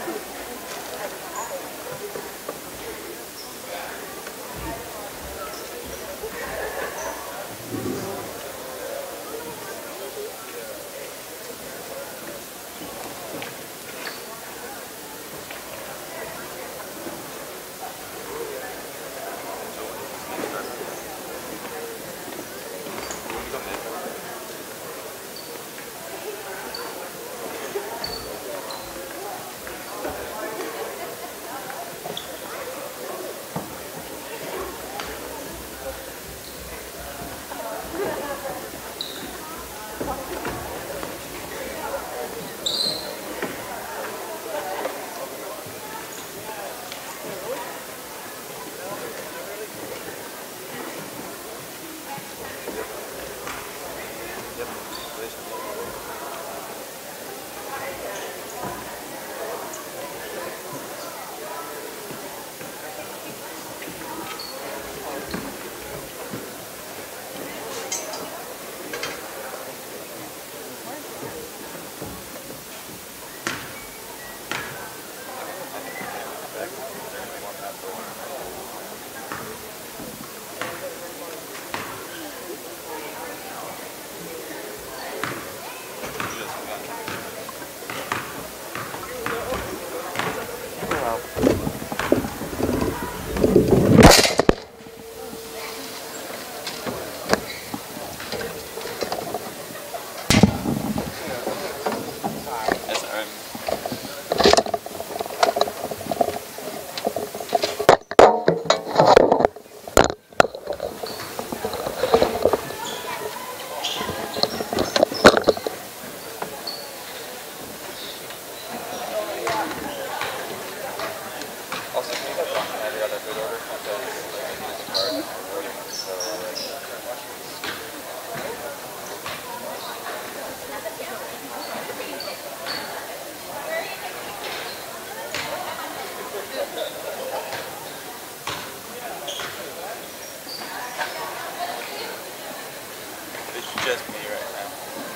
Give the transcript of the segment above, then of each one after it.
Just me right now.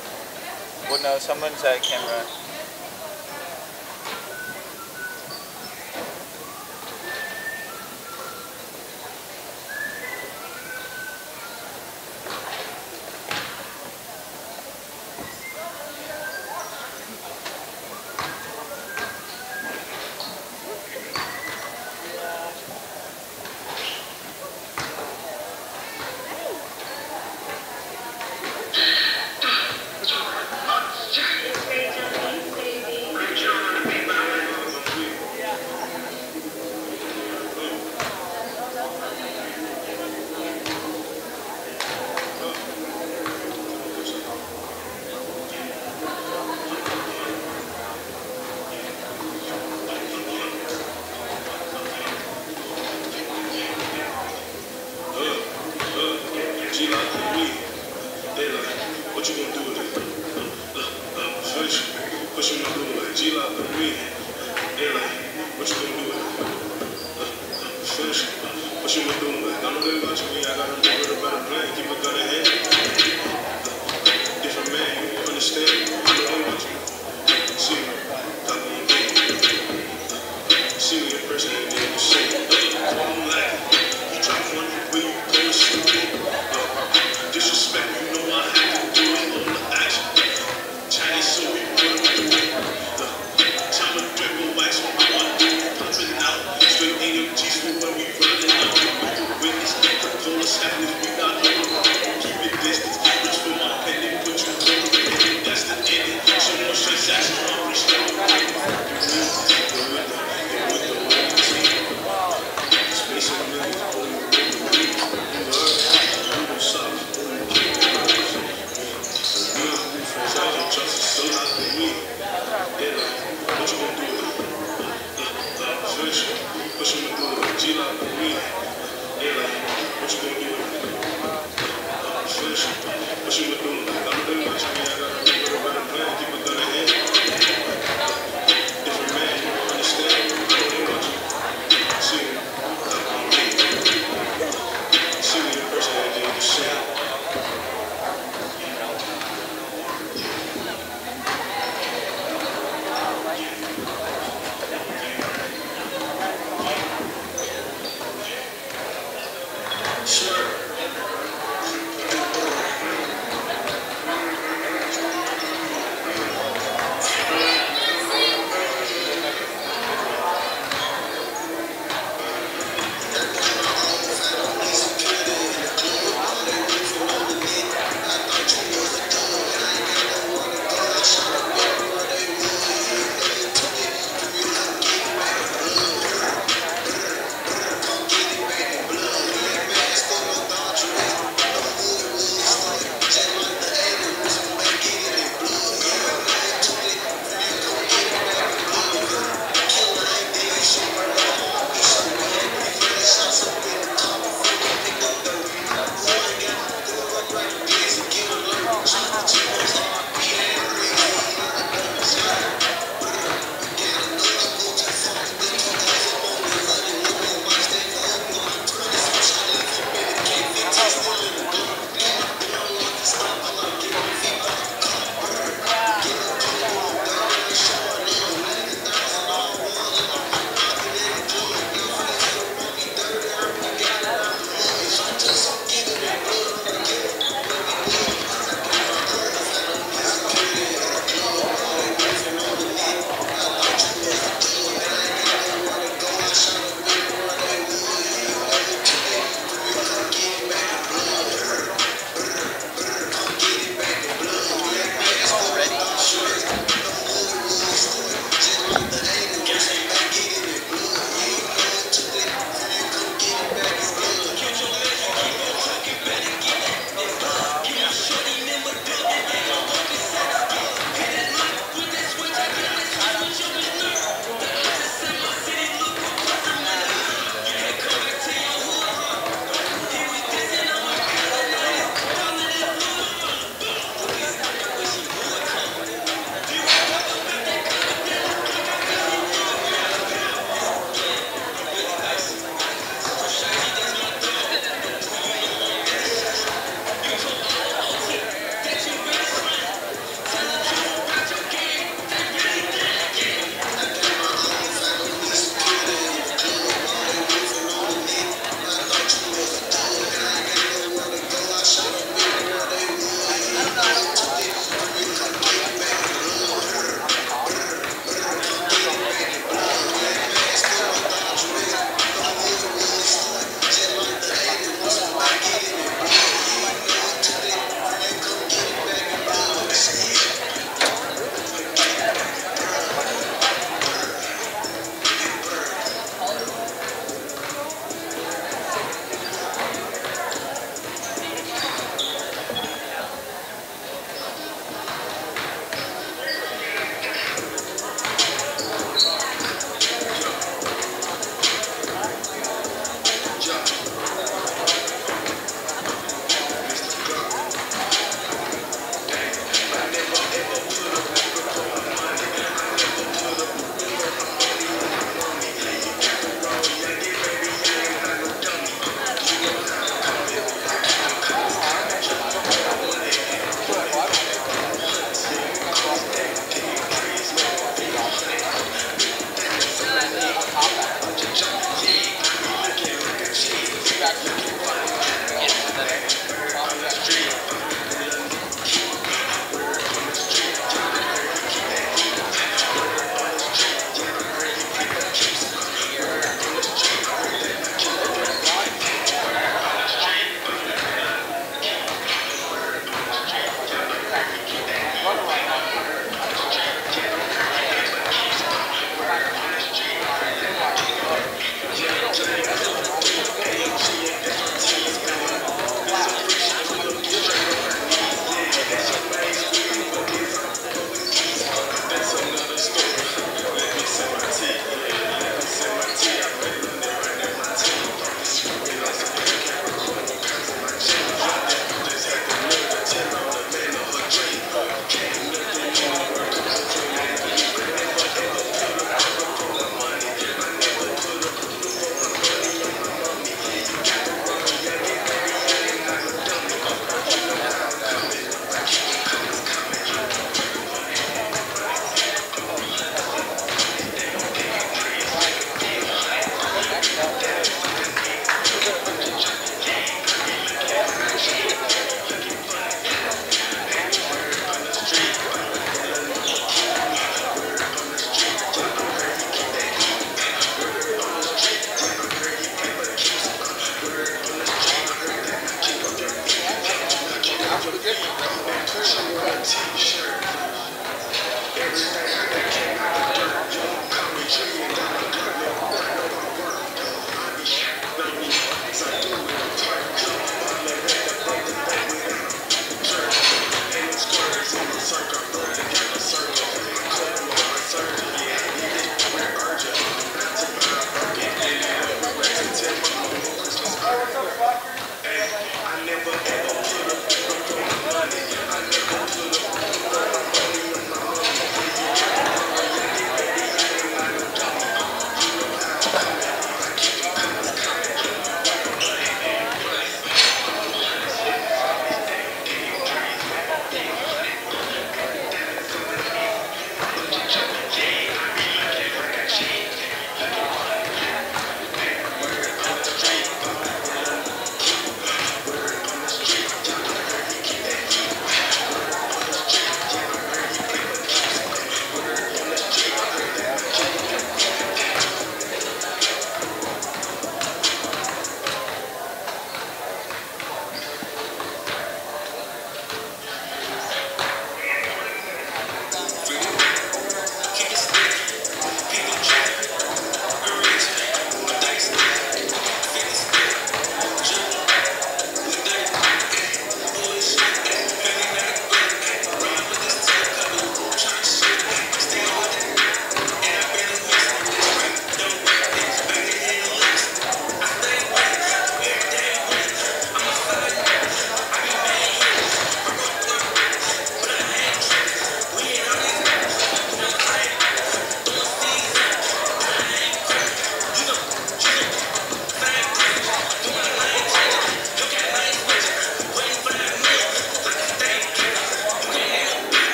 Well, no, someone's at camera.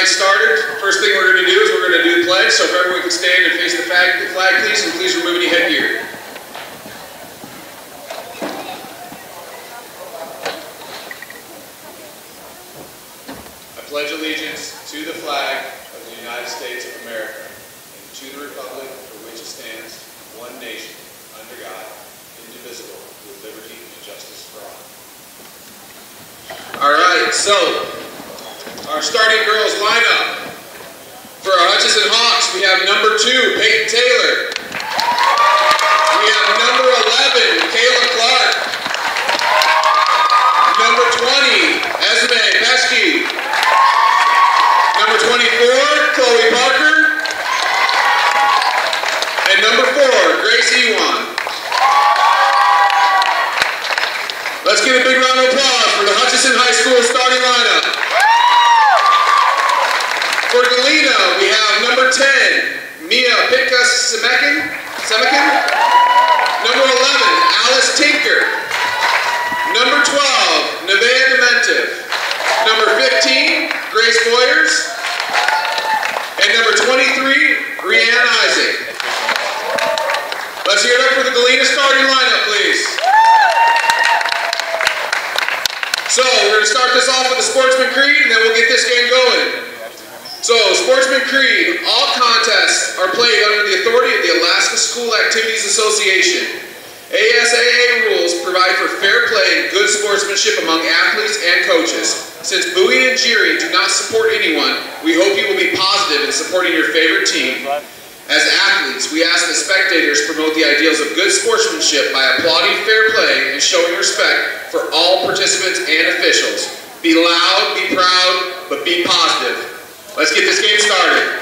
started. First thing we're going to do is we're going to do the pledge. So if everyone can stand and face the flag please, and please remove any headgear. I pledge allegiance to the flag of the United States of America and to the republic for which it stands, one nation, under God, indivisible, with liberty and justice for all. All right, so our starting girls lineup. For our Hutchinson Hawks, we have number 2, Peyton Taylor. We have number 11, Kayla Clark. Number 20, Esme Pesky. Number 24, Chloe Parker. And number 4, Grace Ewan. Let's give a big round of applause for the Hutchinson High School starting lineup. For Galena, we have number 10, Mia Pitka-Semekin. Number 11, Alice Tinker. Number 12, Nevaeh Dementive. Number 15, Grace Boyers. And number 23, Rianne Isaac. Let's hear it up for the Galena starting lineup, please. So, we're going to start this off with the Sportsman Creed, and then we'll get this game going. So, Sportsman Creed, all contests are played under the authority of the Alaska School Activities Association. ASAA rules provide for fair play and good sportsmanship among athletes and coaches. Since booing and jeering do not support anyone, we hope you will be positive in supporting your favorite team. As athletes, we ask that spectators promote the ideals of good sportsmanship by applauding fair play and showing respect for all participants and officials. Be loud, be proud, but be positive. Let's get this game started.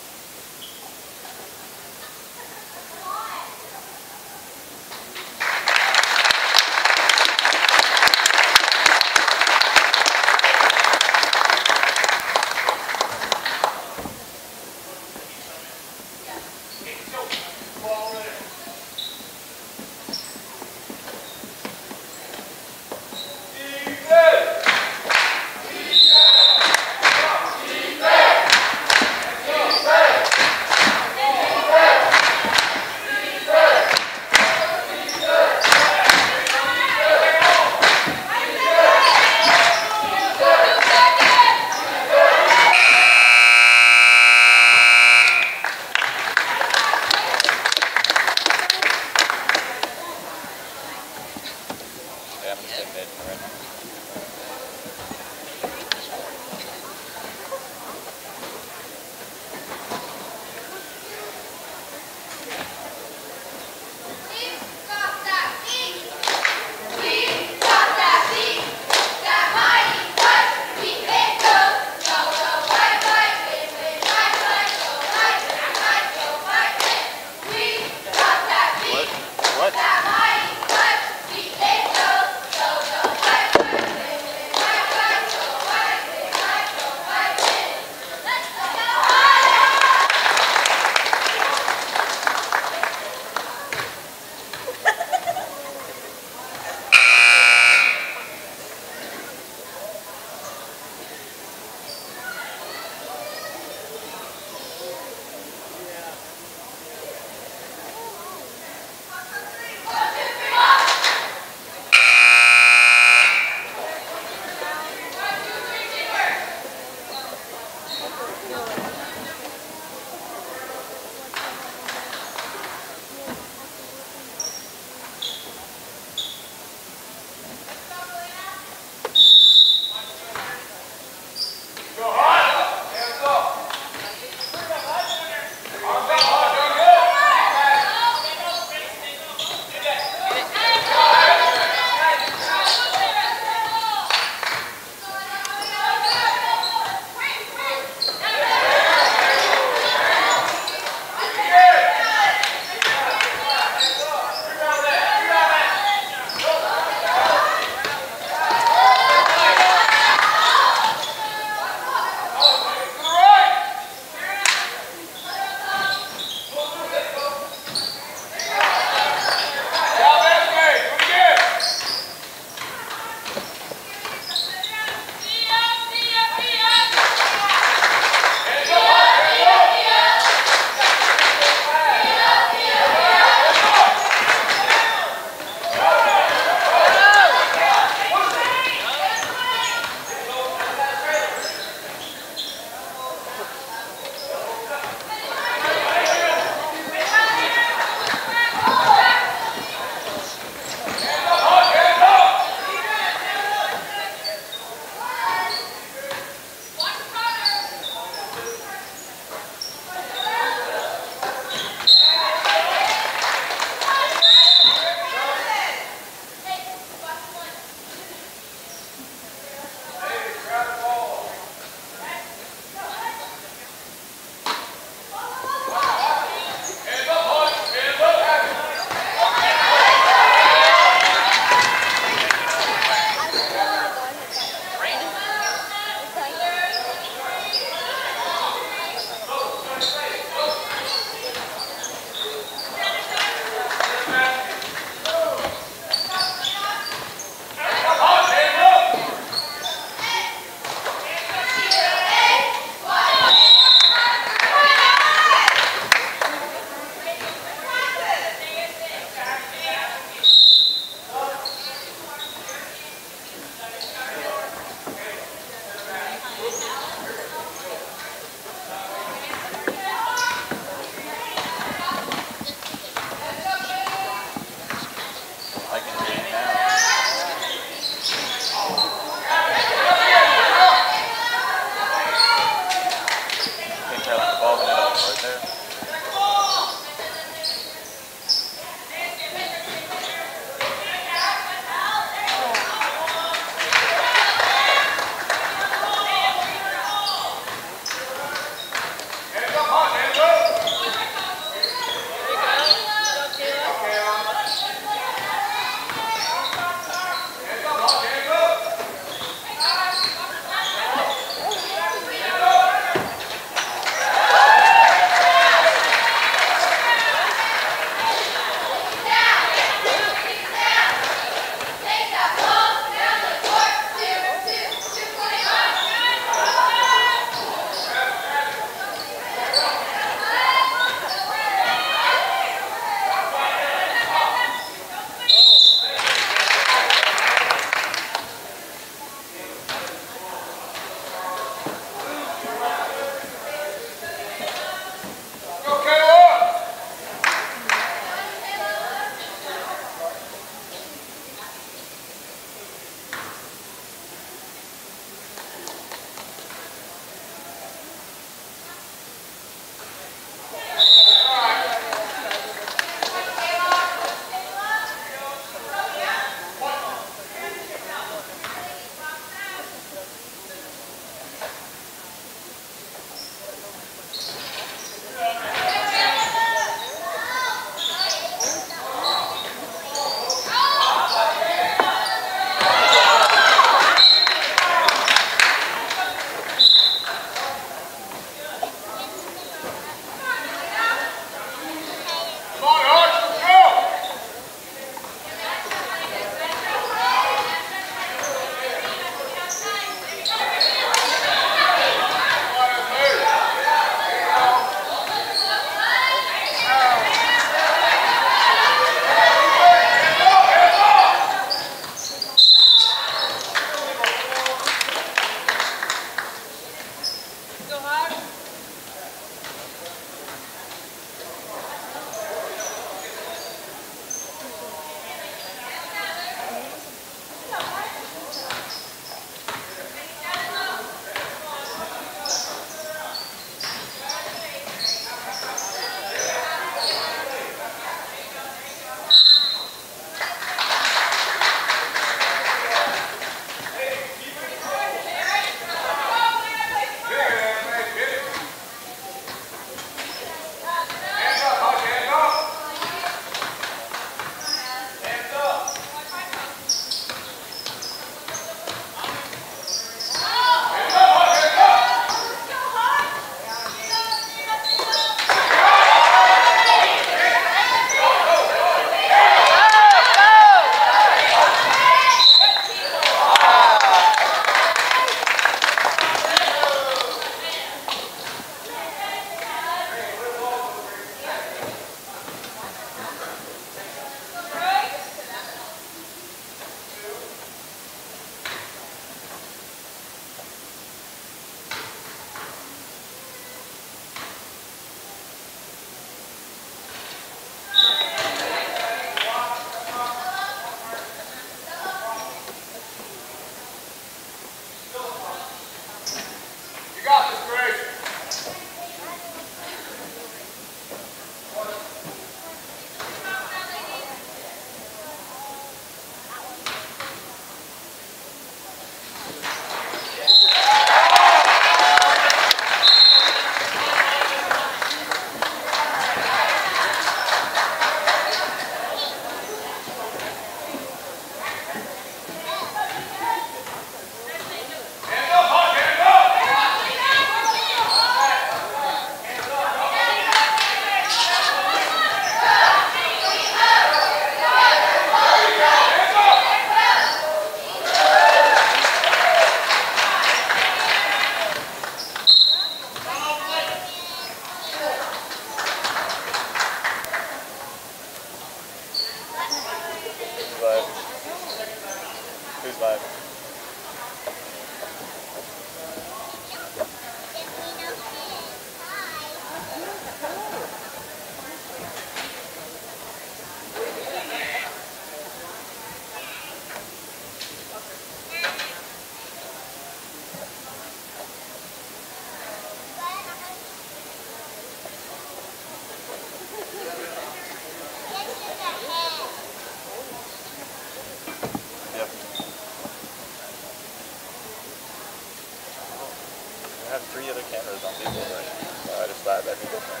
have 3 other cameras on people, right? I just thought that'd be different.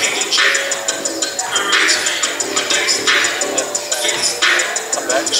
Come back.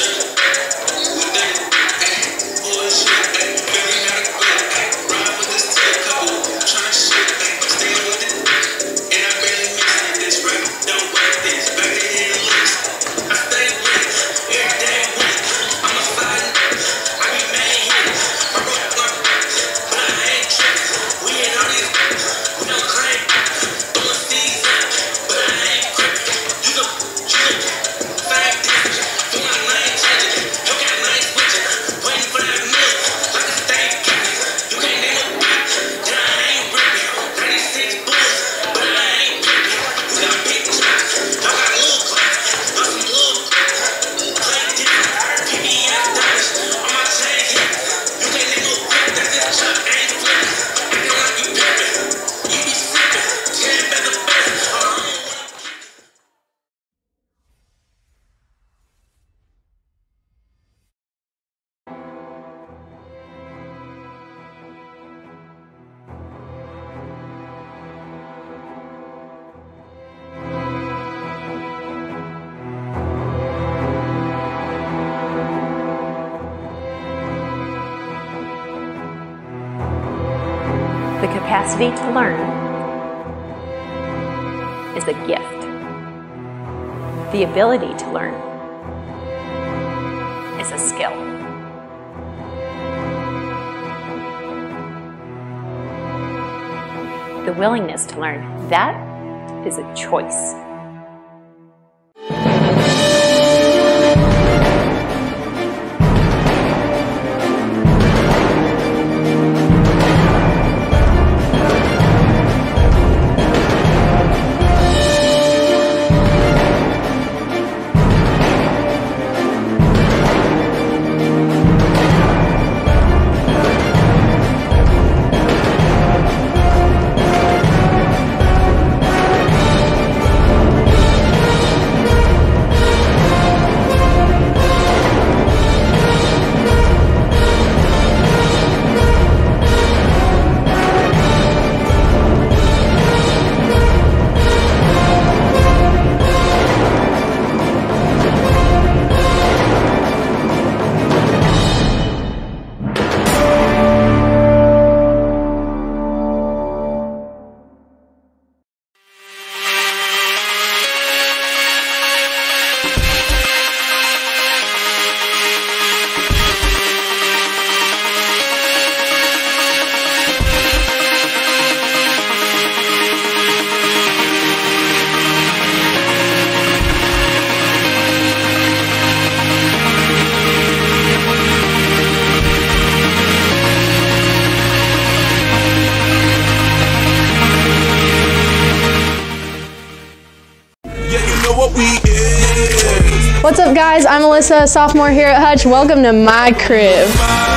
The capacity to learn is a gift. The ability to learn is a skill. The willingness to learn, that is a choice. What's up, guys? I'm Alyssa, sophomore here at Hutch. Welcome to my crib.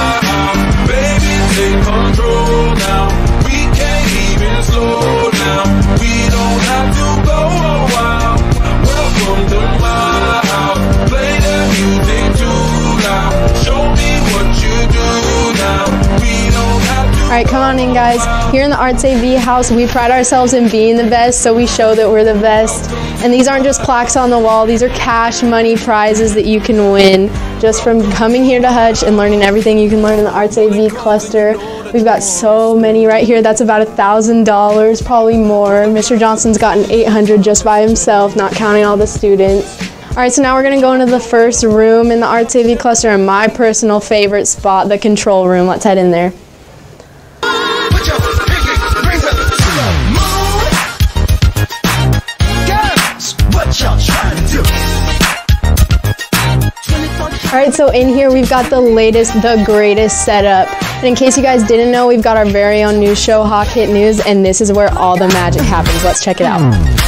Alright, come on in, guys. Here in the Arts AV house, we pride ourselves in being the best, so we show that we're the best. And these aren't just plaques on the wall, these are cash money prizes that you can win just from coming here to Hutch and learning everything you can learn in the Arts AV cluster. We've got so many right here. That's about $1,000, probably more. Mr. Johnson's gotten $800 just by himself, not counting all the students. Alright, so now we're going to go into the first room in the Arts AV cluster and my personal favorite spot, the control room. Let's head in there. Alright, so in here we've got the latest, the greatest setup. And in case you guys didn't know, we've got our very own news show, Hawk Hit News, and this is where all the magic happens. Let's check it out.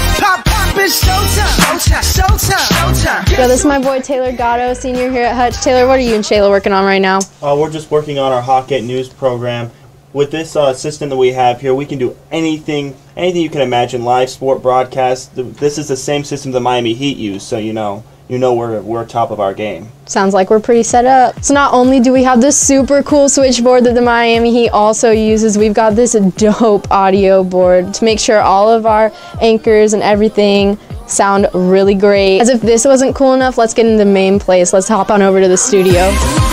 So this is my boy Taylor Gatto, senior here at Hutch. Taylor, what are you and Shayla working on right now? We're just working on our Hawk Hit News program. With this system that we have here, we can do anything you can imagine, live sport broadcast. This is the same system the Miami Heat use, so you you know we're top of our game. Sounds like we're pretty set up. So not only do we have this super cool switchboard that the Miami Heat also uses, we've got this dope audio board to make sure all of our anchors and everything sound really great. As if this wasn't cool enough, let's get into the main place. Let's hop on over to the studio.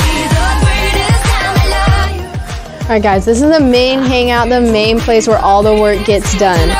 Alright guys, this is the main hangout, the main place where all the work gets done.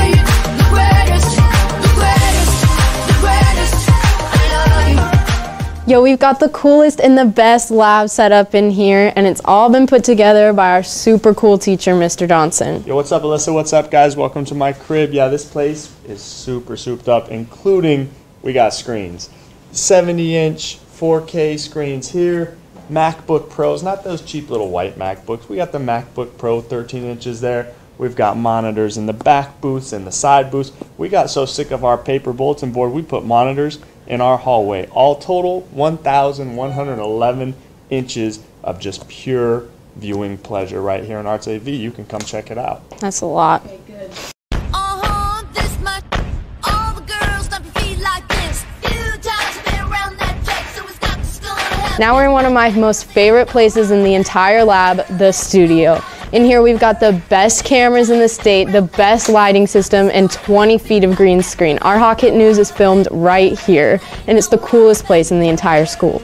Yo, we've got the coolest and the best lab set up in here, and it's all been put together by our super cool teacher, Mr. Johnson. Yo, what's up, Alyssa? What's up, guys? Welcome to my crib. Yeah, this place is super souped up, including we got screens. 70-inch 4K screens here. MacBook Pros, not those cheap little white MacBooks. We got the MacBook Pro 13 inches there. We've got monitors in the back booths and the side booths. We got so sick of our paper bulletin board, we put monitors in our hallway. All total, 1,111 inches of just pure viewing pleasure right here in Arts AV. You can come check it out. That's a lot. Okay, good. This much. All the girls dump your feet like this. Few times been around that track, so it's got to school to have. Now we're in one of my most favorite places in the entire lab, the studio. In here we've got the best cameras in the state, the best lighting system, and 20 feet of green screen. Our Hawk It News is filmed right here, and it's the coolest place in the entire school.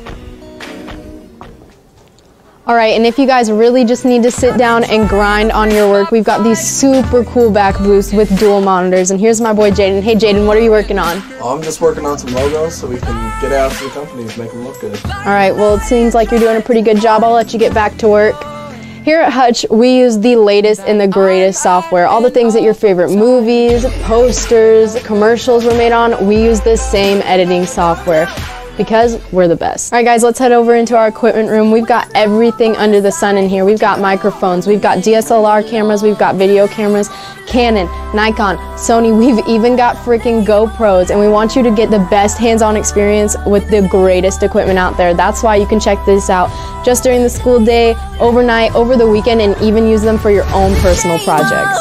Alright, and if you guys really just need to sit down and grind on your work, we've got these super cool back booths with dual monitors. And here's my boy Jaden. Hey Jaden, what are you working on? I'm just working on some logos so we can get out to the companies, make them look good. Alright, well it seems like you're doing a pretty good job. I'll let you get back to work. Here at Hutch, we use the latest and the greatest software. All the things that your favorite movies, posters, commercials were made on, we use this same editing software because we're the best. All right guys, let's head over into our equipment room. We've got everything under the sun in here. We've got microphones, we've got DSLR cameras, we've got video cameras, Canon, Nikon, Sony, we've even got freaking GoPros, and we want you to get the best hands-on experience with the greatest equipment out there. That's why you can check this out just during the school day, overnight, over the weekend, and even use them for your own personal projects.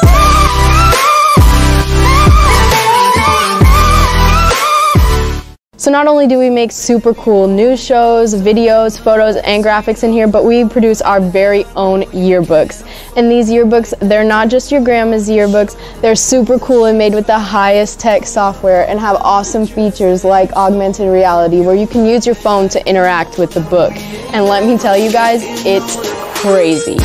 So not only do we make super cool news shows, videos, photos, and graphics in here, but we produce our very own yearbooks. And these yearbooks, they're not just your grandma's yearbooks, they're super cool and made with the highest tech software and have awesome features like augmented reality where you can use your phone to interact with the book. And let me tell you guys, it's crazy.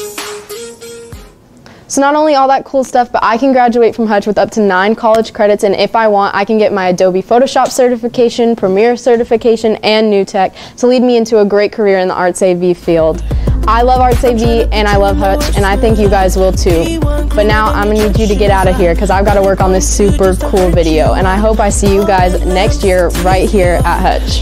So not only all that cool stuff, but I can graduate from Hutch with up to 9 college credits, and if I want, I can get my Adobe Photoshop certification, Premiere certification, and NewTek to lead me into a great career in the Arts AV field. I love Arts AV, and I love Hutch, and I think you guys will too. But now I'm gonna need you to get out of here because I've got to work on this super cool video, and I hope I see you guys next year right here at Hutch.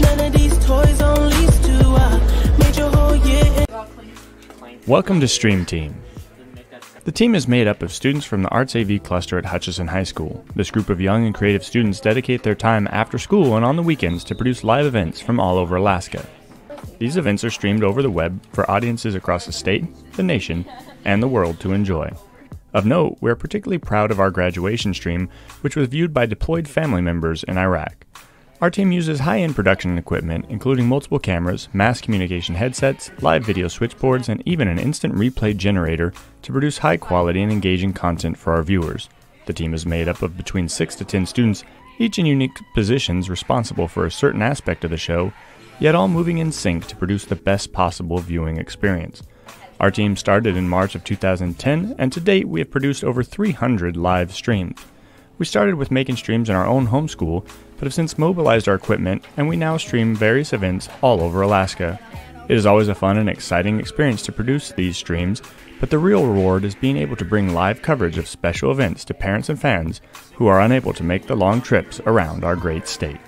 Welcome to Stream Team. The team is made up of students from the Arts AV cluster at Hutchinson High School. This group of young and creative students dedicate their time after school and on the weekends to produce live events from all over Alaska. These events are streamed over the web for audiences across the state, the nation, and the world to enjoy. Of note, we are particularly proud of our graduation stream, which was viewed by deployed family members in Iraq. Our team uses high-end production equipment, including multiple cameras, mass communication headsets, live video switchboards, and even an instant replay generator to produce high-quality and engaging content for our viewers. The team is made up of between 6 to 10 students, each in unique positions responsible for a certain aspect of the show, yet all moving in sync to produce the best possible viewing experience. Our team started in March of 2010, and to date we have produced over 300 live streams. We started with making streams in our own home school, but have since mobilized our equipment, and we now stream various events all over Alaska. It is always a fun and exciting experience to produce these streams, but the real reward is being able to bring live coverage of special events to parents and fans who are unable to make the long trips around our great state.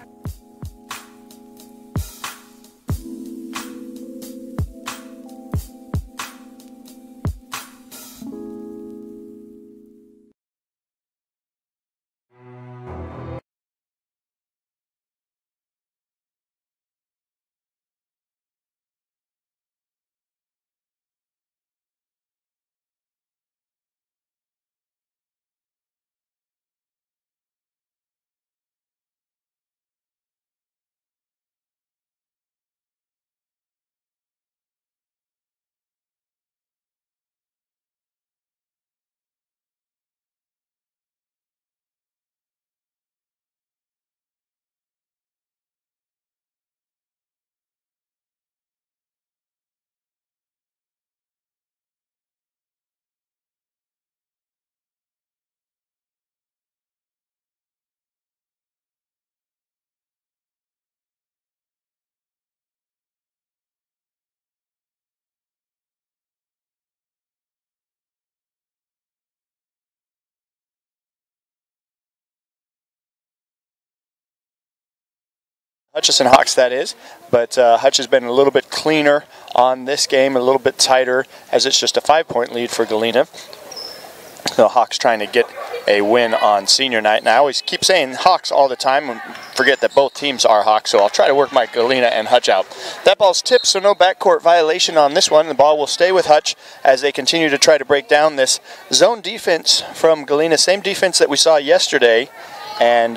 Hutchinson Hawks, that is. But Hutch has been a little bit cleaner on this game, a little bit tighter, as it's just a 5-point lead for Galena. The Hawks trying to get a win on senior night. And I always keep saying Hawks all the time and forget that both teams are Hawks, so I'll try to work my Galena and Hutch out. That ball's tipped, so no backcourt violation on this one. The ball will stay with Hutch as they continue to try to break down this zone defense from Galena. Same defense that we saw yesterday. And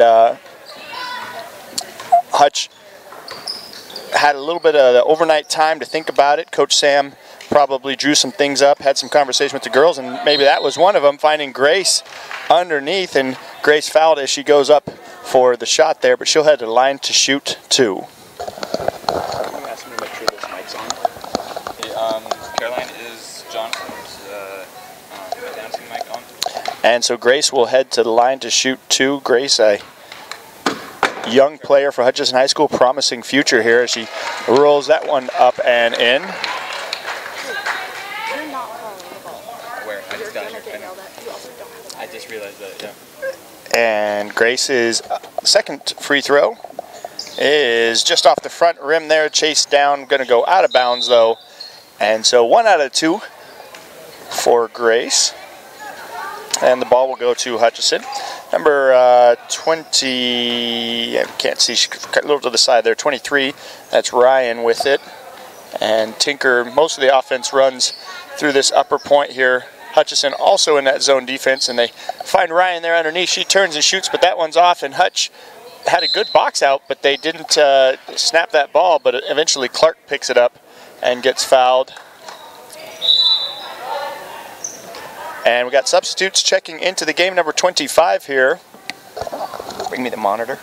Hutch had a little bit of the overnight time to think about it. Coach Sam probably drew some things up, had some conversation with the girls, and maybe that was one of them, finding Grace underneath, and Grace fouled as she goes up for the shot there, but she'll head to the line to shoot 2. Ask me to make sure this mic's on. Caroline, is Jonathan's announcing mic on? And so Grace will head to the line to shoot 2. Grace, a young player for Hutchinson High School, promising future here as she rolls that one up and in. I just realized that, yeah. And Grace's second free throw is just off the front rim there, chased down, going to go out of bounds though. And so 1 out of 2 for Grace. And the ball will go to Hutchinson. Number 20, I can't see, she cut a little to the side there, 23, that's Ryan with it. And Tinker, most of the offense runs through this upper point here. Hutchinson also in that zone defense, and they find Ryan there underneath. She turns and shoots, but that one's off, and Hutch had a good box out, but they didn't snap that ball, but eventually Clark picks it up and gets fouled. And we got substitutes checking into the game. Number 25 here. Bring me the monitor.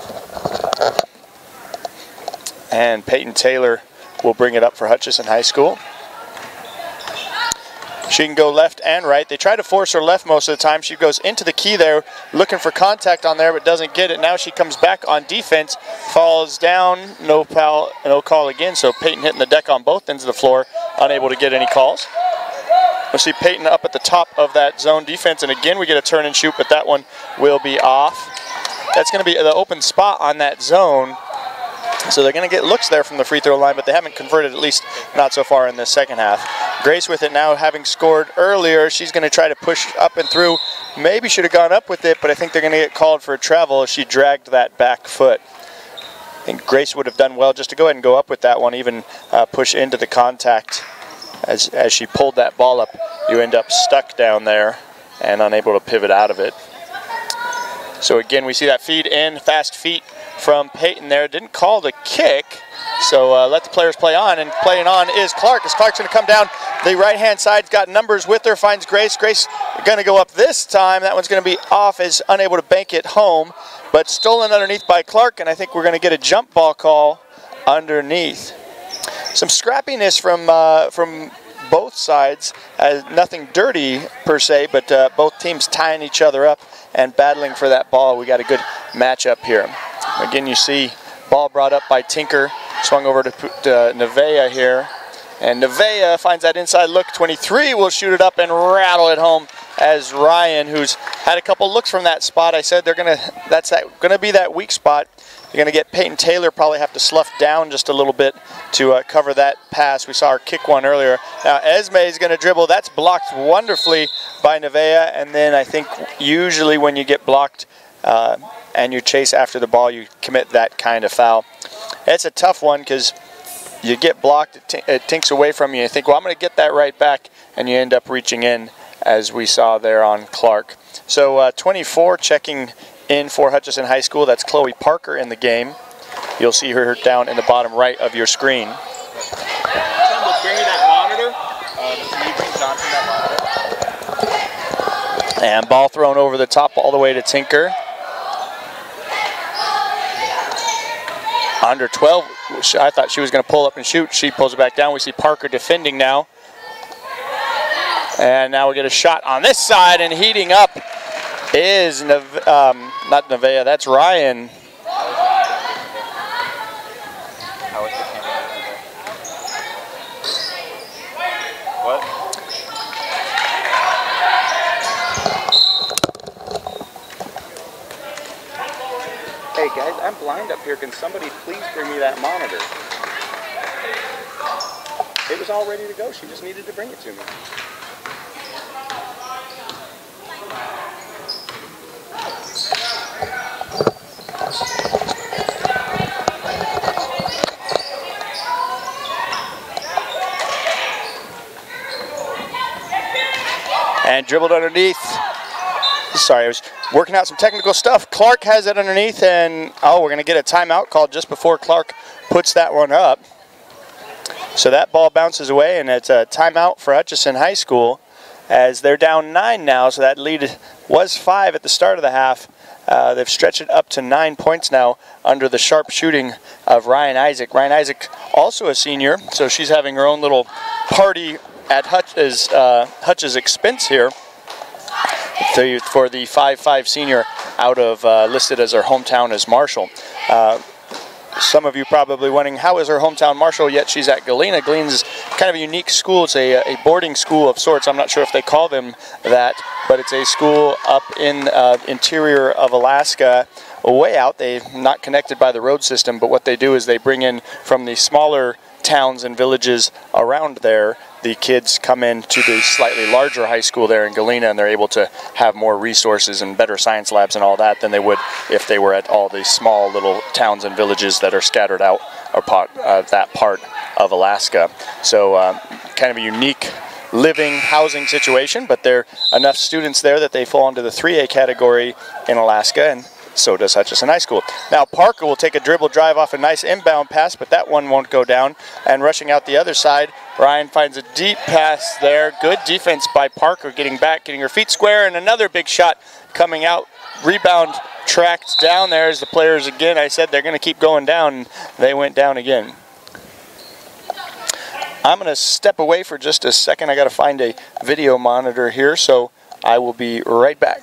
And Peyton Taylor will bring it up for Hutchinson High School. She can go left and right. They try to force her left most of the time. She goes into the key there, looking for contact on there, but doesn't get it. Now she comes back on defense, falls down, no foul, no call again. So Peyton hitting the deck on both ends of the floor, unable to get any calls. We'll see Peyton up at the top of that zone defense, and again we get a turn and shoot, but that one will be off. That's going to be the open spot on that zone. So they're going to get looks there from the free throw line, but they haven't converted, at least not so far in the second half. Grace with it now, having scored earlier. She's going to try to push up and through. Maybe should have gone up with it, but I think they're going to get called for a travel as she dragged that back foot. I think Grace would have done well just to go ahead and go up with that one, even push into the contact. As she pulled that ball up, you end up stuck down there and unable to pivot out of it. So again, we see that feed in, fast feet from Peyton there. Didn't call the kick, so let the players play on, and playing on is Clark. As Clark's going to come down the right-hand side, got numbers with her, finds Grace. Grace going to go up this time. That one's going to be off, is unable to bank it home, but stolen underneath by Clark, and I think we're going to get a jump ball call underneath. Some scrappiness from both sides, nothing dirty per se, but both teams tying each other up and battling for that ball. We got a good matchup here. Again, you see ball brought up by Tinker, swung over to Nevaeh here, and Nevaeh finds that inside look. 23 will shoot it up and rattle it home as Ryan, who's had a couple looks from that spot. I said that's gonna be that weak spot. You're going to get Peyton Taylor probably have to slough down just a little bit to cover that pass. We saw her kick one earlier. Now Esme is going to dribble. That's blocked wonderfully by Nevaeh, and then I think usually when you get blocked and you chase after the ball, you commit that kind of foul. It's a tough one because you get blocked, it tinks away from you. You think, well, I'm going to get that right back, and you end up reaching in, as we saw there on Clark. So 24 checking in for Hutchinson High School. That's Chloe Parker in the game. You'll see her down in the bottom right of your screen. Bring me that monitor. Can you bring Johnson that monitor? And ball thrown over the top all the way to Tinker. Under 12, I thought she was going to pull up and shoot. She pulls it back down. We see Parker defending now. And now we get a shot on this side, and heating up is not Nevaeh, that's Ryan. What? Hey, guys, I'm blind up here. Can somebody please bring me that monitor? It was all ready to go. She just needed to bring it to me. And dribbled underneath. Sorry, I was working out some technical stuff. Clark has it underneath, and oh, we're going to get a timeout called just before Clark puts that one up. So that ball bounces away, and it's a timeout for Hutchinson High School as they're down 9 now. So that lead was 5 at the start of the half. They've stretched it up to 9 points now under the sharp shooting of Ryan Isaac. Ryan Isaac, also a senior, so she's having her own little party at Hutch's expense here for the 5'5" senior out of listed as her hometown as Marshall. Some of you probably wondering, how is her hometown Marshall, yet she's at Galena. Galena's kind of a unique school. It's a boarding school of sorts. I'm not sure if they call them that, but it's a school up in interior of Alaska, way out. They're not connected by the road system, but what they do is they bring in from the smaller towns and villages around there. The kids come into the slightly larger high school there in Galena, and they're able to have more resources and better science labs and all that than they would if they were at all the small little towns and villages that are scattered out that part of Alaska. So kind of a unique living, housing situation, but there are enough students there that they fall into the 3A category in Alaska, and so does Hutchinson High School. Now Parker will take a dribble drive off a nice inbound pass, but that one won't go down. And rushing out the other side, Ryan finds a deep pass there. Good defense by Parker, getting back, getting her feet square, and another big shot coming out. Rebound tracked down there as the players again. I said they're going to keep going down, and they went down again. I'm going to step away for just a second. I got to find a video monitor here, so I will be right back.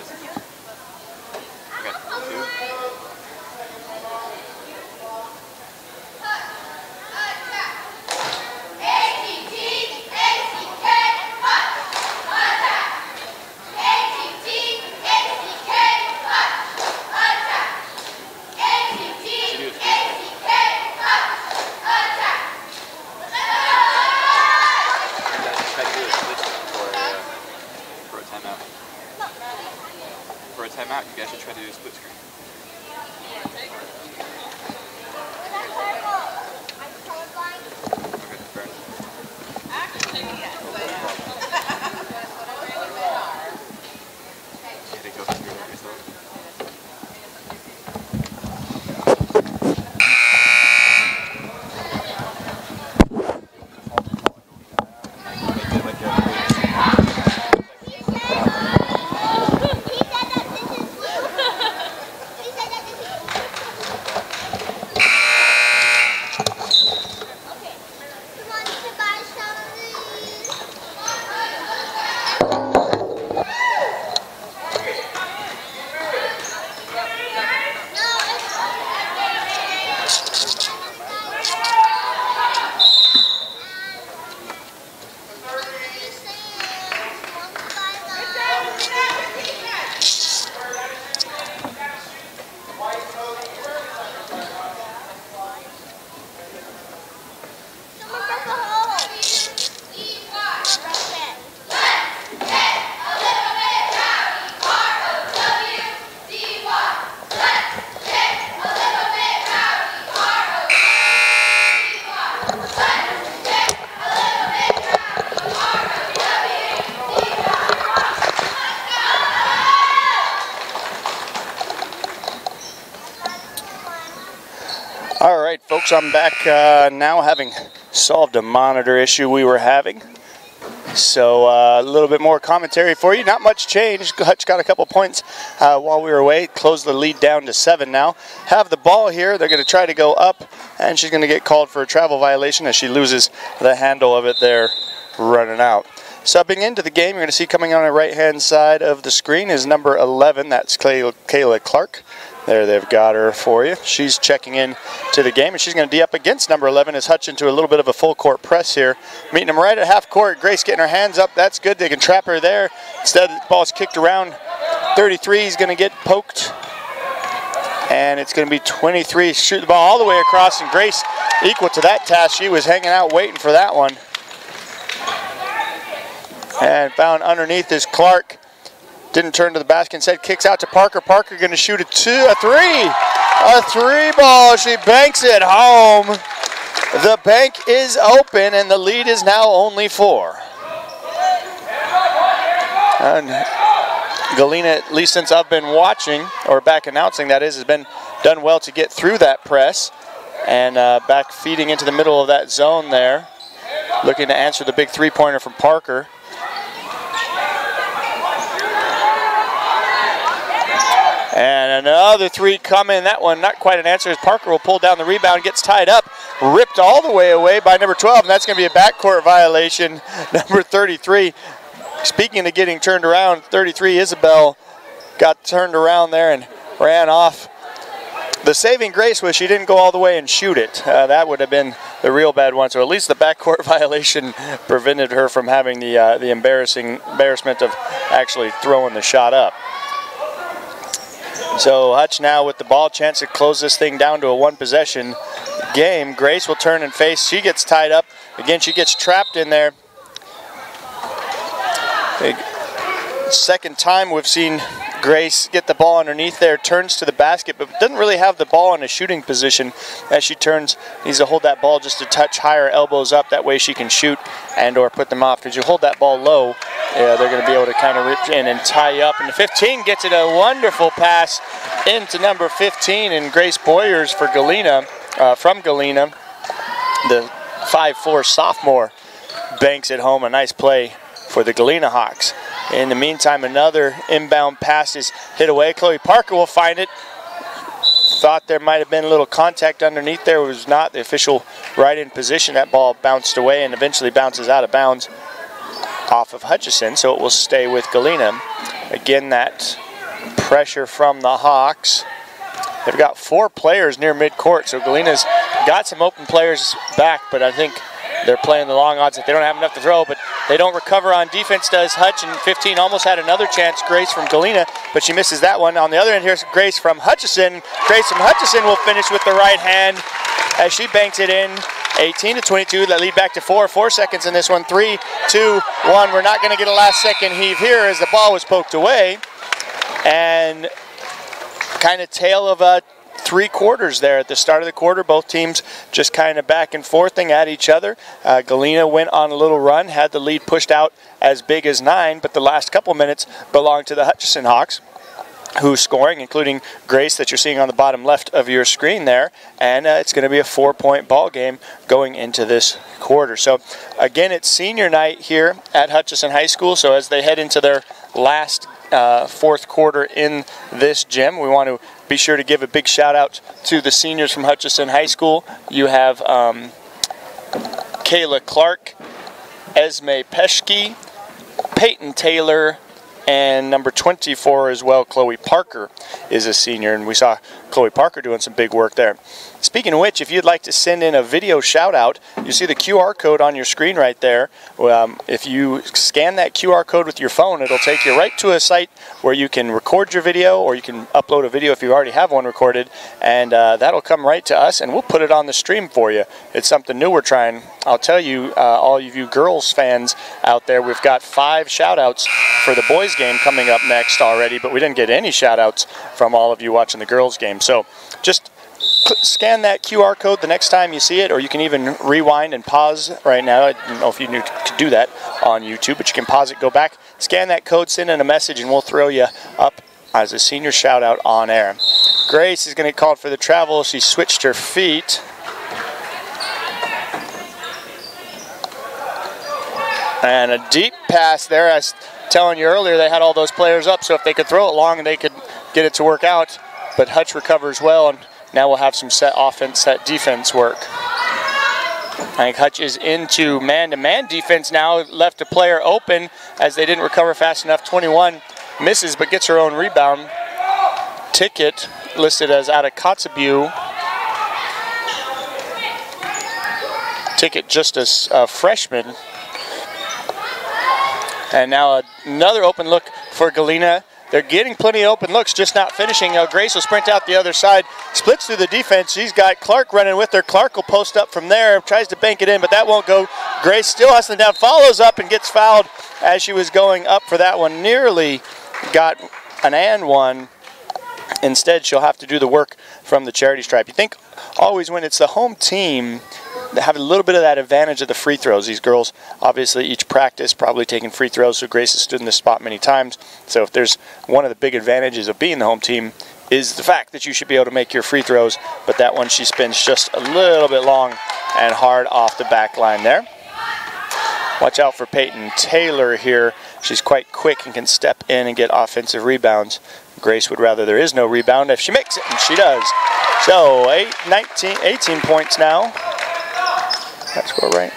For a timeout, you guys should try to do a split screen. Okay, fair enough. Actually, yes, I am. You had to go through it yourself. All right, folks, I'm back now, having solved a monitor issue we were having. So a little bit more commentary for you. Not much change. Hutch got a couple points while we were away. Closed the lead down to 7 now. Have the ball here. They're going to try to go up, and she's going to get called for a travel violation as she loses the handle of it there running out. Subbing into the game, you're going to see coming on the right-hand side of the screen is number 11. That's Kayla Clark. There, they've got her for you. She's checking in to the game, and she's going to D up against number 11 as Hutch into a little bit of a full court press here. Meeting them right at half court. Grace getting her hands up. That's good. They can trap her there. Instead, the ball's kicked around. 33 is going to get poked, and it's going to be 23. Shoot the ball all the way across, and Grace equal to that task. She was hanging out waiting for that one. And found underneath is Clark. Didn't turn to the basket, instead kicks out to Parker. Parker going to shoot a three. A three ball. She banks it home. The bank is open, and the lead is now only 4. And Galena, at least since I've been watching, or back announcing that is, has been done well to get through that press. And back feeding into the middle of that zone there. Looking to answer the big three-pointer from Parker. And another three coming. That one not quite an answer as Parker will pull down the rebound, gets tied up, ripped all the way away by number 12, and that's going to be a backcourt violation. Number 33. Speaking of getting turned around, 33 Isabel got turned around there and ran off. The saving grace was she didn't go all the way and shoot it. That would have been the real bad one. So at least the backcourt violation prevented her from having the embarrassment of actually throwing the shot up. So Hutch now with the ball, chance to close this thing down to a one-possession game. Grace will turn and face. She gets tied up. Again, she gets trapped in there. Second time we've seen Grace get the ball underneath there, turns to the basket, but doesn't really have the ball in a shooting position as she turns. Needs to hold that ball just a touch higher, elbows up. That way she can shoot and or put them off. Because you hold that ball low, they're going to be able to kind of reach in and tie you up. And the 15 gets it a wonderful pass into number 15, and Grace Boyers for Galena, from Galena, the 5'4" sophomore, banks it home. A nice play for the Galena Hawks. In the meantime, another inbound pass is hit away. Chloe Parker will find it. Thought there might have been a little contact underneath there. It was not. The official right in position. That ball bounced away and eventually bounces out of bounds off of Hutchison, so it will stay with Galena. Again, that pressure from the Hawks. They've got 4 players near midcourt, so Galena's got some open players back, but I think they're playing the long odds that they don't have enough to throw, but they don't recover on defense, does Hutch, and 15 almost had another chance, Grace from Galena, but she misses that one. On the other end, here's Grace from Hutchison. Grace from Hutchison will finish with the right hand as she banks it in. 18-22, that lead back to 4 seconds in this one. 3, 2, 1. We're not going to get a last second heave here as the ball was poked away. And kind of tail of 3 quarters there. At the start of the quarter, both teams just kind of back and forthing at each other. Galena went on a little run, had the lead pushed out as big as 9, but the last couple minutes belonged to the Hutchison Hawks, who's scoring, including Grace that you're seeing on the bottom left of your screen there, and it's going to be a 4-point ball game going into this quarter. So again, it's senior night here at Hutchison High School, so as they head into their last 4th quarter in this gym, we want to be sure to give a big shout out to the seniors from Hutchison High School. You have Kayla Clark, Esme Peschke, Peyton Taylor, and number 24 as well, Chloe Parker, is a senior, and we saw Chloe Parker doing some big work there. Speaking of which, if you'd like to send in a video shout out, you see the QR code on your screen right there. If you scan that QR code with your phone, it'll take you right to a site where you can record your video, or you can upload a video if you already have one recorded, and that'll come right to us, and we'll put it on the stream for you. It's something new we're trying. I'll tell you, all of you girls fans out there, we've got 5 shout outs for the boys game coming up next already, but we didn't get any shout outs from all of you watching the girls game. So just scan that QR code the next time you see it, or you can even rewind and pause right now. I don't know if you could do that on YouTube, but you can pause it, go back, scan that code, send in a message, and we'll throw you up as a senior shout out on air. Grace is going to get called for the travel. She switched her feet. And a deep pass there. I was telling you earlier, they had all those players up, so if they could throw it long, they could get it to work out. But Hutch recovers well, and now we'll have some set offense, set defense work. I think Hutch is into man-to-man defense now, left a player open as they didn't recover fast enough. 21 misses but gets her own rebound. Ticket listed as out of Kotzebue. Ticket just as a freshman. And now another open look for Galena. They're getting plenty of open looks, just not finishing. Grace will sprint out the other side, splits through the defense. She's got Clark running with her. Clark will post up from there, tries to bank it in, but that won't go. Grace still hustling down, follows up and gets fouled as she was going up for that one. Nearly got an and one. Instead, she'll have to do the work from the charity stripe. You think always when it's the home team, they have a little bit of that advantage of the free throws. These girls, obviously, each practice probably taking free throws, so Grace has stood in this spot many times. So if there's one of the big advantages of being the home team is the fact that you should be able to make your free throws, but that one she spins just a little bit long and hard off the back line there. Watch out for Peyton Taylor here. She's quite quick and can step in and get offensive rebounds. Grace would rather there is no rebound if she makes it, and she does. So 18 points now. That score right?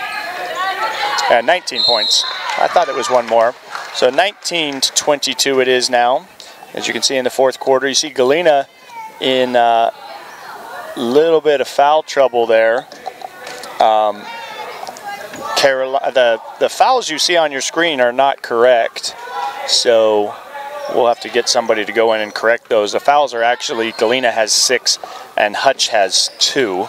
19 points. I thought it was one more. So 19-22 it is now. As you can see in the 4th quarter, you see Galena in a little bit of foul trouble there. The fouls you see on your screen are not correct, so we'll have to get somebody to go in and correct those. The fouls are actually, Galena has 6 and Hutch has 2.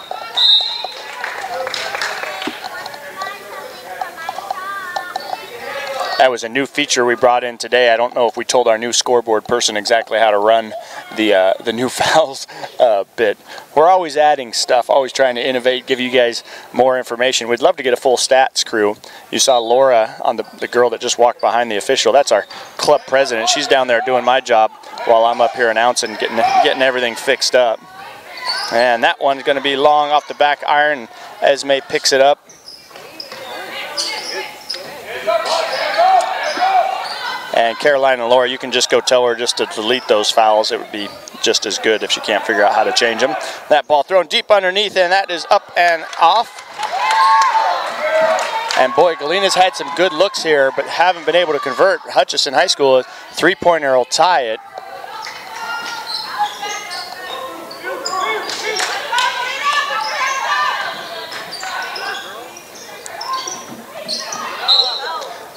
That was a new feature we brought in today. I don't know if we told our new scoreboard person exactly how to run the new fouls bit. We're always adding stuff, always trying to innovate, give you guys more information. We'd love to get a full stats crew. You saw Laura on the girl that just walked behind the official. That's our club president. She's down there doing my job while I'm up here announcing, getting everything fixed up. And that one's going to be long off the back iron. Esme picks it up. And Caroline and Laura, you can just go tell her just to delete those fouls. It would be just as good if she can't figure out how to change them. That ball thrown deep underneath, and that is up and off. And boy, Galena's had some good looks here, but haven't been able to convert. Hutchison High School, a 3-pointer will tie it.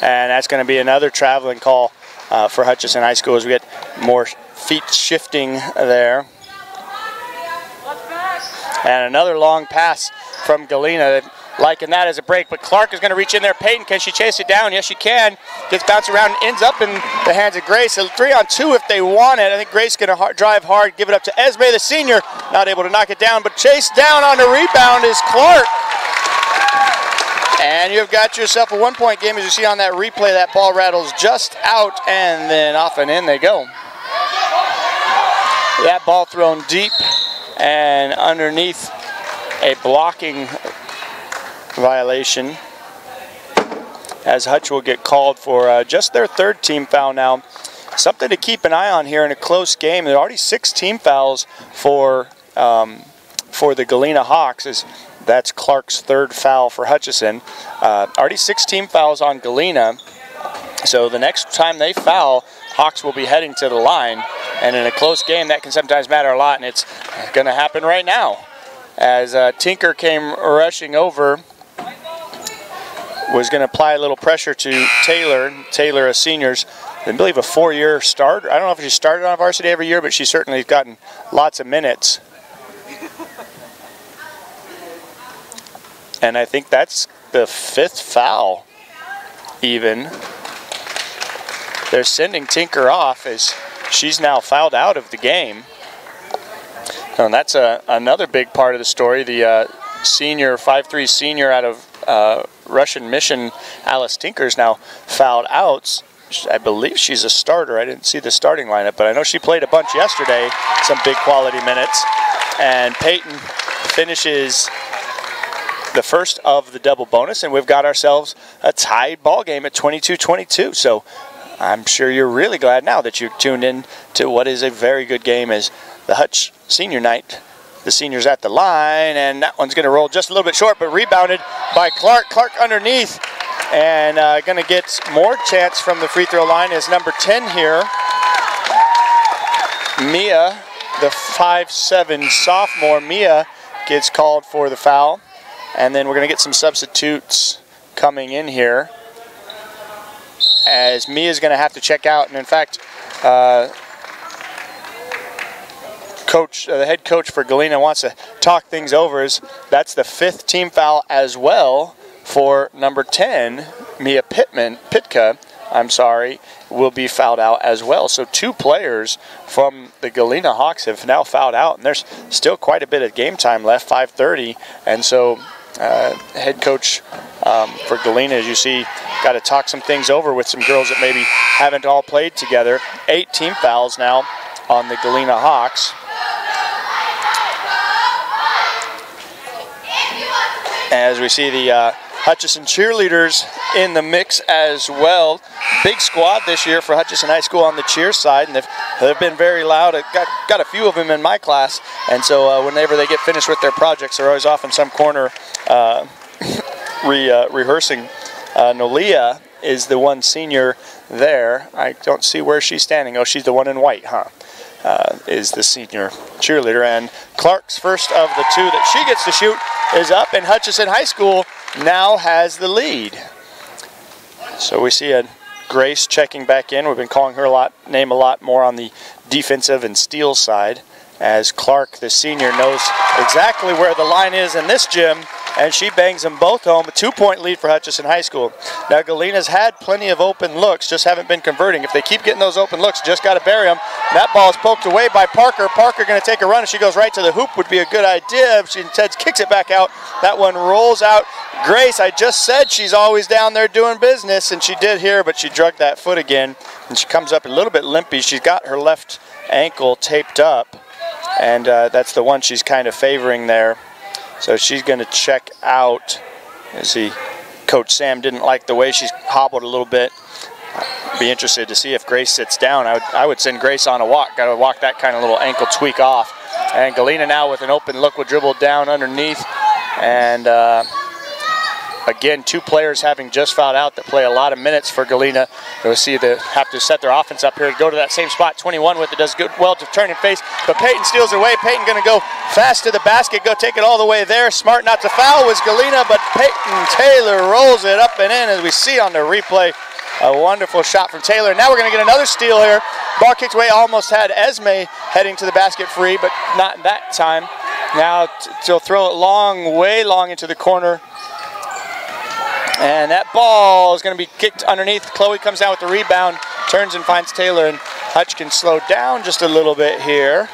And that's going to be another traveling call for Hutchinson High School as we get more feet shifting there. And another long pass from Galena. Liking that as a break, but Clark is going to reach in there. Peyton, can she chase it down? Yes, she can. Gets bounced around and ends up in the hands of Grace. A 3-on-2 if they want it. I think Grace is going to drive hard, give it up to Esme, the senior. Not able to knock it down, but chased down on the rebound is Clark. And you've got yourself a 1-point game. As you see on that replay, that ball rattles just out and then off and in they go. That ball thrown deep and underneath a blocking violation, as Hutch will get called for just their 3rd team foul now. Something to keep an eye on here in a close game. There are already 6 team fouls for the Galena Hawks. That's Clark's 3rd foul for Hutchinson. Already 6 team fouls on Galena. So the next time they foul, Hawks will be heading to the line. And in a close game, that can sometimes matter a lot, and it's going to happen right now. As Tinker came rushing over, was going to apply a little pressure to Taylor. Taylor, a senior, I believe a 4-year starter. I don't know if she started on varsity every year, but she certainly has gotten lots of minutes. And I think that's the 5th foul, even. They're sending Tinker off as she's now fouled out of the game. And that's another big part of the story. The senior, 5'3" senior out of Russian Mission, Alice Tinker, is now fouled out. I believe she's a starter. I didn't see the starting lineup, but I know she played a bunch yesterday, some big quality minutes. And Peyton finishes the first of the double bonus, and we've got ourselves a tied ball game at 22-22. So I'm sure you're really glad now that you tuned in to what is a very good game as the Hutch senior night. The seniors at the line, and that one's going to roll just a little bit short, but rebounded by Clark. Clark underneath, and going to get more chance from the free throw line is number 10 here. Mia, the 5'7" sophomore. Mia gets called for the foul, and then we're going to get some substitutes coming in here, as Mia's going to have to check out, and in fact, the head coach for Galena wants to talk things over. That's the 5th team foul as well for number 10, Mia Pitka, will be fouled out as well. So 2 players from the Galena Hawks have now fouled out, and there's still quite a bit of game time left, 5:30, and so head coach for Galena, as you see, got to talk some things over with some girls that maybe haven't all played together. 8 team fouls now on the Galena Hawks. As we see the Hutchinson cheerleaders in the mix as well. Big squad this year for Hutchinson High School on the cheer side, and they've been very loud. I've got a few of them in my class, and so whenever they get finished with their projects, they're always off in some corner rehearsing. Nolia is the one senior there. I don't see where she's standing. Oh, she's the one in white, huh? Is the senior cheerleader. And Clark's first of the 2 that she gets to shoot is up, and Hutchinson High School now has the lead. So we see a Grace checking back in. We've been calling her name a lot more on the defensive and steal side, as Clark, the senior, knows exactly where the line is in this gym, and she bangs them both home. A 2-point lead for Hutchinson High School. Now Galena's had plenty of open looks, just haven't been converting. If they keep getting those open looks, just got to bury them. That ball is poked away by Parker. Parker going to take a run, and she goes right to the hoop. Would be a good idea. She instead kicks it back out. That one rolls out. Grace, I just said she's always down there doing business, and she did here, but she drugged that foot again, and she comes up a little bit limpy. She's got her left ankle taped up, and that's the one she's kind of favoring there. So she's going to check out. Coach Sam didn't like the way she's hobbled a little bit. Be interested to see if Grace sits down. I would send Grace on a walk. Got to walk that kind of little ankle tweak off. And Galena now with an open look will dribble down underneath. And Again, 2 players having just fouled out that play a lot of minutes for Galena. You'll see they have to set their offense up here to go to that same spot. 21 with it, does good, well to turn and face, but Peyton steals her way. Peyton going to go fast to the basket, go take it all the way there. Smart not to foul was Galena, but Peyton Taylor rolls it up and in, as we see on the replay. A wonderful shot from Taylor. Now we're going to get another steal here. Ball kicked away, almost had Esme heading to the basket free, but not that time. Now she'll throw it long, way long into the corner. And that ball is going to be kicked underneath. Chloe comes down with the rebound, turns and finds Taylor, and Hutch can slow down just a little bit here.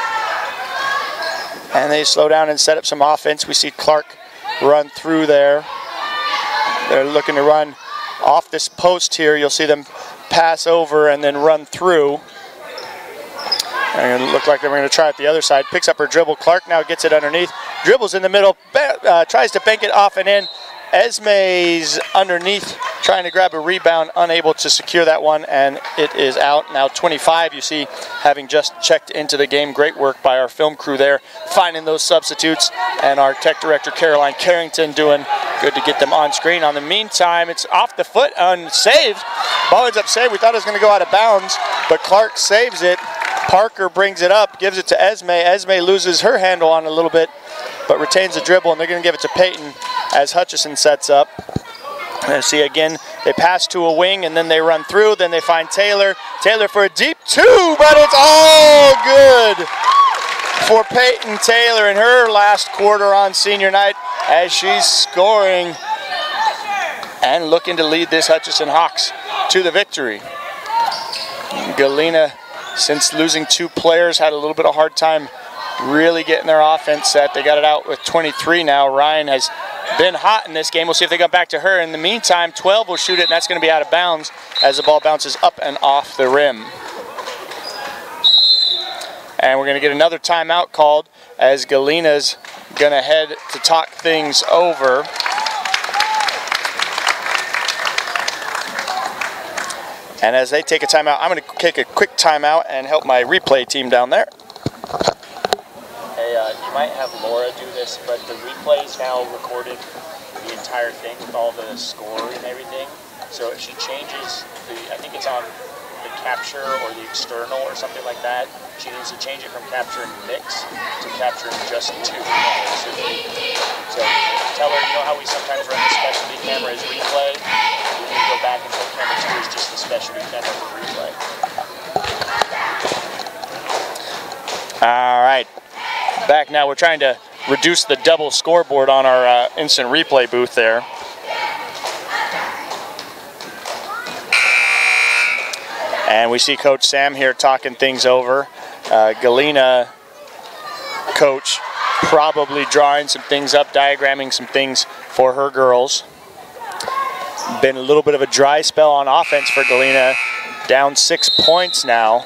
And they slow down and set up some offense. We see Clark run through there. They're looking to run off this post here. You'll see them pass over and then run through. And it looked like they were going to try it the other side. Picks up her dribble. Clark now gets it underneath. Dribbles in the middle. Tries to bank it off and in. Esme's underneath, trying to grab a rebound, unable to secure that one, and it is out. Now 25, you see, having just checked into the game. Great work by our film crew there, finding those substitutes, and our tech director, Caroline Carrington, doing good to get them on screen. On the meantime, it's off the foot, unsaved. Ball ends up saved. We thought it was going to go out of bounds, but Clark saves it. Parker brings it up, gives it to Esme. Esme loses her handle on it a little bit, but retains the dribble, and they're going to give it to Peyton as Hutchison sets up. And see again, they pass to a wing, and then they run through. Then they find Taylor. Taylor for a deep 2, but it's all good for Peyton Taylor in her last quarter on senior night, as she's scoring and looking to lead this Hutchison Hawks to the victory. Galena, since losing 2 players, had a little bit of a hard time really getting their offense set. They got it out with 23 now. Ryan has been hot in this game. We'll see if they come back to her. In the meantime, 12 will shoot it, and that's going to be out of bounds as the ball bounces up and off the rim. And we're going to get another timeout called, as Galena's going to head to talk things over. And as they take a timeout, I'm going to take a quick timeout and help my replay team down there. Hey, you might have Laura do this, but the replay is now recorded, the entire thing with all the score and everything. So if she changes I think it's on the capture or the external or something like that, she needs to change it from capturing mix to capturing just 2. So tell her, you know how we sometimes run the specialty camera as replay? We need to go back and put camera 2 as just the specialty camera for replay. All right. Back now, we're trying to reduce the double scoreboard on our instant replay booth there. And we see Coach Sam here talking things over. Galena coach probably drawing some things up, diagramming some things for her girls. Been a little bit of a dry spell on offense for Galena. Down 6 points now.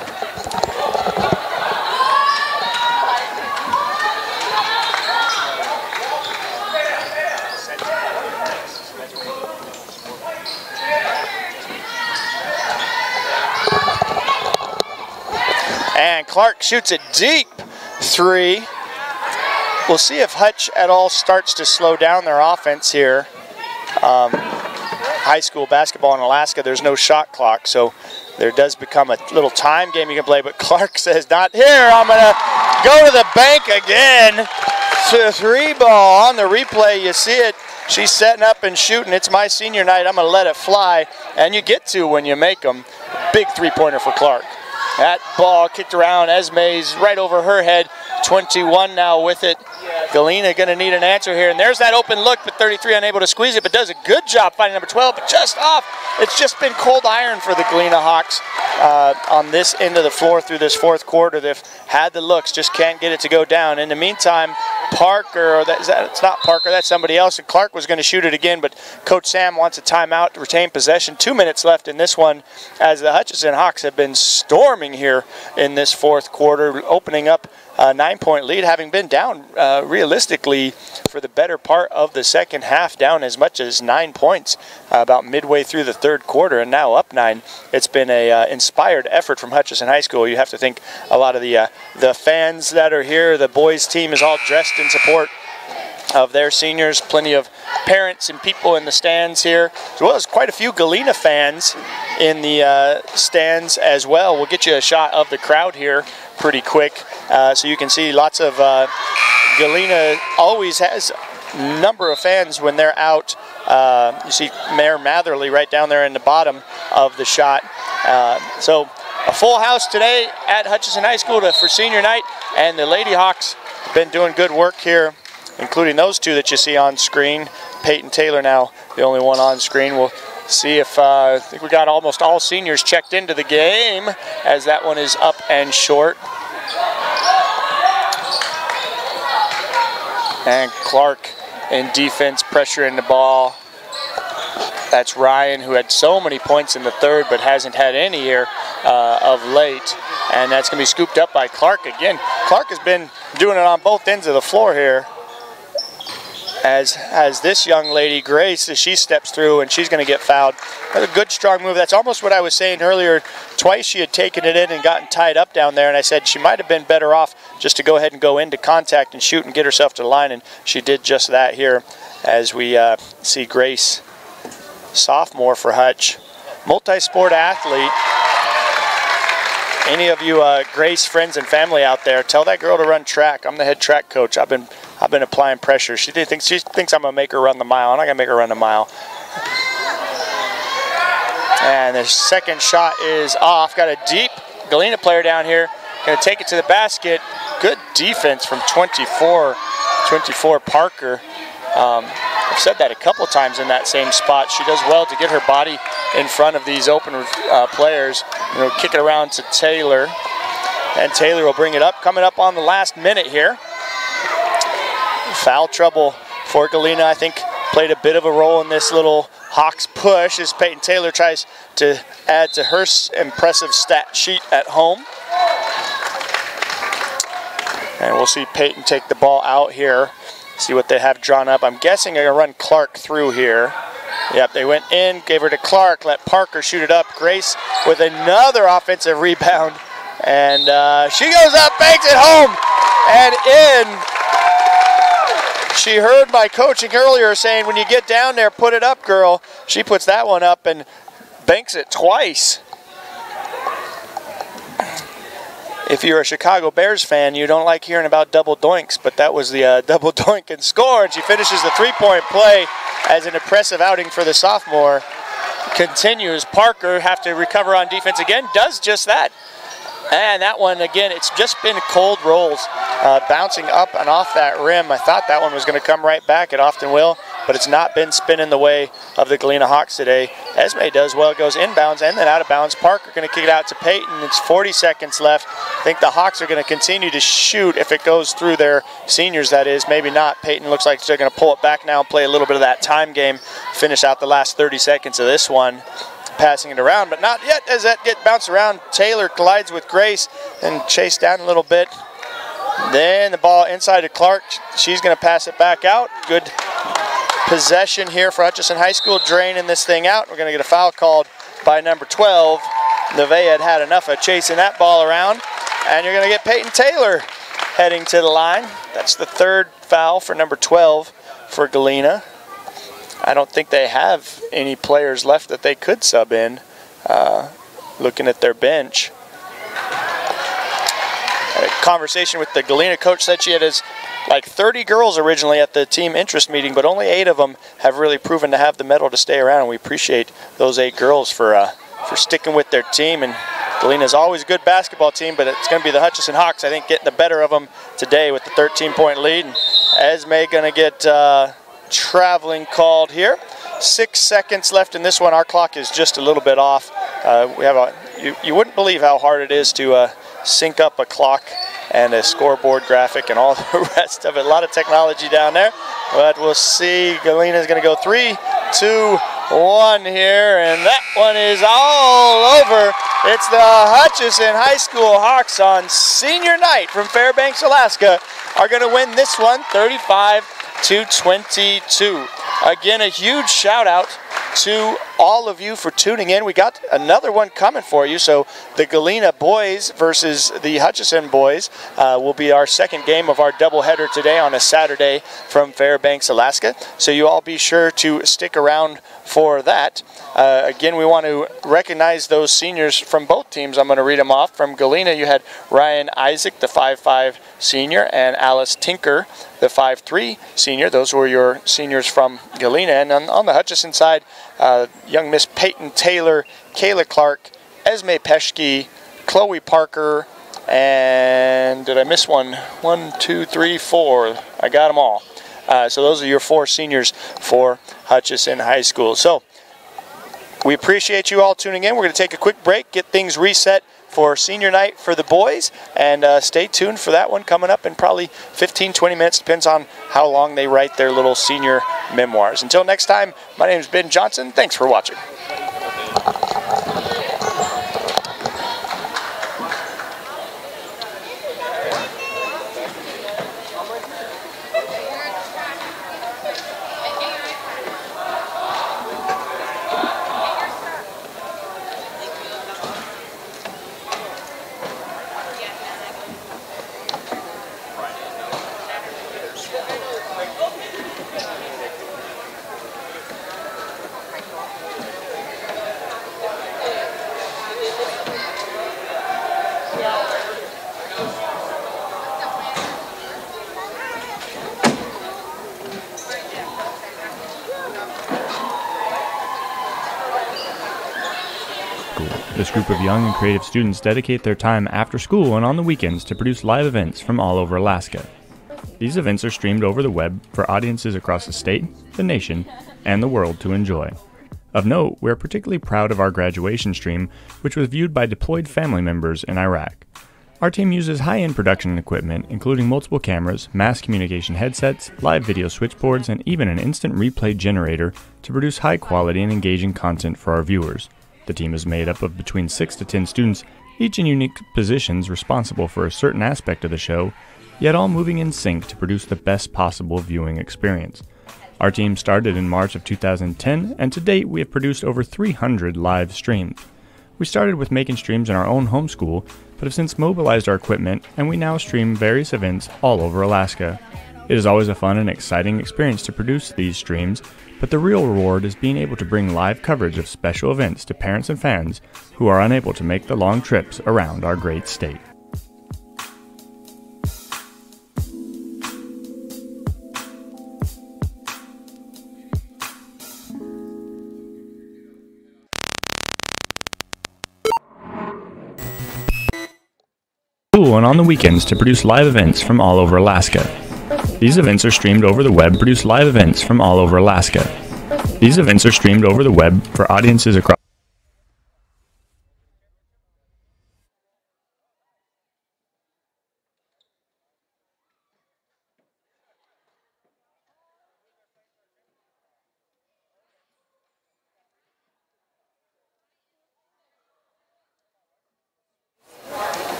And Clark shoots a deep 3. We'll see if Hutch at all starts to slow down their offense here. High school basketball in Alaska, there's no shot clock, so there does become a little time game you can play, but Clark says, not here, I'm going to go to the bank again. So 3 ball on the replay, you see it. She's setting up and shooting. It's my senior night, I'm going to let it fly, and you get to when you make them. Big 3-pointer for Clark. That ball kicked around. Esme's right over her head. 21 now with it. Galena going to need an answer here. And there's that open look, but 33 unable to squeeze it, but does a good job finding number 12, but just off. It's just been cold iron for the Galena Hawks on this end of the floor through this 4th quarter. They've had the looks, just can't get it to go down. In the meantime, Parker, it's not Parker, that's somebody else, and Clark was going to shoot it again, but Coach Sam wants a timeout to retain possession. 2 minutes left in this one, as the Hutchison Hawks have been storming here in this 4th quarter, opening up a 9-point lead, having been down realistically for the better part of the second half, down as much as 9 points about midway through the 3rd quarter, and now up 9. It's been a inspired effort from Hutchison High School. You have to think a lot of the fans that are here, the boys team is all dressed in support of their seniors. Plenty of parents and people in the stands here, as well as quite a few Galena fans in the stands as well. We'll get you a shot of the crowd here pretty quick, so you can see lots of Galena always has a number of fans when they're out. You see Mayor Matherly right down there in the bottom of the shot. So a full house today at Hutchinson High School for senior night, and the Lady Hawks have been doing good work here, including those two that you see on screen. Peyton Taylor now the only one on screen. We'll see if, I think we got almost all seniors checked into the game, as that one is up and short. And Clark in defense, pressuring the ball. That's Ryan, who had so many points in the third but hasn't had any here of late. And that's going to be scooped up by Clark again. Clark has been doing it on both ends of the floor here, as this young lady, Grace, as she steps through, and she's going to get fouled. That's a good, strong move. That's almost what I was saying earlier. Twice she had taken it in and gotten tied up down there, and I said she might have been better off just to go ahead and go into contact and shoot and get herself to the line, and she did just that here, as we see Grace, sophomore for Hutch, multi-sport athlete. Any of you Grace friends and family out there, tell that girl to run track. I'm the head track coach. I've been applying pressure. She thinks I'm gonna make her run the mile. I'm not gonna make her run the mile. And the second shot is off. Got a deep Galena player down here. Gonna take it to the basket. Good defense from 24 Parker. I've said that a couple times in that same spot. She does well to get her body in front of these open players. You know, kick it around to Taylor, and Taylor will bring it up. Coming up on the last minute here. Foul trouble for Galena, I think, played a bit of a role in this little Hawks push as Peyton Taylor tries to add to her impressive stat sheet at home. And we'll see Peyton take the ball out here. See what they have drawn up. I'm guessing they're going to run Clark through here. Yep, they went in, gave her to Clark, let Parker shoot it up. Grace with another offensive rebound. And she goes up, banks it home, and in. She heard my coaching earlier saying, when you get down there, put it up, girl. She puts that one up and banks it twice. If you're a Chicago Bears fan, you don't like hearing about double doinks, but that was the double doink and score, and she finishes the three-point play as an impressive outing for the sophomore. Continues. Parker have to recover on defense again, does just that. And that one, again, it's just been cold rolls, bouncing up and off that rim. I thought that one was going to come right back. It often will, but it's not been spinning the way of the Galena Hawks today. Esme does well, goes inbounds and then out of bounds. Parker going to kick it out to Peyton. It's 40 seconds left. I think the Hawks are going to continue to shoot if it goes through their seniors, that is. Maybe not. Peyton looks like they're going to pull it back now and play a little bit of that time game, finish out the last 30 seconds of this one. Passing it around, but not yet as that gets bounced around. Taylor collides with Grace and chased down a little bit. Then the ball inside to Clark. She's going to pass it back out. Good possession here for Hutchinson High School, draining this thing out. We're going to get a foul called by number 12. Nevaeh had enough of chasing that ball around, and you're going to get Peyton Taylor heading to the line. That's the third foul for number 12 for Galena. I don't think they have any players left that they could sub in, looking at their bench. A conversation with the Galena coach said she had like 30 girls originally at the team interest meeting, but only 8 of them have really proven to have the mettle to stay around, and we appreciate those 8 girls for sticking with their team. And Galena's always a good basketball team, but it's going to be the Hutchinson Hawks, I think, getting the better of them today with the 13-point lead. And Esme going to get traveling called here. 6 seconds left in this one. Our clock is just a little bit off. We have you wouldn't believe how hard it is to sync up a clock and a scoreboard graphic and all the rest of it. A lot of technology down there, but we'll see. Galena is going to go 3, 2, 1 here, and that one is all over. It's the Hutchinson High School Hawks on senior night from Fairbanks, Alaska, are going to win this one 35-22. Again, a huge shout out to all of you for tuning in. We got another one coming for you. So the Galena boys versus the Hutchinson boys will be our second game of our doubleheader today on a Saturday from Fairbanks, Alaska. So you all be sure to stick around for that. Again, we want to recognize those seniors from both teams. I'm going to read them off. From Galena, you had Ryan Isaac, the 5'5" senior, and Alice Tinker, the 5'3" senior. Those were your seniors from Galena. And on the Hutchinson side, young Miss Peyton Taylor, Kayla Clark, Esme Peschke, Chloe Parker, and did I miss one? 1, 2, 3, 4. I got them all. So those are your 4 seniors for Hutchinson High School. So we appreciate you all tuning in. We're going to take a quick break, get things reset for senior night for the boys, and stay tuned for that one coming up in probably 15-20 minutes. Depends on how long they write their little senior memoirs. Until next time, my name is Ben Johnson. Thanks for watching. This group of young and creative students dedicate their time after school and on the weekends to produce live events from all over Alaska. These events are streamed over the web for audiences across the state, the nation, and the world to enjoy. Of note, we are particularly proud of our graduation stream, which was viewed by deployed family members in Iraq. Our team uses high-end production equipment, including multiple cameras, mass communication headsets, live video switchboards, and even an instant replay generator to produce high-quality and engaging content for our viewers. The team is made up of between 6 to 10 students, each in unique positions responsible for a certain aspect of the show, yet all moving in sync to produce the best possible viewing experience. Our team started in March of 2010, and to date we have produced over 300 live streams. We started with making streams in our own home school, but have since mobilized our equipment, and we now stream various events all over Alaska. It is always a fun and exciting experience to produce these streams, but the real reward is being able to bring live coverage of special events to parents and fans who are unable to make the long trips around our great state. And on the weekends to produce live events from all over Alaska. These events are streamed over the web, produce live events from all over Alaska. These events are streamed over the web for audiences across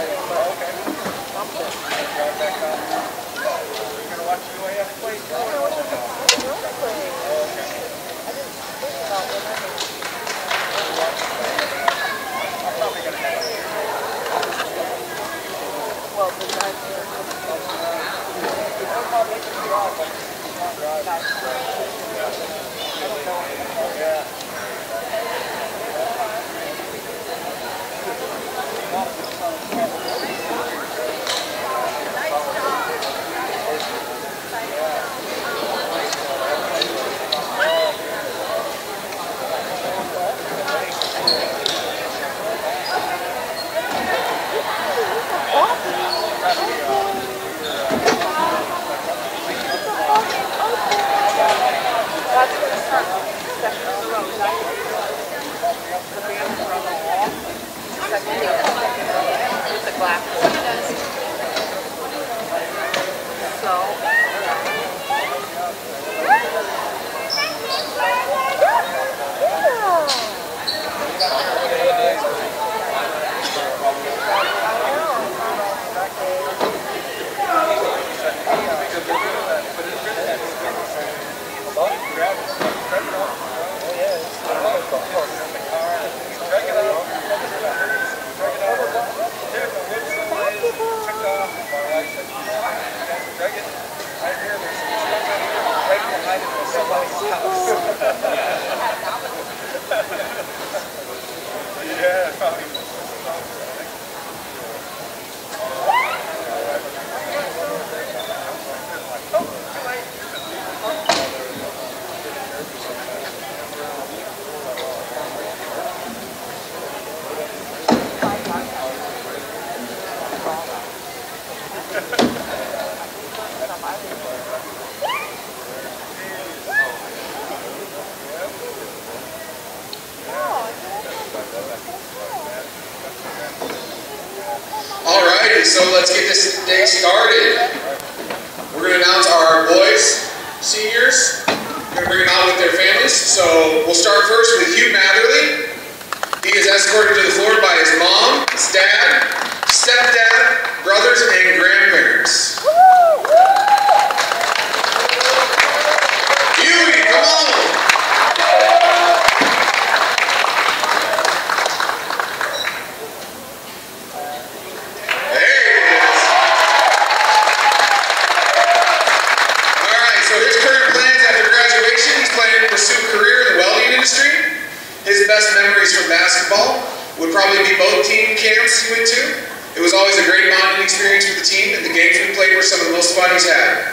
You're gonna watch UAF play? Alrighty, so let's get this day started. We're going to announce our boys, seniors. We're going to bring them out with their families. So we'll start first with Hugh Matherly. He is escorted to the floor by his mom, his dad, stepdad, brothers, and grandparents. Hughie, come on! His best memories from basketball would probably be both team camps he went to. It was always a great bonding experience with the team, and the games we played were some of the most fun he's had.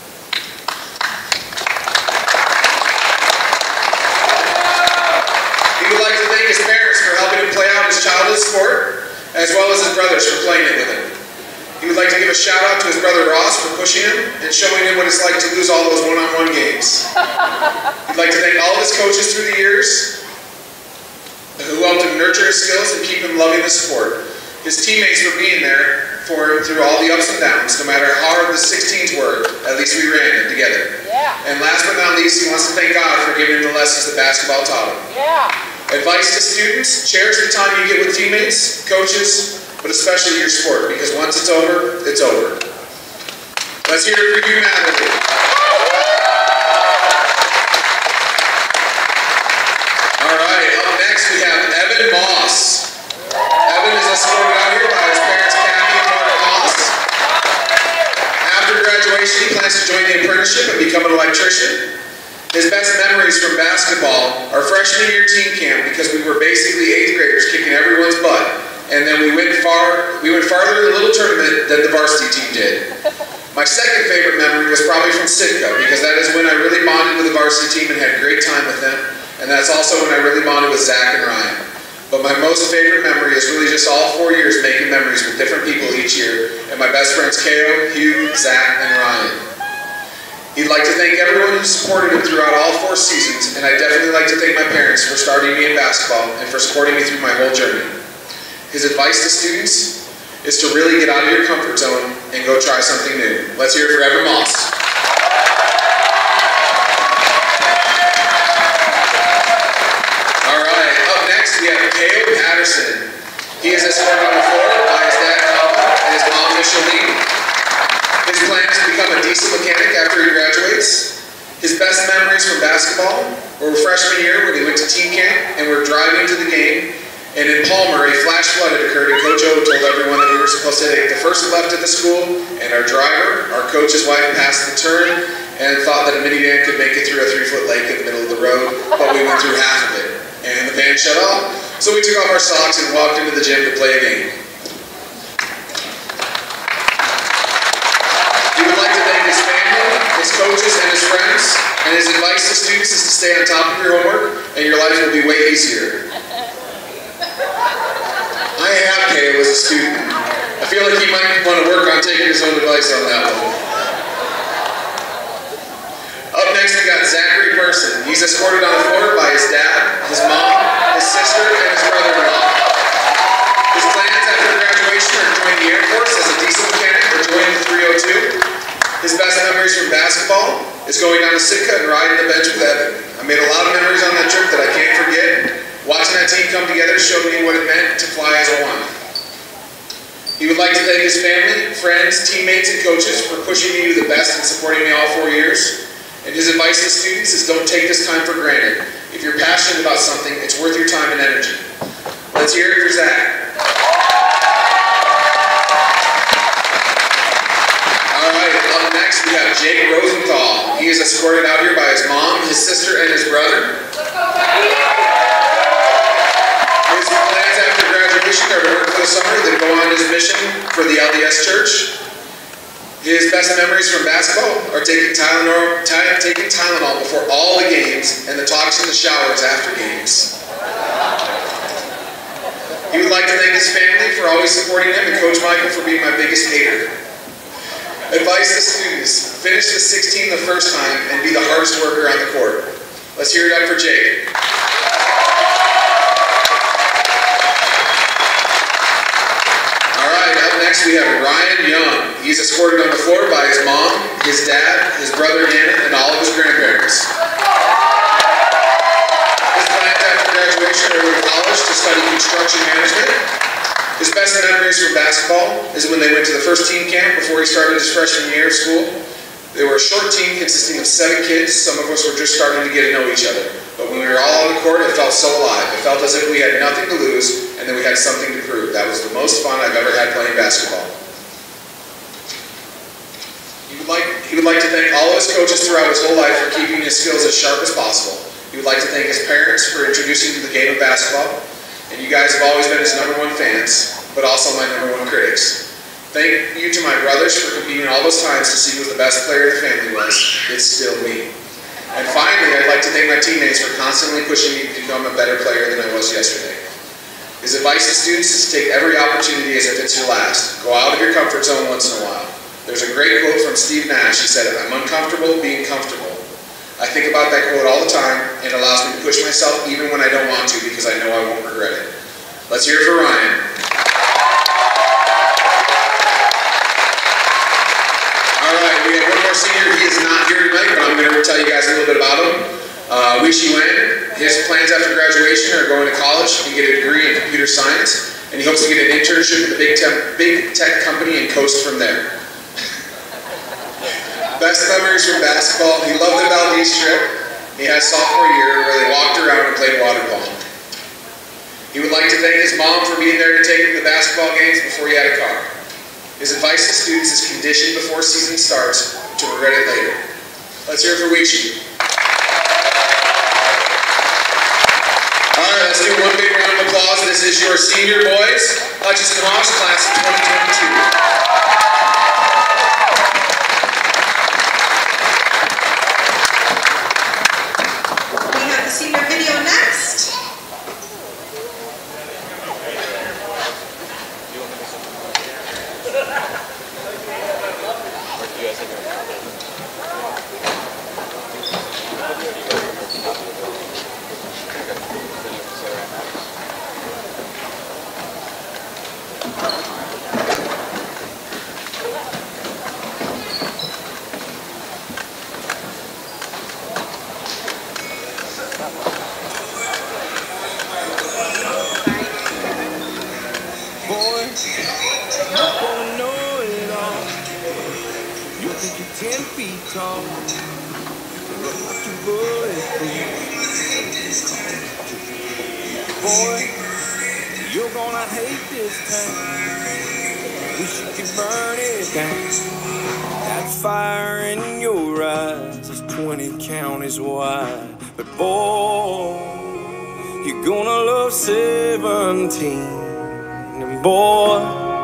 He would like to thank his parents for helping him play out his childhood sport, as well as his brothers for playing it with him. He would like to give a shout out to his brother Ross for pushing him and showing him what it's like to lose all those one-on-one games. He'd like to thank all of his coaches through the years, who helped him nurture his skills and keep him loving the sport. His teammates for being there for him through all the ups and downs. No matter how hard the 16s were, at least we ran it together. Yeah. And last but not least, he wants to thank God for giving him the lessons that basketball taught him. Yeah. Advice to students: cherish the time you get with teammates, coaches, but especially your sport, because once it's over, it's over. Let's hear it for you, Matherly. We have Evan Moss. Evan is escorted out here by his parents, Kathy and Mark Moss. After graduation, he plans to join the apprenticeship and become an electrician. His best memories from basketball are freshman year team camp, because we were basically 8th graders kicking everyone's butt. And then we went farther in the little tournament than the varsity team did. My second favorite memory was probably from Sitka, because that is when I really bonded with the varsity team and had a great time with them. And that's also when I really bonded with Zach and Ryan. But my most favorite memory is really just all 4 years making memories with different people each year. And my best friends, Ko, Hugh, Zach, and Ryan. He'd like to thank everyone who supported him throughout all 4 seasons. And I'd definitely like to thank my parents for starting me in basketball and for supporting me through my whole journey. His advice to students is to really get out of your comfort zone and go try something new. Let's hear it for Evan Moss. We have Caleb Patterson. He is escorted on the floor by his dad, Calvin, and his mom, Micheline. His plan is to become a diesel mechanic after he graduates. His best memories from basketball were freshman year when he went to team camp and we're driving to the game. And in Palmer, a flash flood had occurred, and Coach O told everyone that we were supposed to take the first left at the school, and our driver, our coach's wife, passed the turn and thought that a minivan could make it through a 3-foot lake in the middle of the road, but we went through half of it. And the van shut off, so we took off our socks and walked into the gym to play a game. He would like to thank his family, his coaches, and his friends, and his advice to students is to stay on top of your homework, and your life will be way easier. I have Caleb as a student. I feel like he might want to work on taking his own advice on that one. Up next, we got Zachary Person. He's escorted on the floor by his dad, his mom, his sister, and his brother-in-law. His plans after graduation are to join the Air Force as a diesel mechanic or join the 302. His best memories from basketball is going down to Sitka and riding the bench with Evan. I made a lot of memories on that trip that I can't forget. Watching that team come together showed me what it meant to fly as a one. He would like to thank his family, friends, teammates, and coaches for pushing me to the best and supporting me all 4 years. And his advice to students is don't take this time for granted. If you're passionate about something, it's worth your time and energy. Let's hear it for Zach. All right, up next next we have Jake Rosenthal. He is escorted out here by his mom, his sister, and his brother. His plans after graduation are to work for the summer, then go on his mission for the LDS Church. His best memories from basketball are taking Tylenol before all the games and the talks in the showers after games. He would like to thank his family for always supporting him and Coach Michael for being my biggest hater. Advice to students: finish the 16 the first time and be the hardest worker on the court. Let's hear it up for Jake. All right, up next we have Ryan Young. He's escorted on the floor by his mom, his dad, his brother Gannon, and all of his grandparents. His plans after graduation are to go to college to study construction management. His best memories from basketball is when they went to the first team camp before he started his freshman year of school. They were a short team consisting of 7 kids. Some of us were just starting to get to know each other. But when we were all on the court, it felt so alive. It felt as if we had nothing to lose and that we had something to prove. That was the most fun I've ever had playing basketball. He would like to thank all of his coaches throughout his whole life for keeping his skills as sharp as possible. He would like to thank his parents for introducing him to the game of basketball. And you guys have always been his #1 fans, but also my #1 critics. Thank you to my brothers for competing all those times to see who the best player the family was. It's still me. And finally, I'd like to thank my teammates for constantly pushing me to become a better player than I was yesterday. His advice to students is to take every opportunity as if it's your last. Go out of your comfort zone once in a while. There's a great quote from Steve Nash. He said, "I'm uncomfortable being comfortable." I think about that quote all the time, and it allows me to push myself even when I don't want to because I know I won't regret it. Let's hear it for Ryan. All right, we have one more senior. He is not here tonight, but I'm going to tell you guys a little bit about him. Weishi Wen, his plans after graduation are going to college and get a degree in computer science, and he hopes to get an internship with a big tech company and coast from there. Best memories from basketball: he loved the Valdez trip. He had sophomore year where they walked around and played water polo. He would like to thank his mom for being there to take him to basketball games before he had a car. His advice to students is condition before season starts to regret it later. Let's hear it for Weishi. All right, let's do one big round of applause. This is your senior boys, Hutchinson Hawks, class of 2022. Senior video next. Boy, you're gonna hate this town. Wish you could burn it down. That fire in your eyes is 20 counties wide. But boy, you're gonna love 17. And boy,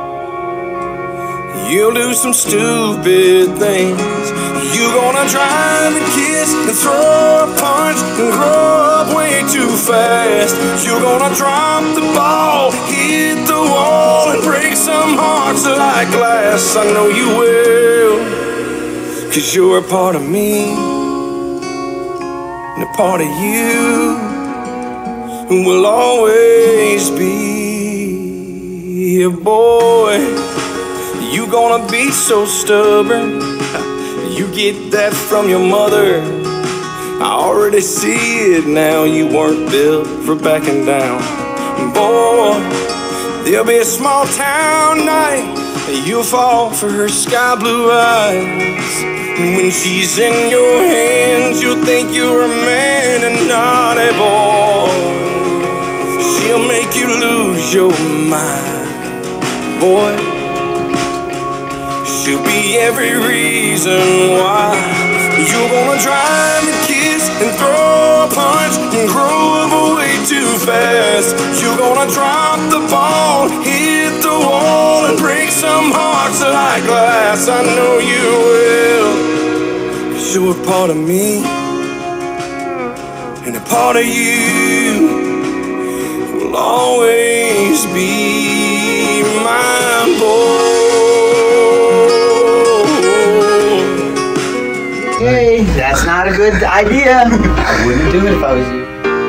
you'll do some stupid things. You're gonna drive and kiss and throw a punch and grow up way too fast. You're gonna drop the ball, hit the wall, and break some hearts like glass. I know you will, 'cause you're a part of me and a part of you who will always be a boy. You gonna be so stubborn. You get that from your mother. I already see it now. You weren't built for backing down. Boy, there'll be a small town night. You'll fall for her sky blue eyes. And when she's in your hands, you'll think you're a man and not a boy. She'll make you lose your mind, boy. she'll be every reason why. You're gonna drive and kiss and throw a punch and grow up way too fast. You're gonna drop the ball, hit the wall, and break some hearts like glass. I know you will, 'cause you're a part of me, and a part of you will always be my boy. Hey, that's not a good idea. I wouldn't do it if I was you.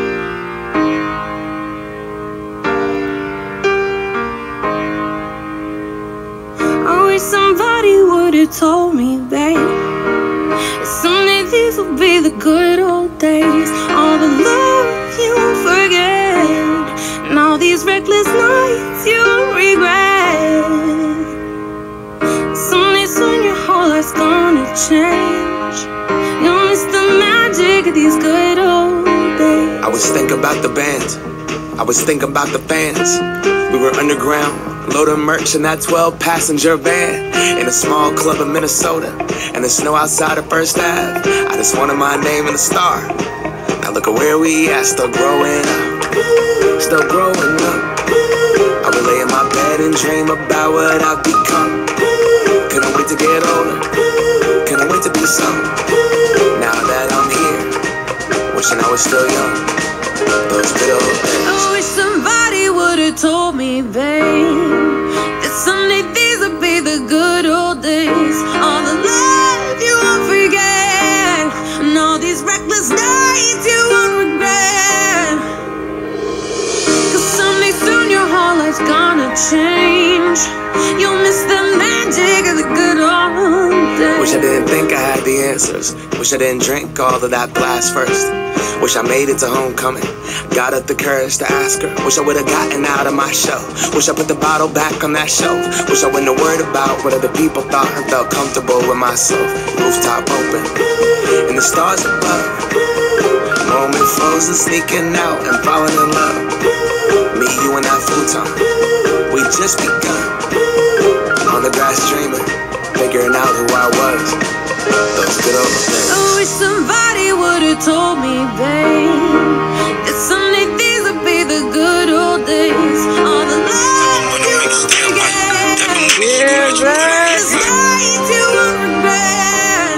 I wish somebody would have told me, babe, someday these will be the good old days. All the love you won't forget, and all these reckless nights you won't regret. Someday soon your whole life's gonna change. You'll miss the magic of these good old days. I was thinking about the band, I was thinking about the fans. We were underground, loading merch in that 12-passenger van, in a small club in Minnesota, and the snow outside of First Ave. I just wanted my name in the star. Now look at where we at, still growing up, still growing up. I would lay in my bed and dream about what I've become. Couldn't wait to get older, couldn't wait to be some. Now that I'm here, wishing I was still young. Those good old days. I wish somebody would have told me, babe, that someday these would be the good old days. All the love you won't forget, and all these reckless nights you won't regret. 'Cause someday soon your whole life's gonna change. You'll miss the magic of the good old days. Wish I didn't think I had the answers. Wish I didn't drink all of that blast first. Wish I made it to homecoming, got up the courage to ask her. Wish I would've gotten out of my shell. Wish I put the bottle back on that shelf. Wish I wouldn't have worried about what other people thought and felt comfortable with myself. Rooftop open, and the stars above. Moment frozen, sneaking out and falling in love. Me, you, and that futon, we just begun. On the grass dreaming, figuring out who I was. Those good old days. I wish somebody would have told me, babe, that someday these would be the good old days. All the love you won't forget, reckless nights you won't regret.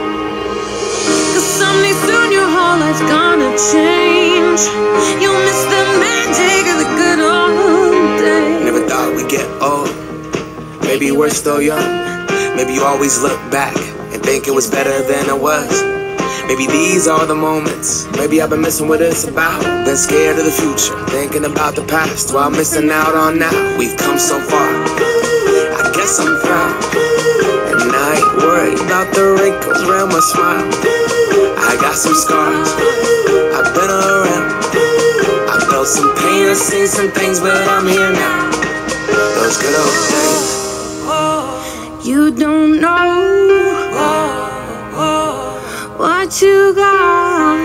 'Cause someday soon your whole life's gonna change. You'll miss the magic of the good old days. Never thought we'd get old. Maybe we're still young. Maybe you always look back and think it was better than it was. Maybe these are the moments. Maybe I've been missing what it's about. Been scared of the future, thinking about the past while missing out on now. We've come so far, I guess I'm proud. And I ain't worried about the wrinkles around my smile. I got some scars, I've been around. I felt some pain, I've seen some things, but I'm here now. Those good old days. You don't know what you got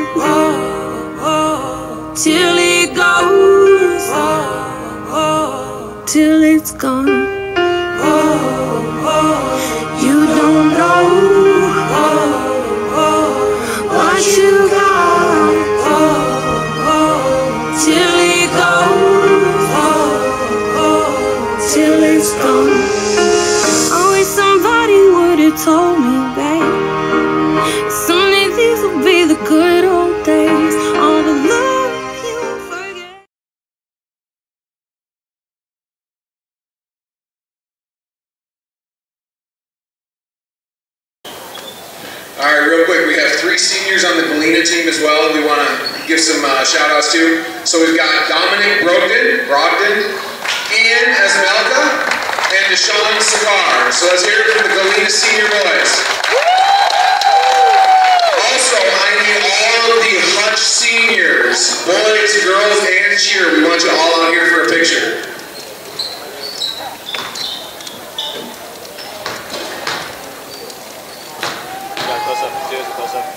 till it goes, till it's gone. You don't know what you got till it goes, till it's gone. I wish somebody would have told me, babe, someday these will be the good old days. All the love you won't forget. All right, real quick, we have 3 seniors on the Galena team as well we want to give some shout outs to. So we've got Dominic Brogdon, Ian Esmelka, and Deshaun Sakar. So let's hear it from the Galena senior boys. Also, I need all of the Hutch seniors, boys, girls, and cheer. We want you all out here for a picture. Close up. Do it close up.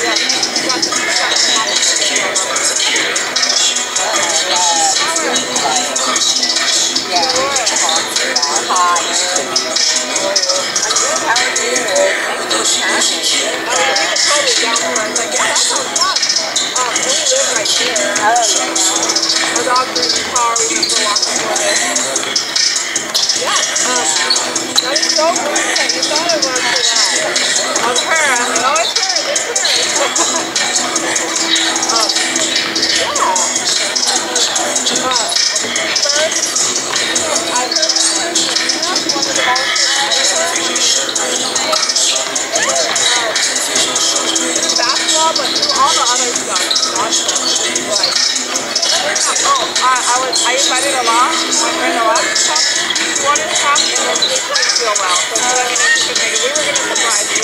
I invited a lot. My friend a lot. She wanted to come and then she didn't feel well. So she let me know she could make it. We were going to surprise you.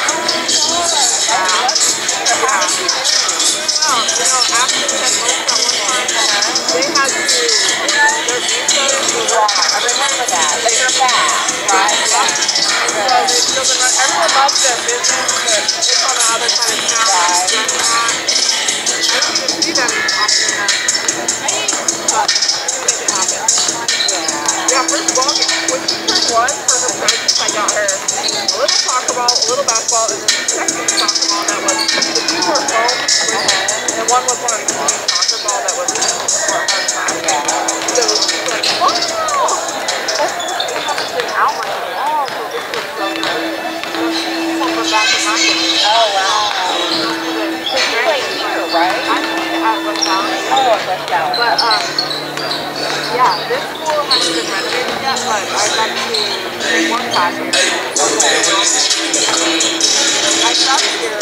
Well, you know, after the most at one time, they had to, their newsletters were wrong. I remember that. They were bad, right? Yeah. So they still been running. Everyone loves their business, but it's on the other side of town. I didn't even see them often enough. Yeah, first of all, what she turned was for her presents, I got her a little soccer ball, a little basketball, and then the second soccer ball that was, the two were foam, and one was one of the soccer ball that was for her class. So she's like, oh! They haven't been out much at all, so this was so good. From back in my day. Oh, wow. So you play here, right? I play at West Valley. Oh, at West Valley. But, yeah, this school hasn't been renovated yet, but I'd like to take one class with it. I started here.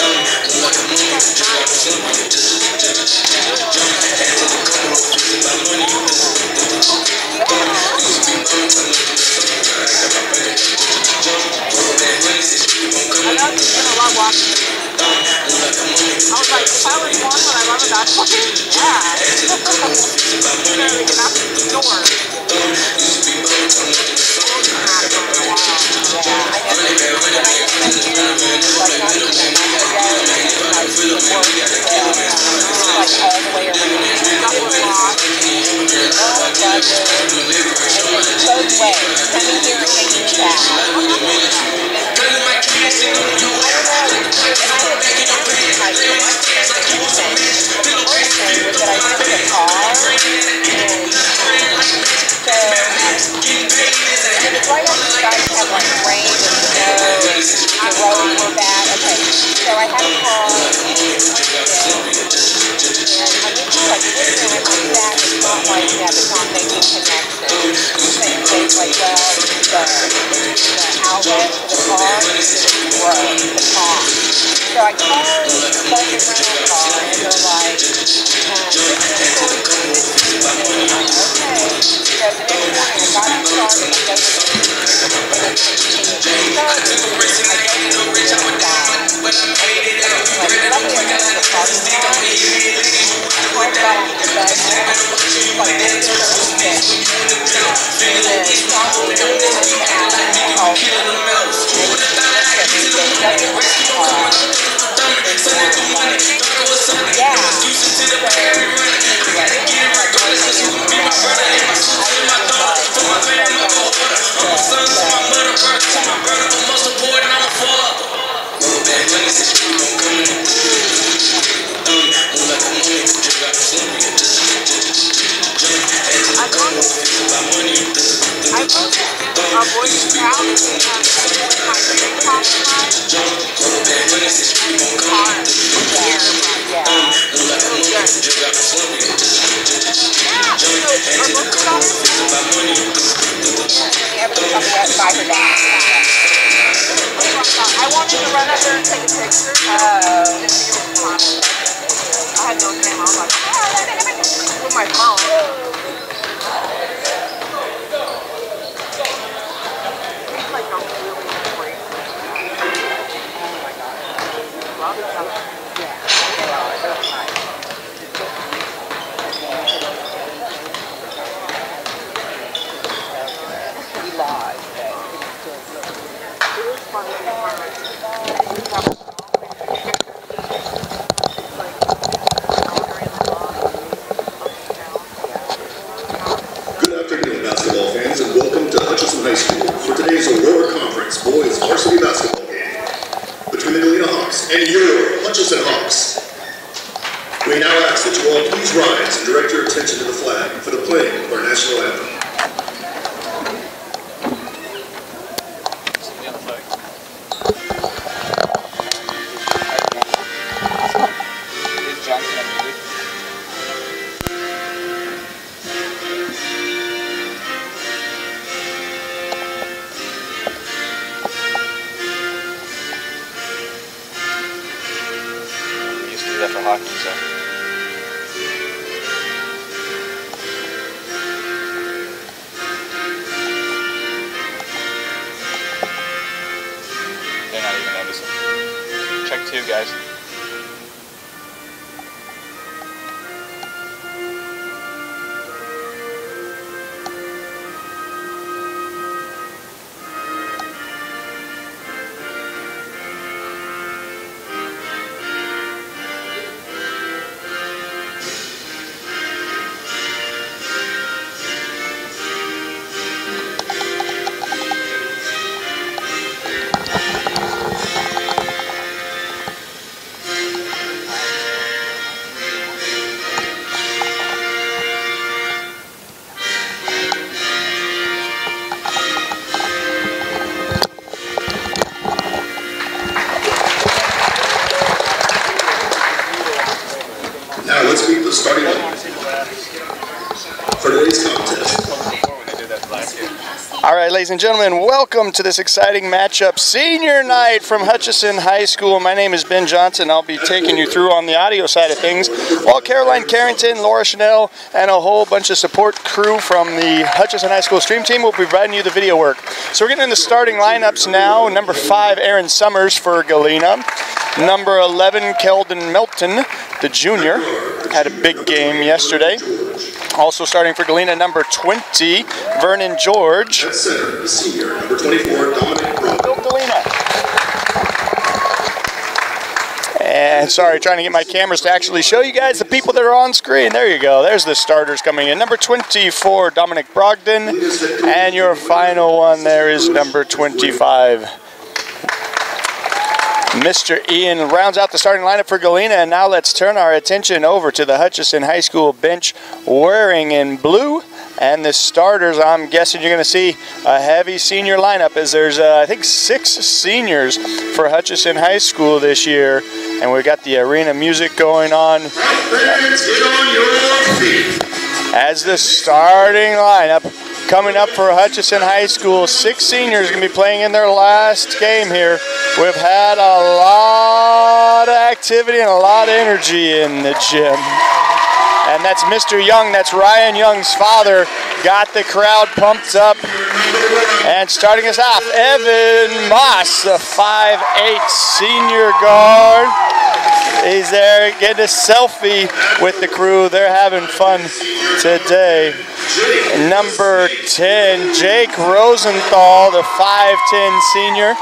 I know it's been a lot watching. I was like, if I was one when I run a basketball game, yeah. We can actually snore. Right on the side have like rain and snow, the roads were bad. Okay, so I had a car and I think like this one on that is not like that, it's not making connections. Same thing like the outlet for the car broke, the top. So I called the budget rental car and they're like, I wanted to run up there and take a picture. I had no camera. I was like, with my phone. It's like a really great. Oh my god. Love it. Yeah. We lied. It was funny. your Hutchison Hawks. We now ask that you all please rise and direct your attention to the flag for the playing of our national anthem. That for hockey, so. They're not even noticing. Check 2, guys. Now let's meet the starting line for today's contest. All right, ladies and gentlemen, welcome to this exciting matchup, senior night from Hutchison High School. My name is Ben Johnson. I'll be taking you through on the audio side of things, while Caroline Carrington, Laura Chanel, and a whole bunch of support crew from the Hutchison High School stream team will be providing you the video work. So we're getting into starting lineups now. Number 5, Aaron Summers for Galena. Number 11, Keldon Melton, the junior, had a big game yesterday. Also starting for Galena, number 20, Vernon George. At center, the senior, number 24, Dominic Brogdon. Galena. And sorry, trying to get my cameras to actually show you guys the people that are on screen. There you go. There's the starters coming in. Number 24, Dominic Brogdon. And your final one there is number 25. Mr. Ian rounds out the starting lineup for Galena, and now let's turn our attention over to the Hutchison High School bench wearing in blue. And the starters, I'm guessing you're going to see a heavy senior lineup, as there's, I think, 6 seniors for Hutchison High School this year. And we've got the arena music going on. As the starting lineup coming up for Hutchison High School, 6 seniors going to be playing in their last game here. We've had a lot of activity and a lot of energy in the gym. And that's Mr. Young, that's Ryan Young's father, got the crowd pumped up. And starting us off, Evan Moss, the 5'8" senior guard. He's there getting a selfie with the crew. They're having fun today. Number 10, Jake Rosenthal, the 5'10" senior.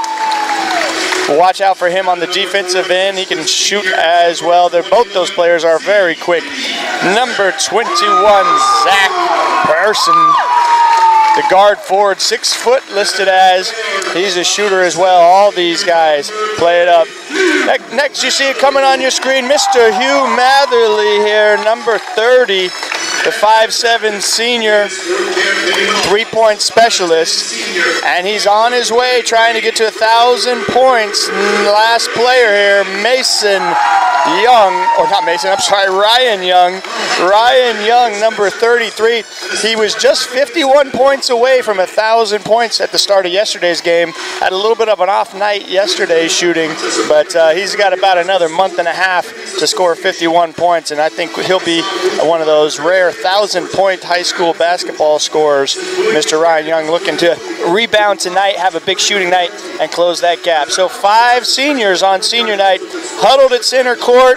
Watch out for him on the defensive end. He can shoot as well. Both those players are very quick. Number 21, Zach Person, the guard forward, 6 foot listed as. He's a shooter as well. All these guys play it up. Next, you see it coming on your screen, Mr. Hugh Matherly here, number 30, the 5'7" senior, 3-point specialist, and he's on his way trying to get to 1,000 points. Last player here, Mason Young, or not Mason, I'm sorry, Ryan Young. Ryan Young, number 33. He was just 51 points away from 1,000 points at the start of yesterday's game. Had a little bit of an off night yesterday shooting, but he's got about another month and a half to score 51 points, and I think he'll be one of those rare 1,000-point high school basketball scorers. Mr. Ryan Young looking to rebound tonight, have a big shooting night, and close that gap. So 5 seniors on senior night, huddled at center court.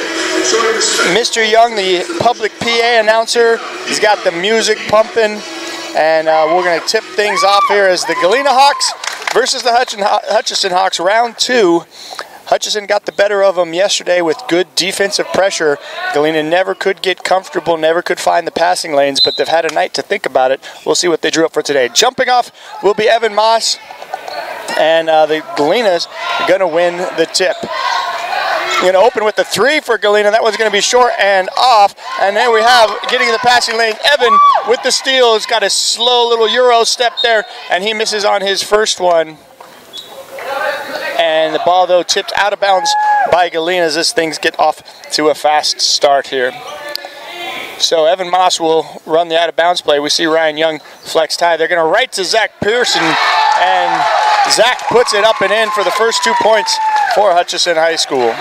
Mr. Young, the public PA announcer, he's got the music pumping, and we're going to tip things off here as the Galena Hawks versus the Hutchison Hawks, round 2. Hutchison got the better of them yesterday with good defensive pressure. Galena never could get comfortable, never could find the passing lanes, but they've had a night to think about it. We'll see what they drew up for today. Jumping off will be Evan Moss, and the Galena's going to win the tip. going to open with the 3 for Galena. That one's going to be short and off. And then we have, getting in the passing lane, Evan with the steal. He's got a slow little Euro step there, and he misses on his first one. And the ball, though, tipped out of bounds by Galena as this things get off to a fast start here. So Evan Moss will run the out-of-bounds play. We see Ryan Young flex tie. They're going to right to Zach Pearson, and Zach puts it up and in for the first 2 points for Hutchinson High School.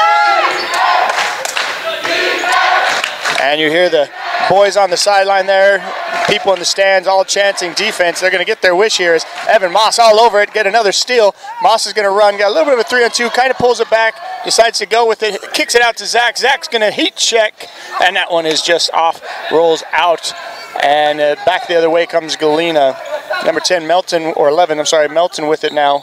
And you hear the boys on the sideline there, people in the stands all chanting defense. They're going to get their wish here as Evan Moss all over it, get another steal. Moss is going to run, got a little bit of a 3-on-2, kind of pulls it back, decides to go with it, kicks it out to Zach. Zach's going to heat check, and that one is just off, rolls out. And back the other way comes Galena. Number 10, Melton, or 11, I'm sorry, Melton with it now.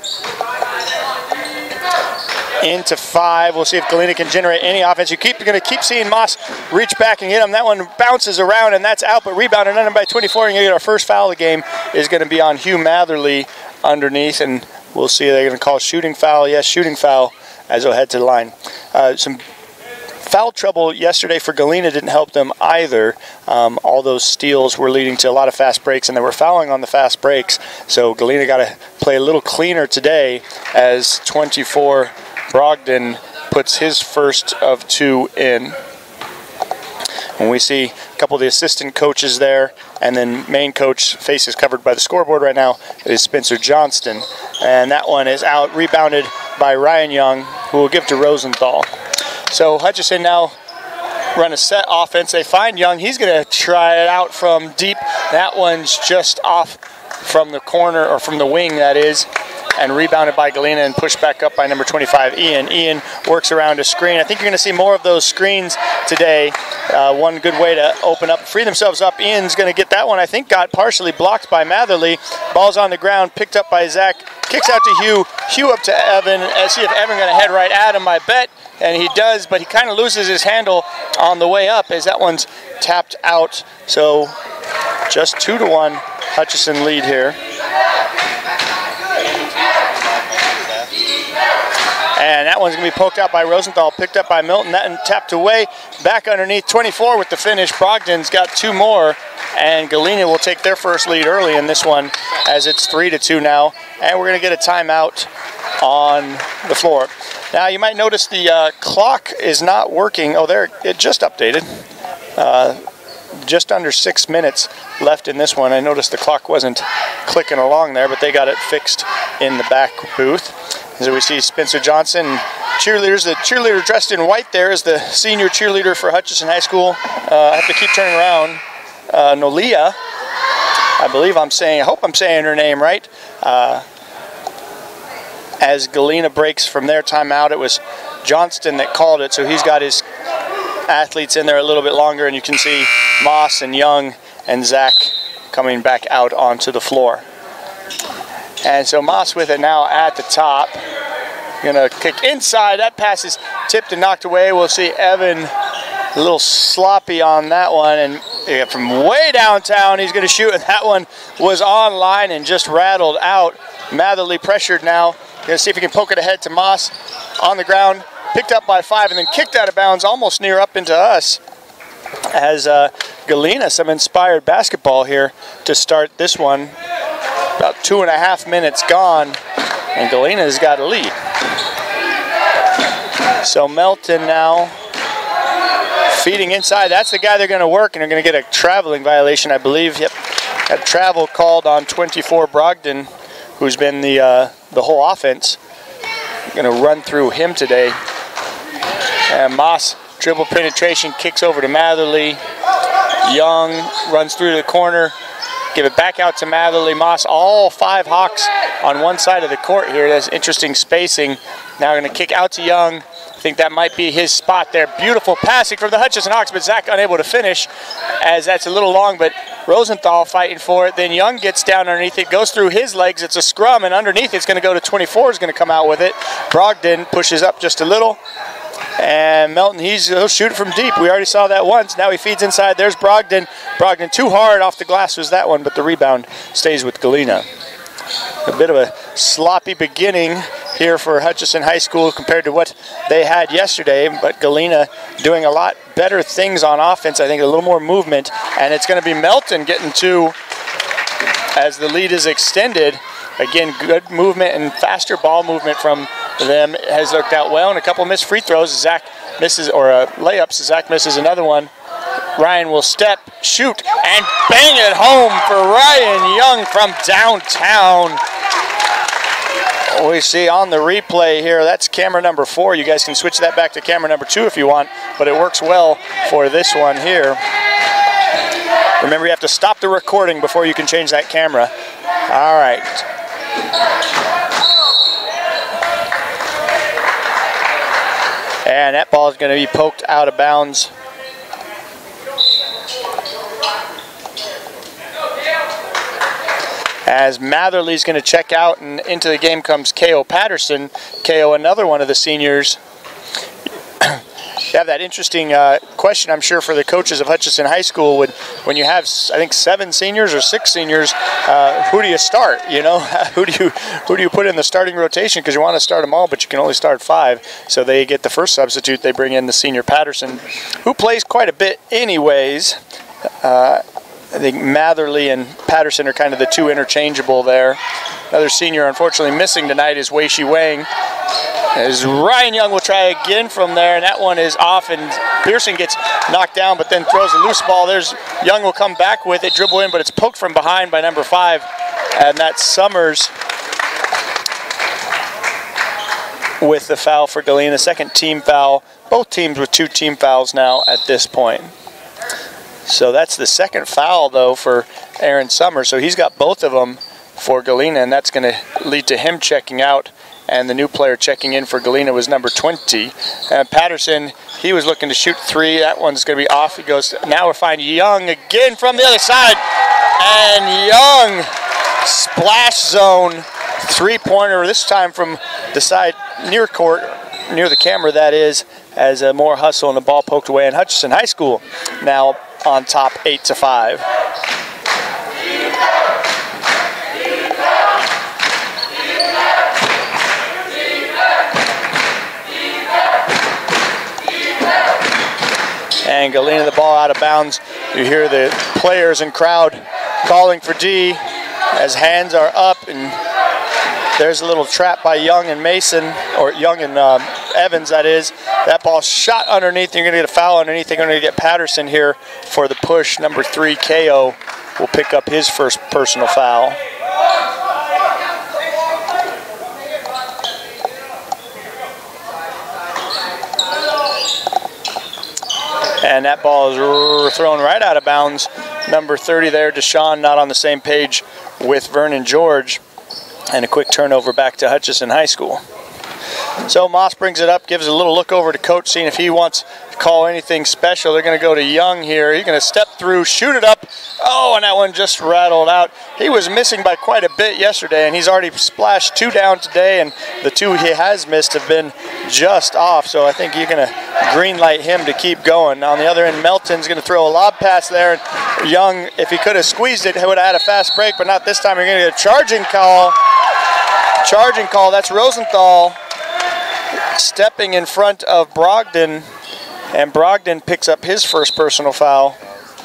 Into 5. We'll see if Galena can generate any offense. You're going to keep seeing Moss reach back and hit him. That one bounces around, and that's out, but rebounded under by 24. And you get our first foul of the game is going to be on Hugh Matherly underneath, and we'll see they're going to call shooting foul. Yes, shooting foul as they'll head to the line. Some foul trouble yesterday for Galena didn't help them either. All those steals were leading to a lot of fast breaks, and they were fouling on the fast breaks. So Galena got to play a little cleaner today as 24 Brogdon puts his first of 2 in. And we see a couple of the assistant coaches there, and then main coach, face is covered by the scoreboard right now, is Spencer Johnston. And that one is out, rebounded by Ryan Young, who will give to Rosenthal. So Hutchinson now run a set offense. They find Young. He's going to try it out from deep. That one's just off from the corner, or from the wing, that is, and rebounded by Galena and pushed back up by number 25, Ian. Ian works around a screen. I think you're going to see more of those screens today. One good way to open up, free themselves up. Ian's going to get that one. I think got partially blocked by Matherly. Ball's on the ground, picked up by Zach. Kicks out to Hugh. Hugh up to Evan. Let's see if Evan going to head right at him, I bet. And he does, but he kind of loses his handle on the way up as that one's tapped out. So just 2-1 Hutchinson lead here. And that one's going to be poked out by Rosenthal, picked up by Milton, that and tapped away. Back underneath, 24 with the finish. Brogdon's got 2 more, and Galena will take their first lead early in this one as it's 3-2 now. And we're going to get a timeout on the floor. Now you might notice the clock is not working. Oh, there, it just updated. Just under 6 minutes left in this one. I noticed the clock wasn't clicking along there, but they got it fixed in the back booth. So we see Spencer Johnson, cheerleaders. The cheerleader dressed in white there is the senior cheerleader for Hutchinson High School. I have to keep turning around. Nolia, I hope I'm saying her name right. As Galena breaks from their timeout, it was Johnston that called it, so he's got his athletes in there a little bit longer, and you can see Moss and Young and Zach coming back out onto the floor. And so Moss with it now at the top. Gonna kick inside. That pass is tipped and knocked away. We'll see Evan a little sloppy on that one, and from way downtown he's gonna shoot, and that one was online and just rattled out. Matherly pressured now. Gonna see if he can poke it ahead to Moss on the ground. Picked up by 5 and then kicked out of bounds almost near up into us. As Galena, some inspired basketball here to start this one. About 2.5 minutes gone, and Galena's got a lead. So Melton now feeding inside. That's the guy they're going to work, and they're going to get a traveling violation, I believe. Yep, a travel called on 24 Brogdon, who's been the whole offense. Going to run through him today. And Moss dribble penetration, kicks over to Matherly. Young runs through the corner. Give it back out to Matherly. Moss, all 5 Hawks on one side of the court here. That's interesting spacing. Now going to kick out to Young. I think that might be his spot there. Beautiful passing from the Hutchinson Hawks, but Zach unable to finish as that's a little long, but Rosenthal fighting for it. Then Young gets down underneath it, goes through his legs. It's a scrum, and underneath it's going to go to 24, is going to come out with it. Brogdon pushes up just a little. And Melton, he'll shoot it from deep. We already saw that once. Now he feeds inside. There's Brogdon. Brogdon too hard off the glass was that one, but the rebound stays with Galena. A bit of a sloppy beginning here for Hutchinson High School compared to what they had yesterday, but Galena doing a lot better things on offense. I think a little more movement, and it's going to be Melton getting 2 as the lead is extended. Again, good movement and faster ball movement from them has worked out well, and a couple missed free throws. Zach misses, or layups. Zach misses another one. Ryan will step, shoot, and bang it home for Ryan Young from downtown. We see on the replay here, that's camera number 4. You guys can switch that back to camera number 2 if you want, but it works well for this one here. Remember, you have to stop the recording before you can change that camera. All right. And that ball is going to be poked out of bounds. As Matherly's going to check out, and into the game comes K.O. Patterson. K.O., another one of the seniors. You have that interesting question, I'm sure, for the coaches of Hutchinson High School. When you have, I think, 7 seniors or 6 seniors, who do you start? You know, who do you put in the starting rotation? Because you want to start them all, but you can only start 5. So they get the first substitute. They bring in the senior Patterson, who plays quite a bit anyways. I think Matherly and Patterson are kind of the 2 interchangeable there. Another senior, unfortunately, missing tonight is Wei Shi Wang. As Ryan Young will try again from there, and that one is off, and Pearson gets knocked down, but then throws a loose ball. There's Young will come back with it, dribble in, but it's poked from behind by number 5, and that's Summers with the foul for Galena. Second team foul. Both teams with 2 team fouls now at this point. So that's the second foul, though, for Aaron Summers. So he's got both of them for Galena, and that's going to lead to him checking out. And the new player checking in for Galena was number 20. And Patterson, he was looking to shoot 3. That one's going to be off. He goes, now we're finding Young again from the other side. And Young, splash zone, 3-pointer, this time from the side near court, near the camera, that is, as more hustle and the ball poked away. And Hutchinson High School now on top 8-5. And Galena, the ball out of bounds. You hear the players and crowd calling for D as hands are up, and there's a little trap by Young and Mason, or Young and Evans, that is. That ball shot underneath. You're going to get a foul underneath. They're going to get Patterson here for the push. Number 3, K.O. will pick up his first personal foul. And that ball is thrown right out of bounds. Number 30 there, Deshaun, not on the same page with Vernon George. And a quick turnover back to Hutchinson High School. So Moss brings it up, gives a little look over to coach, seeing if he wants to call anything special. They're going to go to Young here. He's going to step through, shoot it up. Oh, and that one just rattled out. He was missing by quite a bit yesterday, and he's already splashed 2 down today, and the 2 he has missed have been just off. So I think you're going to green light him to keep going. On the other end, Melton's going to throw a lob pass there. And Young, if he could have squeezed it, he would have had a fast break, but not this time. You're going to get a charging call. Charging call, that's Rosenthal stepping in front of Brogdon, and Brogdon picks up his first personal foul.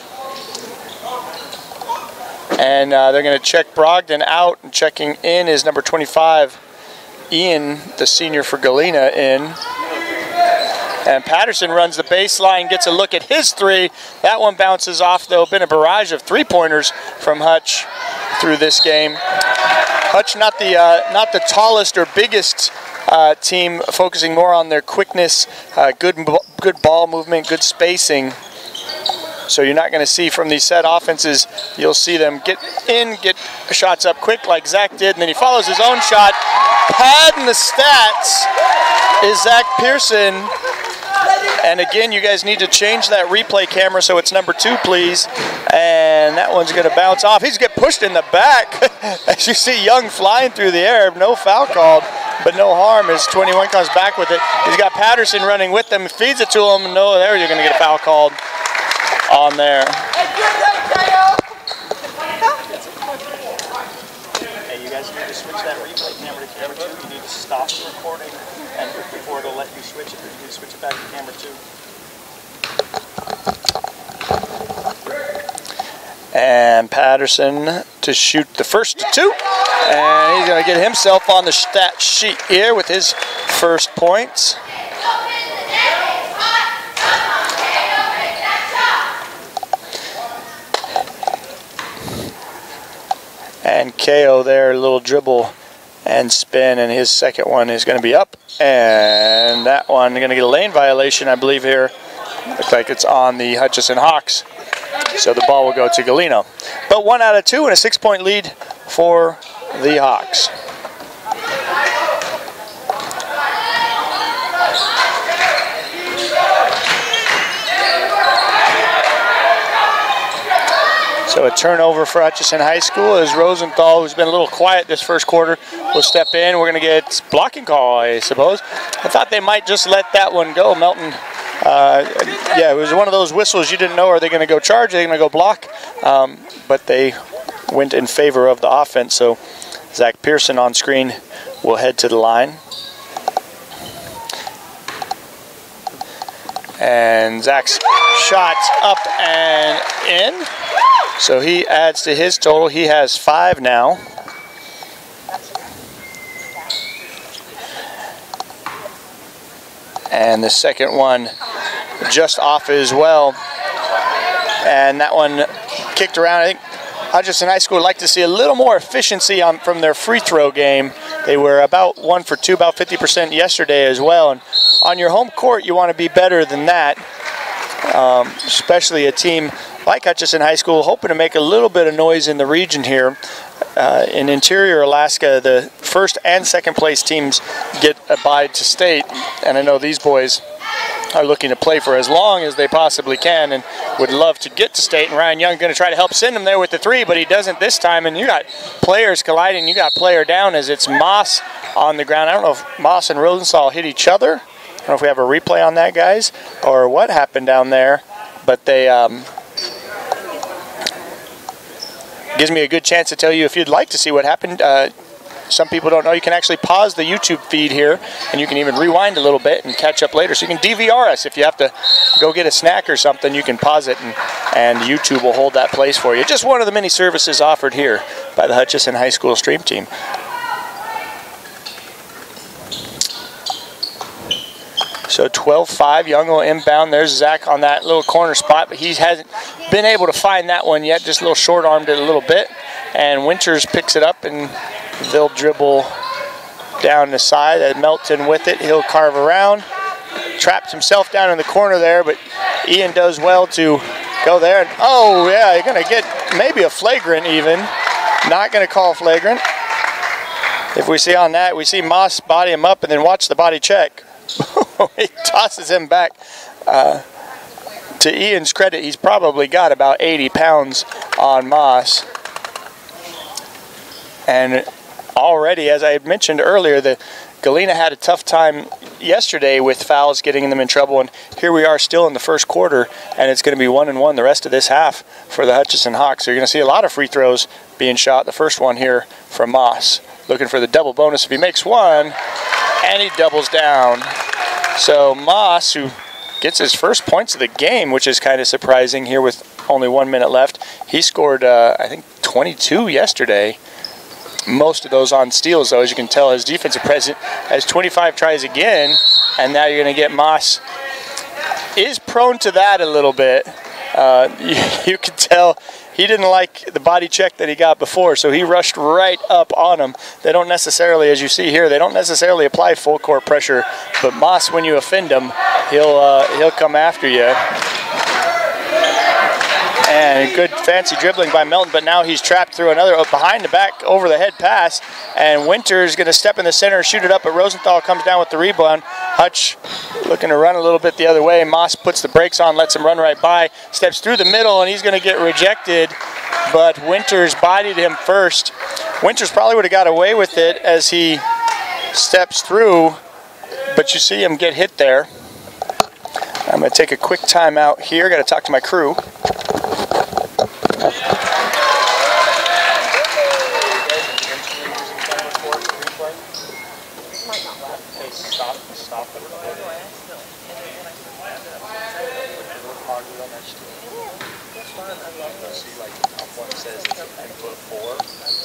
And they're going to check Brogdon out, and checking in is number 25, Ian, the senior for Galena, in. And Patterson runs the baseline, gets a look at his 3. That one bounces off, though. Been a barrage of 3-pointers from Hutch through this game. Hutch not the tallest or biggest team, focusing more on their quickness, good ball movement, good spacing. So you're not going to see from these set offenses, you'll see them get in, get shots up quick like Zach did, and then he follows his own shot. Padding the stats is Zach Pearson. And again, you guys need to change that replay camera so it's number 2, please. And that one's going to bounce off. He's going to get pushed in the back. As you see Young flying through the air. No foul called, but no harm as 21 comes back with it. He's got Patterson running with them, feeds it to him. No, there you're going to get a foul called on there. Hey, you guys need to switch that replay camera to camera 2. You need to stop the recording and before it'll let you switch it, or you can switch it back to camera 2. And Patterson to shoot the first 2. And he's going to get himself on the stat sheet here with his first points. And KO there, a little dribble and spin, and his second one is going to be up. And that one going to get a lane violation, I believe here. Looks like it's on the Hutchinson Hawks. So the ball will go to Galeno. But 1 out of 2 and a 6-point lead for the Hawks. So a turnover for Hutchinson High School as Rosenthal, who's been a little quiet this first quarter, will step in. We're going to get blocking call, I suppose. I thought they might just let that one go. Melton, yeah, it was one of those whistles you didn't know, are they going to go charge, are they going to go block? But they went in favor of the offense. So Zach Pearson on screen will head to the line. And Zach's shot's up and in. So he adds to his total. He has 5 now. And the second one just off as well. And that one kicked around. I think Hutchinson High School would like to see a little more efficiency from their free throw game. They were about 1 for 2, about 50% yesterday as well. And on your home court, you want to be better than that, especially a team like Hutchinson High School, hoping to make a little bit of noise in the region here. In interior Alaska, the first and second place teams get a bye to state, and I know these boys are looking to play for as long as they possibly can and would love to get to state. And Ryan Young going to try to help send them there with the 3, but he doesn't this time. And you got players colliding. You got player down as it's Moss on the ground. I don't know if Moss and Rosenthal hit each other. I don't know if we have a replay on that, guys, or what happened down there. But they gives me a good chance to tell you if you'd like to see what happened. Some people don't know you can actually pause the YouTube feed here, and you can even rewind a little bit and catch up later. So you can DVR us if you have to go get a snack or something. You can pause it, and YouTube will hold that place for you. Just one of the many services offered here by the Hutchinson High School Stream Team. So 12-5, Young will inbound. There's Zach on that little corner spot, but he hasn't been able to find that one yet. Just a little short-armed it a little bit. And Winters picks it up, and they'll dribble down the side. And Melton with it. He'll carve around. Traps himself down in the corner there, but Ian does well to go there. And, oh, yeah, you're going to get maybe a flagrant even. Not going to call flagrant. If we see on that, we see Moss body him up, and then watch the body check. He tosses him back. To Ian's credit, he's probably got about 80 pounds on Moss. And already, as I had mentioned earlier, the Galena had a tough time yesterday with fouls getting them in trouble, and here we are still in the first quarter, and it's going to be 1-1 the rest of this half for the Hutchinson Hawks. So you're going to see a lot of free throws being shot. The first one here from Moss, looking for the double bonus if he makes one, and he doubles down. So Moss, who gets his first points of the game, which is kind of surprising here with only 1 minute left. He scored, I think, 22 yesterday. Most of those on steals, though. As you can tell, his defensive presence has 25 tries again, and now you're going to get Moss is prone to that a little bit. You can tell he didn't like the body check that he got before, so he rushed right up on him. They don't necessarily, as you see here, they don't necessarily apply full court pressure, but Moss, when you offend him, he'll come after you. And good fancy dribbling by Melton, but now he's trapped through another behind the back over the head pass, and Winters going to step in the center and shoot it up, but Rosenthal comes down with the rebound. Hutch looking to run a little bit the other way. Moss puts the brakes on, lets him run right by, steps through the middle, and he's going to get rejected, but Winters bodied him first. Winters probably would have got away with it as he steps through, but you see him get hit there. I'm going to take a quick timeout here. Got to talk to my crew. says it's 10'4".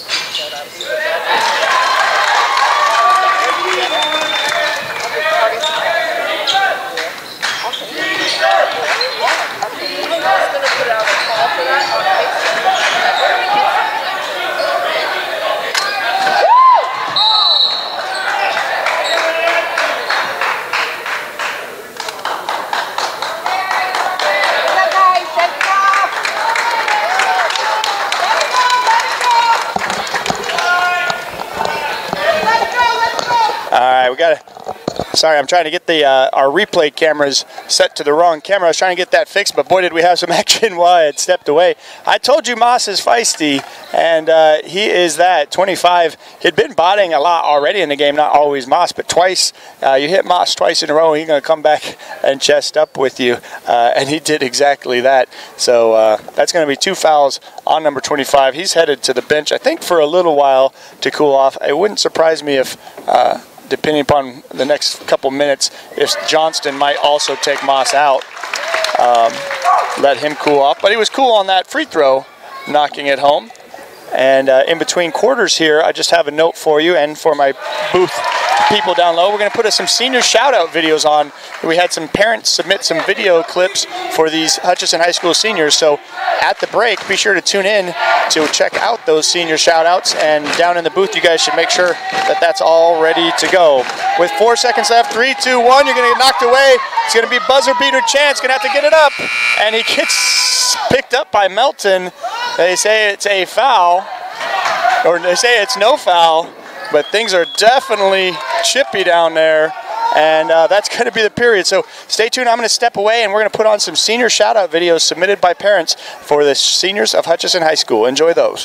All right, we got to. Sorry, I'm trying to get the our replay cameras set to the wrong camera. I was trying to get that fixed, but boy, did we have some action while I had stepped away. I told you Moss is feisty, and he is that. 25. He'd been botting a lot already in the game, not always Moss, but twice. You hit Moss twice in a row, he's going to come back and chest up with you, and he did exactly that. So that's going to be 2 fouls on number 25. He's headed to the bench, I think, for a little while to cool off. It wouldn't surprise me if depending upon the next couple minutes, if Johnston might also take Moss out, let him cool off. But he was cool on that free throw, knocking it home. And in between quarters here, I just have a note for you and for my booth people down low. We're going to put some senior shout-out videos on. We had some parents submit some video clips for these Hutchinson High School seniors. So at the break, be sure to tune in to check out those senior shout-outs. And down in the booth, you guys should make sure that that's all ready to go. With 4 seconds left, 3, 2, 1, you're going to get knocked away. It's going to be buzzer beater chance. Going to have to get it up. And he gets picked up by Melton. They say it's a foul, or they say it's no foul, but things are definitely chippy down there, and that's going to be the period. So stay tuned. I'm going to step away, and we're going to put on some senior shout-out videos submitted by parents for the seniors of Hutchinson High School. Enjoy those.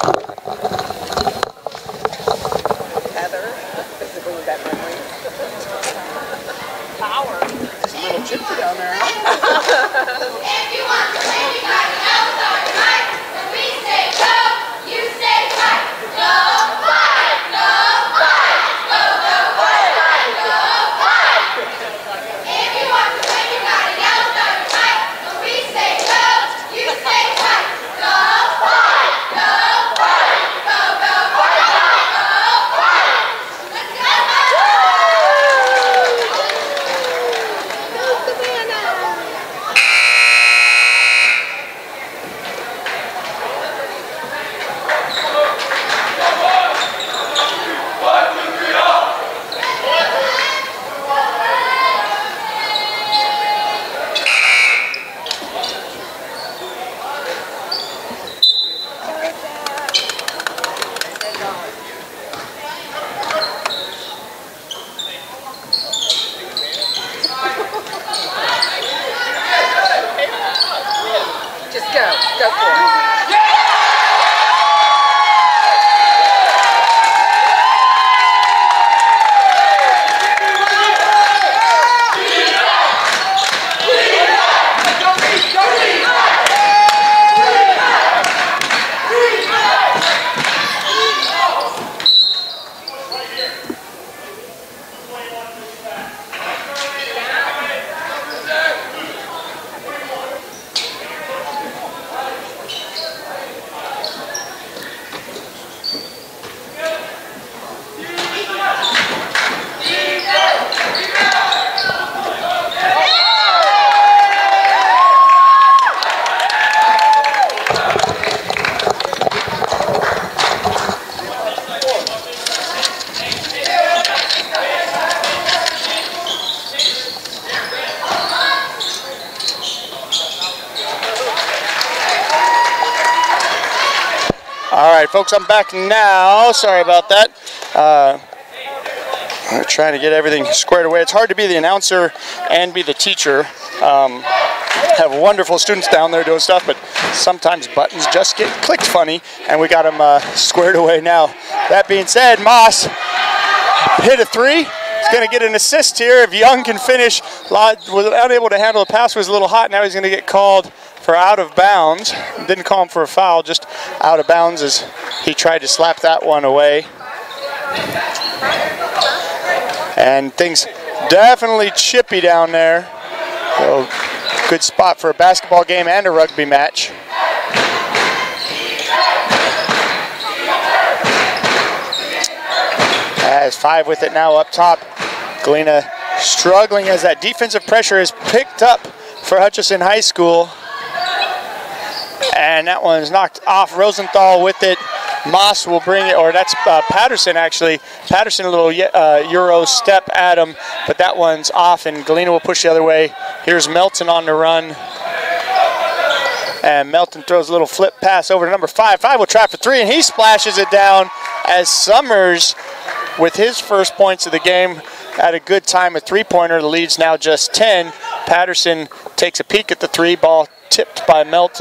Heather, physically with that memory. Power. It's a little chippy down there. If you want to win, you got to know the right. When we say go, you say right. Go fight, go fight, go fight, go fight. If you want to win, you got to yell the right. When we say go, you say right. Go fight, go fight, go fight, go fight. Let's go. Just go for it. All right, folks, I'm back now. Sorry about that. We're trying to get everything squared away. It's hard to be the announcer and be the teacher. Have wonderful students down there doing stuff, but sometimes buttons just get clicked funny, and we got them squared away now. That being said, Moss hit a three. He's going to get an assist here. If Young can finish, was unable to handle the pass, was a little hot. Now he's going to get called for out of bounds. Didn't call him for a foul, just out of bounds as he tried to slap that one away. And things definitely chippy down there. So good spot for a basketball game and a rugby match. Has 5 with it now up top. Galena struggling as that defensive pressure is picked up for Hutchinson High School. And that one's knocked off. Rosenthal with it. Moss will bring it, or that's Patterson actually. Patterson a little Euro step at him, but that one's off and Galena will push the other way. Here's Melton on the run. And Melton throws a little flip pass over to number 5. 5 will try for 3 and he splashes it down as Summers with his first points of the game had a good time at 3-pointer. The lead's now just 10. Patterson takes a peek at the 3, ball tipped by Melton.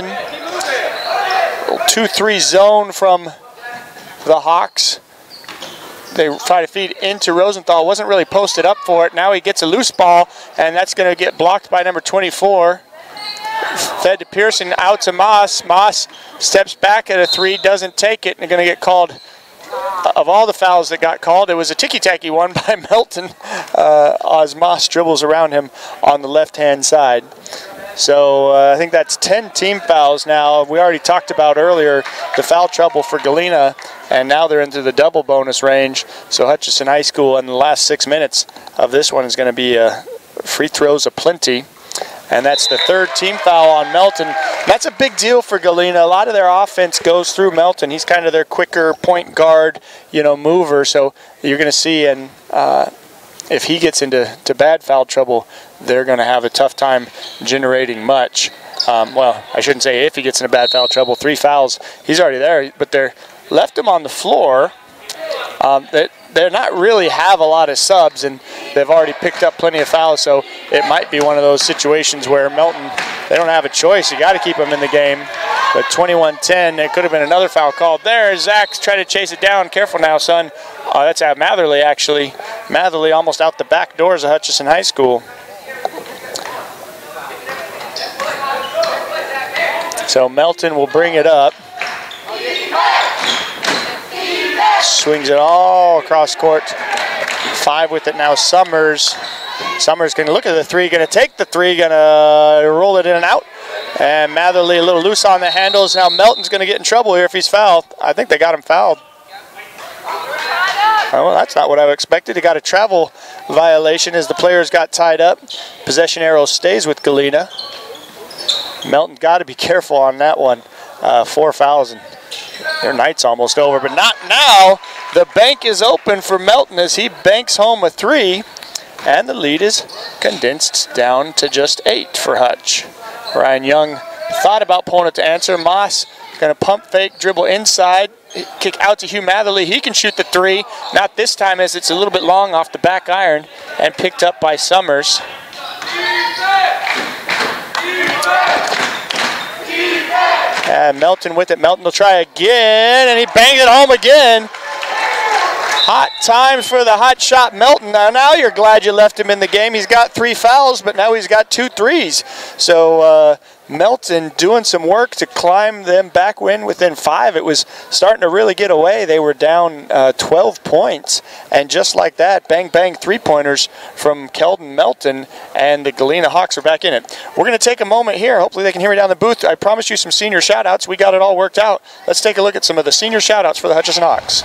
2-3 zone from the Hawks. They try to feed into Rosenthal. Wasn't really posted up for it. Now he gets a loose ball, and that's going to get blocked by number 24. Fed to Pearson, out to Moss. Moss steps back at a 3, doesn't take it, and they're going to get called. Of all the fouls that got called, it was a ticky-tacky one by Melton as Moss dribbles around him on the left-hand side. So I think that's 10 team fouls now. We already talked about earlier the foul trouble for Galena, and now they're into the double bonus range. So Hutchinson High School in the last 6 minutes of this one is going to be free throws aplenty. And that's the 3rd team foul on Melton. That's a big deal for Galena. A lot of their offense goes through Melton. He's kind of their quicker point guard, mover. So you're going to see, and if he gets into bad foul trouble, they're going to have a tough time generating much. Well, I shouldn't say if he gets into bad foul trouble. 3 fouls, he's already there, but they're left him on the floor. They're not really have a lot of subs, and they've already picked up plenty of fouls, so it might be one of those situations where Melton, they don't have a choice. You got to keep them in the game. But 21-10, there could have been another foul called there. Zach's trying to chase it down. Careful now, son. That's at Matherly, actually. Matherly almost out the back doors of Hutchinson High School. So Melton will bring it up. Swings it all across court. 5 with it now, Summers. Summers going to look at the 3, going to take the 3, going to roll it in and out. And Matherly a little loose on the handles. Now Melton's going to get in trouble here if he's fouled. I think they got him fouled. Oh, well, that's not what I expected. He got a travel violation as the players got tied up. Possession arrow stays with Galena. Melton got to be careful on that one. 4 fouls and their night's almost over, but not now. The bank is open for Melton as he banks home a 3, and the lead is condensed down to just 8 for Hutch. Ryan Young thought about pulling it to answer. Moss going to pump fake, dribble inside, kick out to Hugh Matherly. He can shoot the 3. Not this time as it's a little bit long off the back iron and picked up by Summers. And Melton with it. Melton will try again, and he bangs it home again. Hot times for the hot shot Melton. Now you're glad you left him in the game. He's got 3 fouls, but now he's got 2 threes. So Melton doing some work to climb them back within 5. It was starting to really get away. They were down 12 points. And just like that, bang, bang, 3-pointers from Keldon Melton, and the Galena Hawks are back in it. We're going to take a moment here. Hopefully they can hear me down the booth. I promised you some senior shout-outs. We got it all worked out. Let's take a look at some of the senior shout-outs for the Hutchinson Hawks.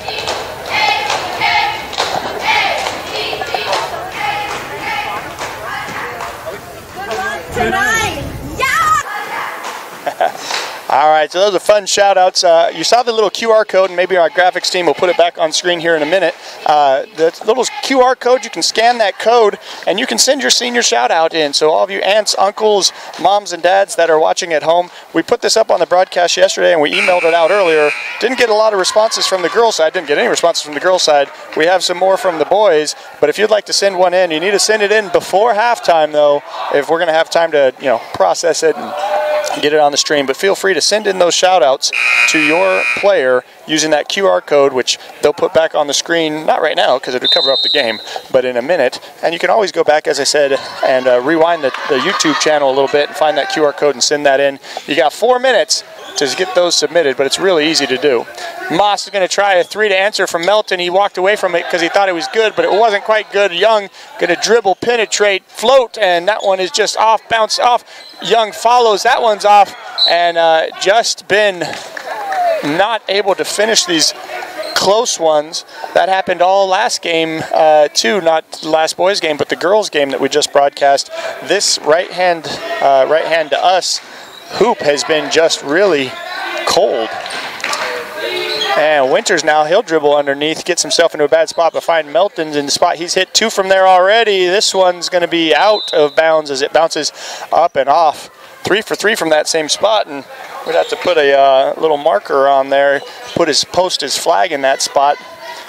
All right, so those are fun shout-outs. You saw the little QR code, and maybe our graphics team will put it back on screen here in a minute. The little QR code, you can scan that code, and you can send your senior shout-out in. So all of you aunts, uncles, moms, and dads that are watching at home, we put this up on the broadcast yesterday, and we emailed it out earlier. Didn't get a lot of responses from the girls' side. Didn't get any responses from the girls' side. We have some more from the boys, but if you'd like to send one in, you need to send it in before halftime, though, if we're going to have time to, process it and get it on the stream. But feel free to send in those shout outs to your player using that QR code, which they'll put back on the screen, not right now because it would cover up the game, but in a minute. And you can always go back, as I said, and rewind the YouTube channel a little bit and find that QR code and send that in. You got 4 minutes to get those submitted, but it's really easy to do. Moss is going to try a 3 to answer from Melton. He walked away from it because he thought it was good, but it wasn't quite good. Young going to dribble, penetrate, float, and that one is just off, bounced off. Young follows, that one's off, and just been not able to finish these close ones. That happened all last game too, not the last boys game, but the girls game that we just broadcast. This right hand to us hoop has been just really cold. And Winters now, he'll dribble underneath, gets himself into a bad spot, but find Melton's in the spot. He's hit 2 from there already. This one's going to be out of bounds as it bounces up and off. 3 for 3 from that same spot, and we'd have to put a little marker on there, post his flag in that spot.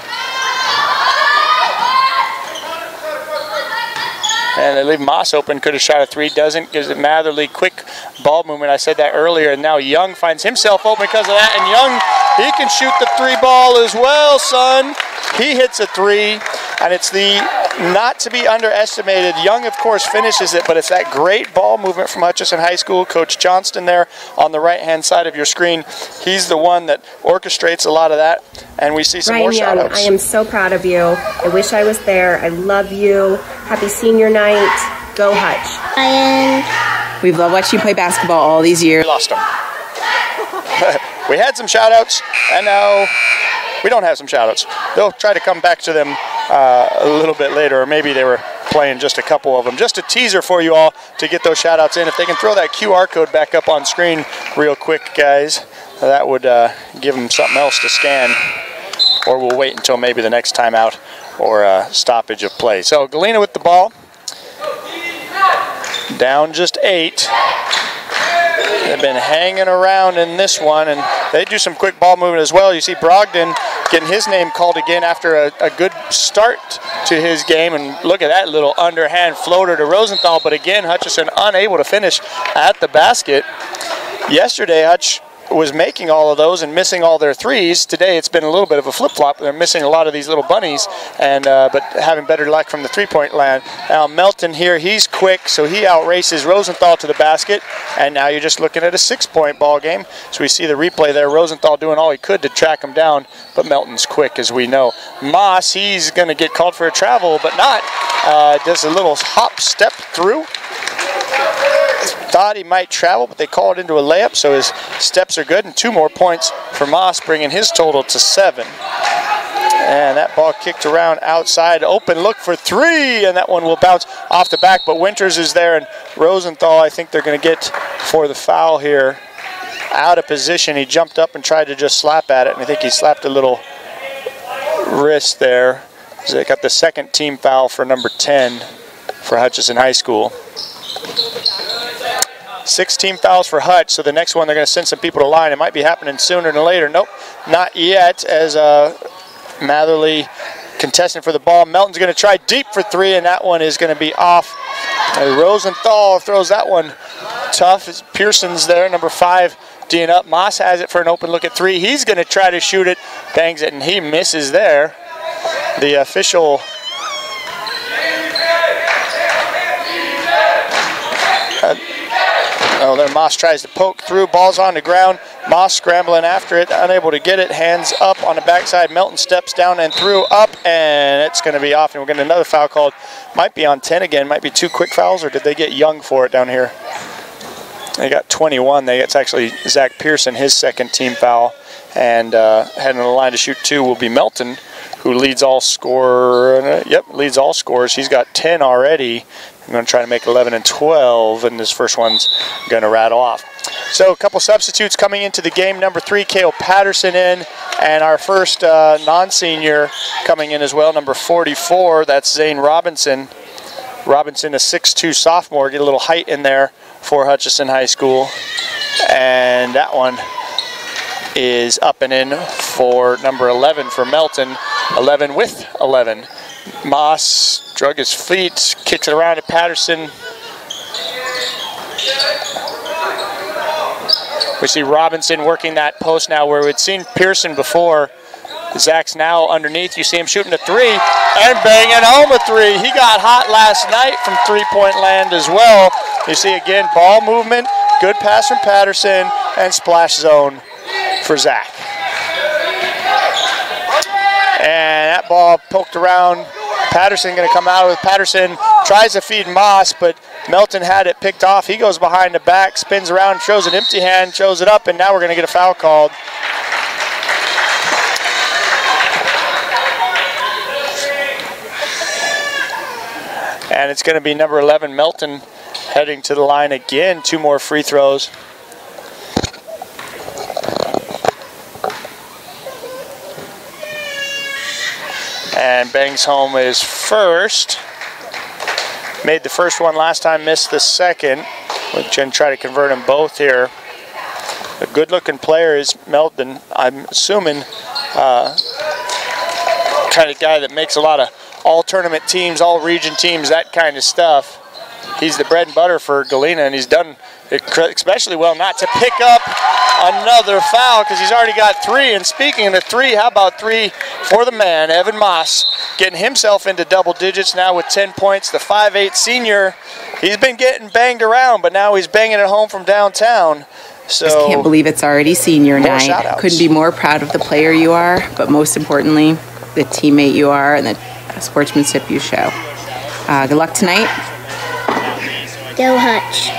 And they leave Moss open, could have shot a 3, doesn't, gives it Matherly, quick ball movement, I said that earlier, and now Young finds himself open because of that, and Young, he can shoot the 3 ball as well, son. He hits a 3, and it's the not to be underestimated. Young, of course, finishes it, but it's that great ball movement from Hutchinson High School. Coach Johnston there on the right-hand side of your screen. He's the one that orchestrates a lot of that, and we see some Ryan more Young, shout-outs. I am so proud of you. I wish I was there. I love you. Happy senior night. Go Hutch. Ryan. We've loved watching you play basketball all these years. We lost them. We had some shout-outs, and now we don't have some shout-outs. They'll try to come back to them a little bit later, or maybe they were playing just a couple of them. Just a teaser for you all to get those shout-outs in. If they can throw that QR code back up on screen real quick, guys, that would give them something else to scan, or we'll wait until maybe the next timeout or stoppage of play. So Galena with the ball. Down just 8. They've been hanging around in this one, and they do some quick ball movement as well. You see Brogdon getting his name called again after a good start to his game, and look at that little underhand floater to Rosenthal, but again, Hutchinson unable to finish at the basket. Yesterday, Hutch was making all of those and missing all their 3s. Today it's been a little bit of a flip-flop. They're missing a lot of these little bunnies, and but having better luck from the 3-point land. Now Melton here, he's quick, so he outraces Rosenthal to the basket, and now you're just looking at a 6-point ball game. So we see the replay there, Rosenthal doing all he could to track him down, but Melton's quick, as we know. Moss, he's going to get called for a travel, but not. Does a little hop step through. Thought he might travel, but they call it into a layup, so his steps are good, and 2 more points for Moss, bringing his total to 7. And that ball kicked around outside, open look for 3, and that one will bounce off the back, but Winters is there, and Rosenthal, I think they're going to get for the foul here. Out of position, he jumped up and tried to just slap at it, and I think he slapped a little wrist there. So they got the second team foul for number 10 for Hutchinson High School. 6 team fouls for Hutch, so the next one they're going to send some people to line. It might be happening sooner than later. Nope, not yet, as Matherly contesting for the ball. Melton's going to try deep for 3, and that one is going to be off. Rosenthal throws that one tough. Pearson's there, number 5, D'ing up. Moss has it for an open look at 3. He's going to try to shoot it, bangs it, and he misses there. The official there Moss tries to poke through, ball's on the ground. Moss scrambling after it, unable to get it, hands up on the backside. Melton steps down and through, up, and it's going to be off, and we're getting another foul called. Might be on 10 again, might be 2 quick fouls, or did they get Young for it down here? They got 21. It's actually Zach Pearson, his second team foul, and heading to the line to shoot 2 will be Melton, who leads all leads all scorers. He's got 10 already. I'm going to try to make 11 and 12, and this first one's going to rattle off. So a couple substitutes coming into the game. Number 3, Cale Patterson in, and our first non-senior coming in as well, number 44, that's Zane Robinson. Robinson, a 6'2 sophomore, get a little height in there for Hutchinson High School. And that one is up and in for number 11 for Melton, 11 with 11. Moss drug his feet, kicks it around at Patterson. We see Robinson working that post now where we'd seen Pearson before. Zach's now underneath. You see him shooting a 3 and banging home a 3. He got hot last night from 3-point land as well. You see again ball movement, good pass from Patterson, and splash zone for Zach. And that ball poked around. Patterson going to come out with Patterson, tries to feed Moss, but Melton had it picked off. He goes behind the back, spins around, shows an empty hand, shows it up, and now we're going to get a foul called. And it's going to be number 11, Melton, heading to the line again. 2 more free throws. And bangs home his first. Made the first one last time, missed the second. We're going to try to convert them both here. A good-looking player is Melton. I'm assuming kind of guy that makes a lot of all-tournament teams, all-region teams, that kind of stuff. He's the bread and butter for Galena, and he's done especially well not to pick up another foul because he's already got 3. And speaking of 3, how about 3 for the man, Evan Moss, getting himself into double digits now with 10 points. The 5'8" senior, he's been getting banged around, but now he's banging it home from downtown. So Just can't believe it's already senior night. Couldn't be more proud of the player you are, but most importantly, the teammate you are and the sportsmanship you show. Good luck tonight. Go Hutch.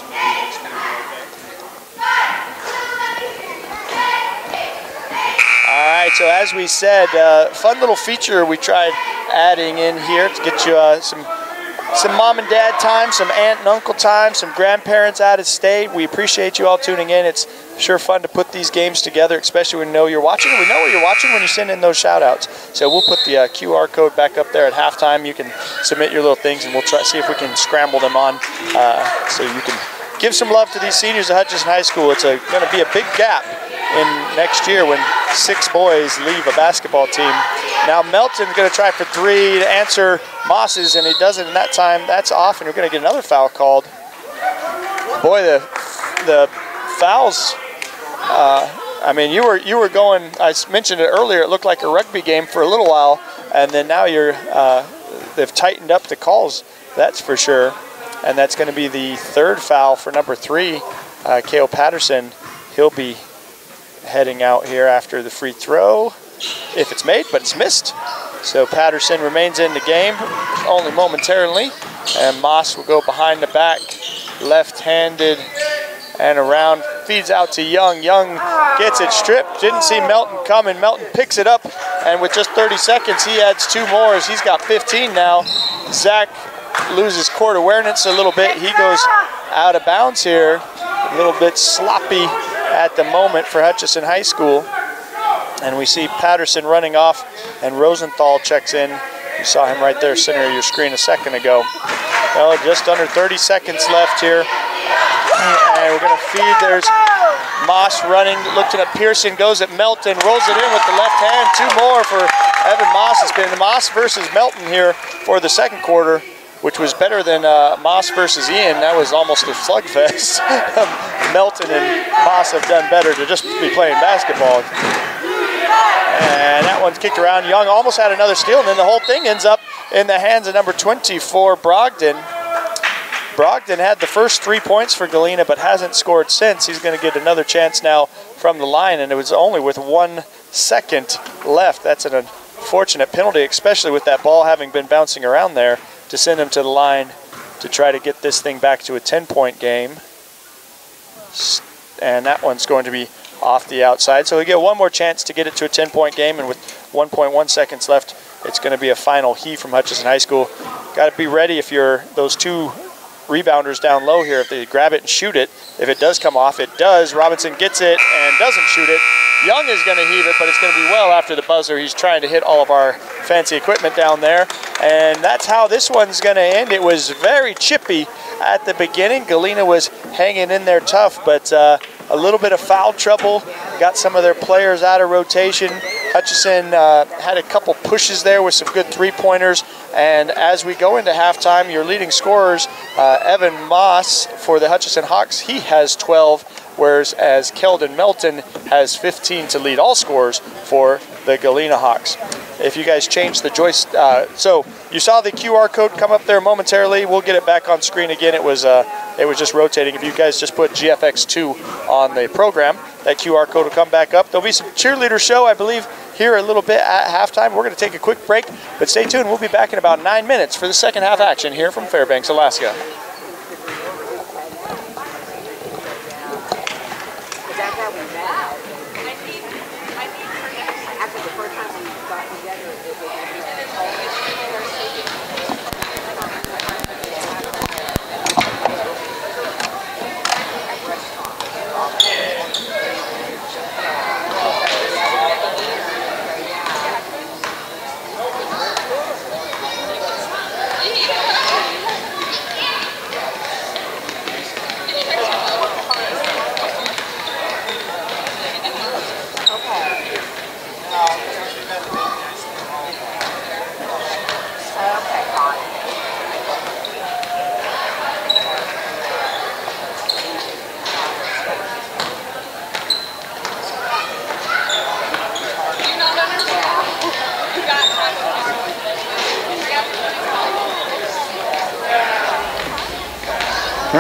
All right, so as we said, fun little feature we tried adding in here to get you some mom and dad time, some aunt and uncle time, some grandparents out of state. We appreciate you all tuning in. It's sure fun to put these games together, especially when we know you're watching. We know what you're watching when you send in those shout outs. So we'll put the QR code back up there at halftime. You can submit your little things and we'll try to see if we can scramble them on so you can give some love to these seniors at Hutchinson High School. It's going to be a big gap in next year when 6 boys leave a basketball team. Now Melton's going to try for 3 to answer Moss's, and he doesn't in that time. That's off, and we're going to get another foul called. Boy, the fouls. I mean, you were going. I mentioned it earlier. It looked like a rugby game for a little while, and then now they've tightened up the calls. That's for sure. And that's going to be the 3rd foul for number 3, Kale Patterson. He'll be heading out here after the free throw, if it's made, but it's missed. So Patterson remains in the game, only momentarily, and Moss will go behind the back, left-handed and around, feeds out to Young. Young gets it stripped, didn't see Melton coming. Melton picks it up, and with just 30 seconds, he adds 2 more as he's got 15 now. Zach loses court awareness a little bit. He goes out of bounds here, a little bit sloppy at the moment for Hutchinson High School. And we see Patterson running off, and Rosenthal checks in. You saw him right there, center of your screen a second ago. Well, just under 30 seconds left here. And we're going to feed. There's Moss running, looking at Pearson, goes at Melton, rolls it in with the left hand. 2 more for Evan Moss. It's been Moss versus Melton here for the second quarter, which was better than Moss versus Ian. That was almost a slugfest. Melton and Moss have done better to just be playing basketball. And that one's kicked around. Young almost had another steal, and then the whole thing ends up in the hands of number 24, Brogdon. Brogdon had the first 3 points for Galena, but hasn't scored since. He's going to get another chance now from the line, and it was only with 1 second left. That's an unfortunate penalty, especially with that ball having been bouncing around there, to send him to the line to try to get this thing back to a 10-point game. And that one's going to be off the outside. So we get 1 more chance to get it to a 10-point game, and with 1.1 seconds left, it's going to be a final heave from Hutchinson High School. Got to be ready if you're those 2 rebounders down low here. If they grab it and shoot it, if it does come off, it does. Robinson gets it and doesn't shoot it. Young is going to heave it, but it's going to be well after the buzzer. He's trying to hit all of our fancy equipment down there. And that's how this one's going to end. It was very chippy at the beginning. Galena was hanging in there tough, but a little bit of foul trouble. Got some of their players out of rotation. Hutchinson had a couple pushes there with some good 3-pointers. And as we go into halftime, your leading scorers, Evan Moss for the Hutchinson Hawks, he has 12, whereas as Keldon Melton has 15 to lead all scorers for the Galena Hawks. If you guys change the joystick, so you saw the QR code come up there momentarily. We'll get it back on screen again. It was just rotating. If you guys just put GFX2 on the program, that QR code will come back up. There'll be some cheerleader show, I believe, here a little bit at halftime. We're going to take a quick break, but stay tuned. We'll be back in about 9 minutes for the second half action here from Fairbanks, Alaska.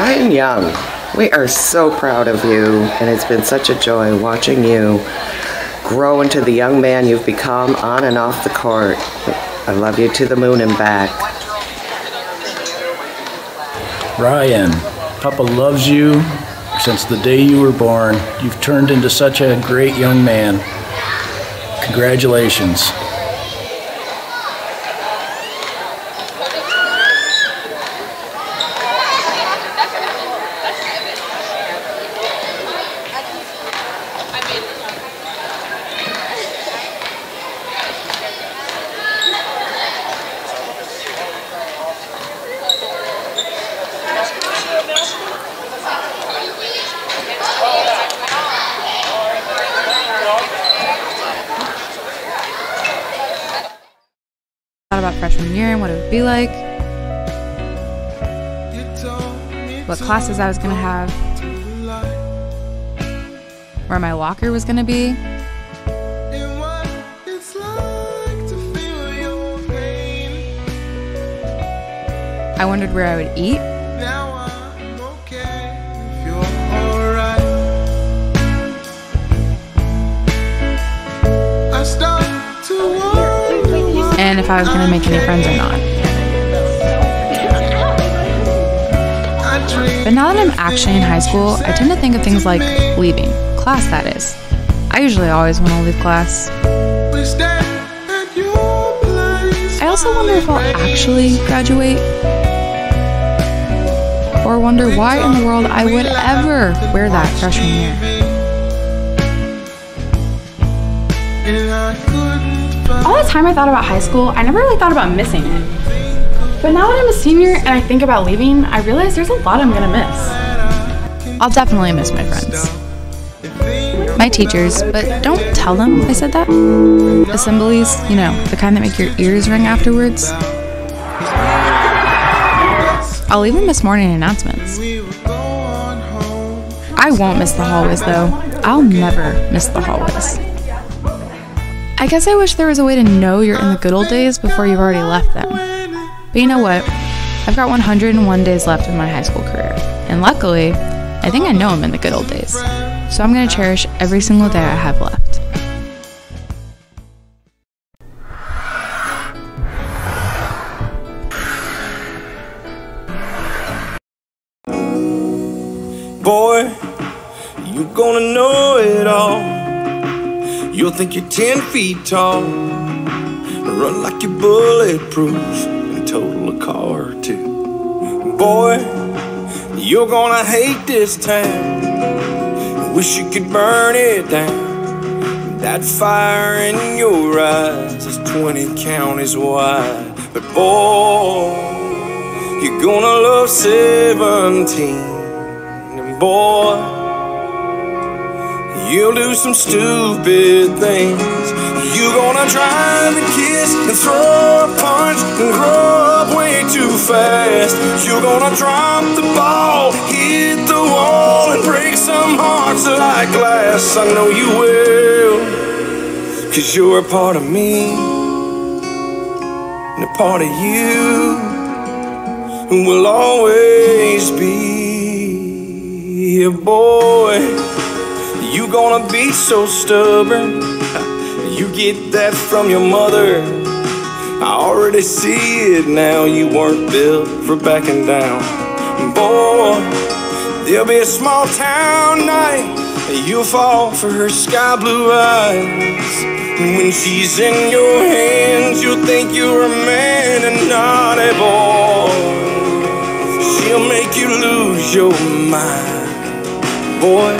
Ryan Young, we are so proud of you, and it's been such a joy watching you grow into the young man you've become on and off the court. I love you to the moon and back. Ryan, Papa loves you since the day you were born. You've turned into such a great young man. Congratulations. About freshman year and what it would be like, what classes I was going to have, where my locker was going to be. I wondered where I would eat. And if I was going to make any friends or not. But now that I'm actually in high school, I tend to think of things like leaving. Class, that is. I usually always want to leave class. I also wonder if I'll actually graduate. Or wonder why in the world I would ever wear that freshman year. All the time I thought about high school, I never really thought about missing it. But now that I'm a senior and I think about leaving, I realize there's a lot I'm gonna miss. I'll definitely miss my friends. My teachers, but don't tell them I said that. Assemblies, you know, the kind that make your ears ring afterwards. I'll even miss morning announcements. I won't miss the hallways though. I'll never miss the hallways. I guess I wish there was a way to know you're in the good old days before you've already left them. But you know what? I've got 101 days left in my high school career. And luckily, I think I know I'm in the good old days. So I'm going to cherish every single day I have left. Boy, you gonna know it all. You'll think you're 10 feet tall, run like you're bulletproof, and total a car or two. Boy, you're gonna hate this town, wish you could burn it down. That fire in your eyes is 20 counties wide. But boy, you're gonna love 17, and boy, you'll do some stupid things. You're gonna drive and kiss and throw a punch and grow up way too fast. You're gonna drop the ball, hit the wall, and break some hearts like glass. I know you will, 'cause you're a part of me, and a part of you will always be a boy. You gonna be so stubborn, you get that from your mother. I already see it now, you weren't built for backing down. Boy, there'll be a small town night, you'll fall for her sky blue eyes. When she's in your hands, you'll think you're a man and not a boy. She'll make you lose your mind, boy.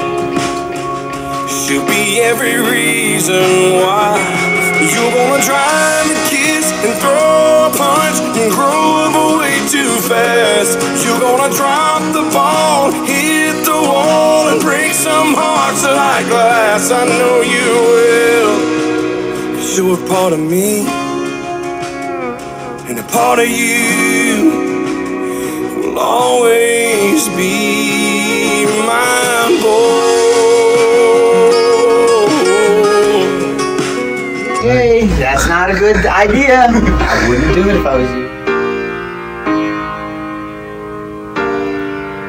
She'll be every reason why. You're gonna drive and kiss and throw a punch and grow up way too fast. You're gonna drop the ball, hit the wall, and break some hearts like glass. I know you will, 'cause you're a part of me, and a part of you will always be my boy. Hey, that's not a good idea. I wouldn't do it if I was you.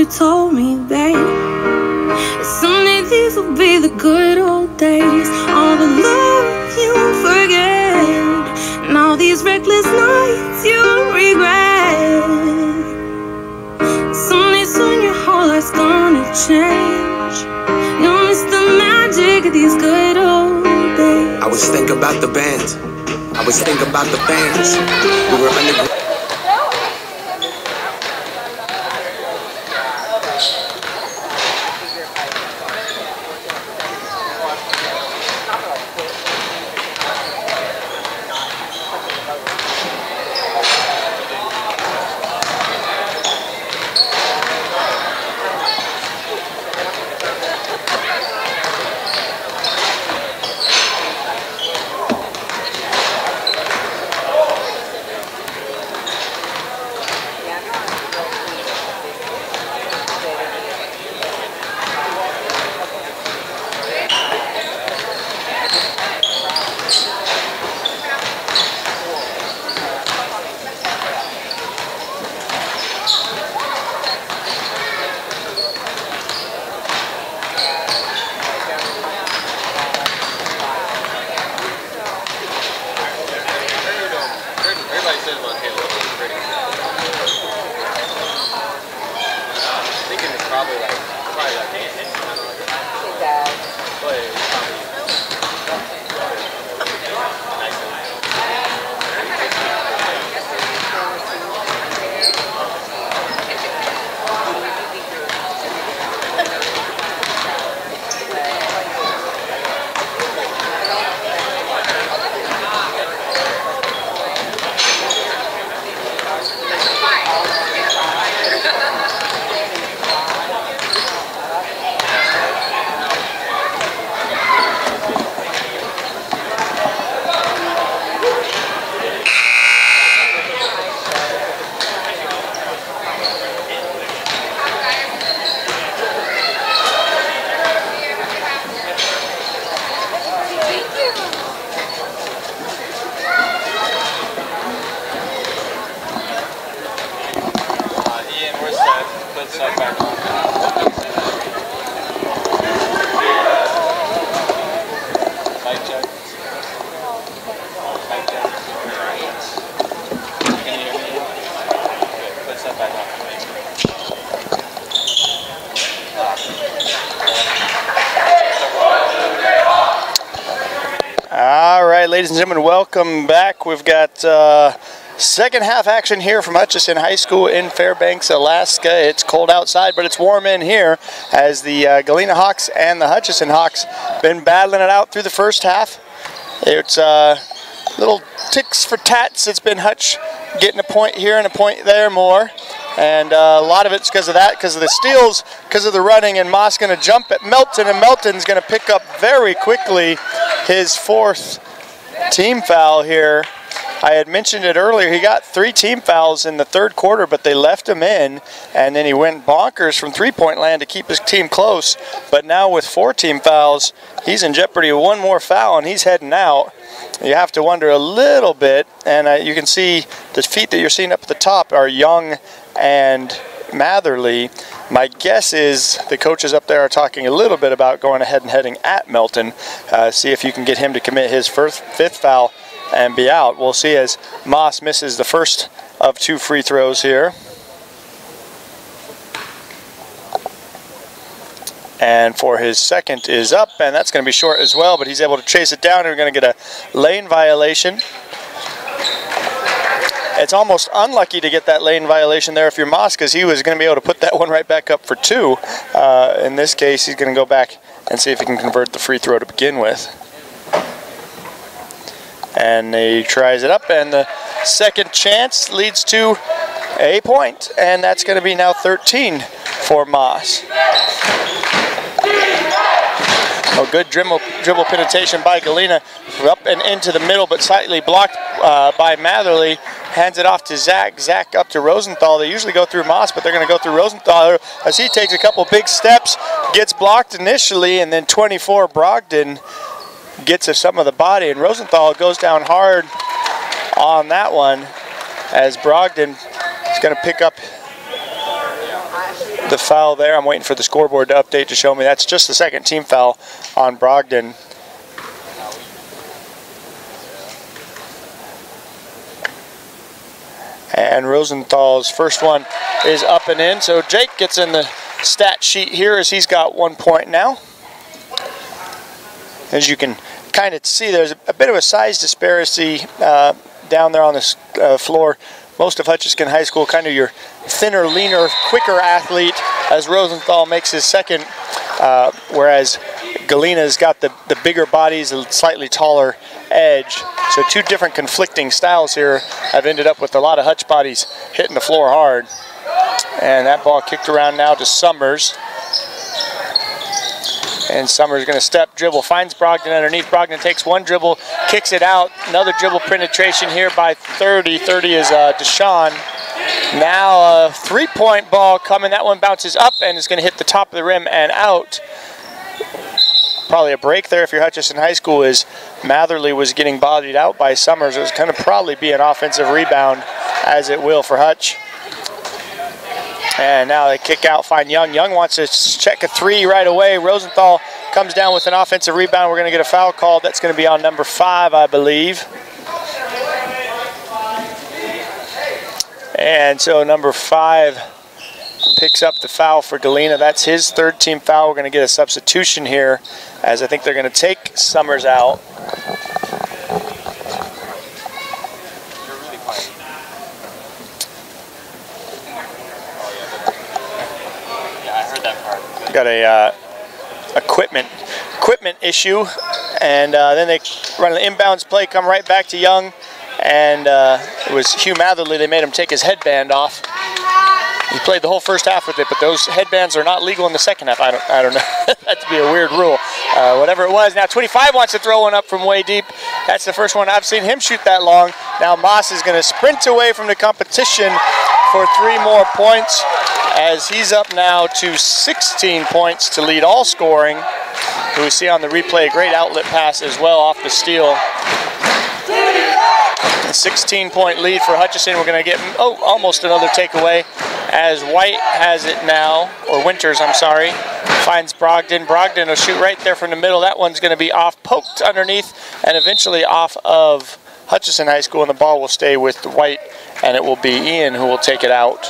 would've told me, babe, someday these will be the good old days. All the love you won't forget, and all these reckless nights you'll regret. Someday soon your whole life's gonna change. You'll miss the magic of these good old days. I was thinking about the band. I was thinking about the fans. We were underground. All right, ladies and gentlemen, welcome back. We've got second half action here from Hutchinson High School in Fairbanks, Alaska. It's cold outside, but it's warm in here as the Galena Hawks and the Hutchinson Hawks been battling it out through the first half. It's little ticks for tats. It's been Hutch getting a point here and a point there more. And a lot of it's because of that, because of the steals, because of the running, and Moss going to jump at Melton, and Melton's going to pick up very quickly his fourth team foul here. I had mentioned it earlier, he got 3 team fouls in the third quarter, but they left him in, and then he went bonkers from three-point land to keep his team close. But now with 4 team fouls, he's in jeopardy of 1 more foul, and he's heading out. You have to wonder a little bit, and you can see the feet that you're seeing up at the top are Young and Matherly. My guess is the coaches up there are talking a little bit about going ahead and heading at Melton, see if you can get him to commit his fifth foul and be out. We'll see as Moss misses the first of 2 free throws here. And for his second is up, and that's going to be short as well, but he's able to chase it down, and we're going to get a lane violation. It's almost unlucky to get that lane violation there if you're Moss, because he was going to be able to put that one right back up for 2. In this case, he's going to go back and see if he can convert the free throw to begin with. And he tries it up, and the second chance leads to a point, and that's going to be now 13 for Moss. A good dribble penetration by Galena, up and into the middle, but slightly blocked by Matherly. Hands it off to Zach. Zach up to Rosenthal. They usually go through Moss, but they're going to go through Rosenthal as he takes a couple big steps, gets blocked initially, and then 24 Brogdon gets some of the body, and Rosenthal goes down hard on that one as Brogdon is going to pick up the foul there. I'm waiting for the scoreboard to update to show me that's just the second team foul on Brogdon. And Rosenthal's first one is up and in. So Jake gets in the stat sheet here as he's got 1 point now. As you can kind of see, there's a bit of a size disparity down there on the floor. Most of Hutchinson High School, kind of your thinner, leaner, quicker athlete, as Rosenthal makes his second, whereas Galena's got the bigger bodies, a slightly taller edge. So two different conflicting styles here have ended up with a lot of Hutch bodies hitting the floor hard. And that ball kicked around now to Summers. And Summers going to step, dribble, finds Brogdon underneath. Brogdon takes one dribble, kicks it out. Another dribble penetration here by 30. 30 is Deshaun. Now a three-point ball coming. That one bounces up and is going to hit the top of the rim and out. Probably a break there if you're Hutchinson High School, as Matherly was getting bodied out by Summers. It was going to probably be an offensive rebound, as it will for Hutch. And now they kick out, find Young. Young wants to check a three right away. Rosenthal comes down with an offensive rebound. We're going to get a foul called. That's going to be on number 5, I believe. And so number 5 picks up the foul for Galena. That's his third team foul. We're going to get a substitution here, as I think they're going to take Summers out. Got a equipment issue, and then they run an inbounds play, come right back to Young, and it was Hugh Matherly. They made him take his headband off. He played the whole first half with it, but those headbands are not legal in the second half. I don't know. That'd be a weird rule. Whatever it was. Now 25 wants to throw one up from way deep. That's the first one I've seen him shoot that long. Now Moss is going to sprint away from the competition for 3 more points, as he's up now to 16 points to lead all scoring. We see on the replay a great outlet pass as well off the steal. A 16-point lead for Hutchinson. We're going to get almost another takeaway, as White has it now, or Winters, I'm sorry, finds Brogdon. Brogdon will shoot right there from the middle. That one's going to be off, poked underneath, and eventually off of Hutchinson High School, and the ball will stay with White, and it will be Ian who will take it out.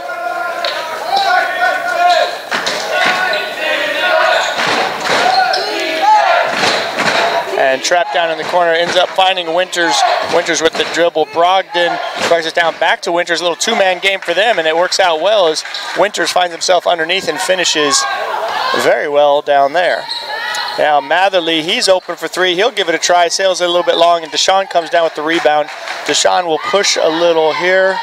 And trapped down in the corner, ends up finding Winters. Winters with the dribble. Brogdon drives it down back to Winters. A little two-man game for them, and it works out well as Winters finds himself underneath and finishes very well down there. Now Matherly, he's open for 3. He'll give it a try, sails it a little bit long, and Deshaun comes down with the rebound. Deshaun will push a little here.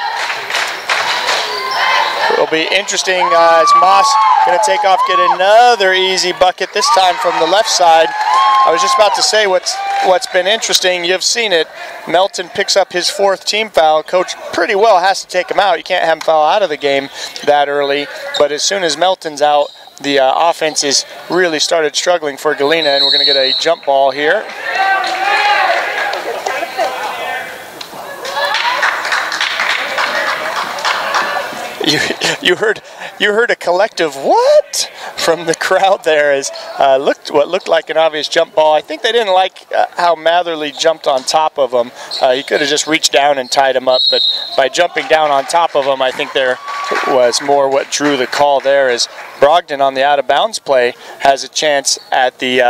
It'll be interesting as Moss going to take off, get another easy bucket, this time from the left side. I was just about to say what's been interesting. You've seen it. Melton picks up his 4th team foul. Coach pretty well has to take him out. You can't have him foul out of the game that early. But as soon as Melton's out, the offense has really started struggling for Galena, and we're going to get a jump ball here. You heard a collective what from the crowd there, as what looked like an obvious jump ball. I think they didn't like how Matherly jumped on top of him. He could have just reached down and tied him up, but by jumping down on top of him, I think there was more what drew the call there, as Brogdon on the out of bounds play has a chance at the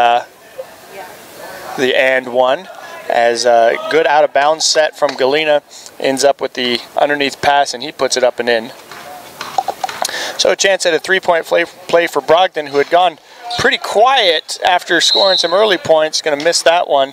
and one, as a good out of bounds set from Galena ends up with the underneath pass, and he puts it up and in. So a chance at a 3-point play for Brogdon, who had gone pretty quiet after scoring some early points. Going to miss that one.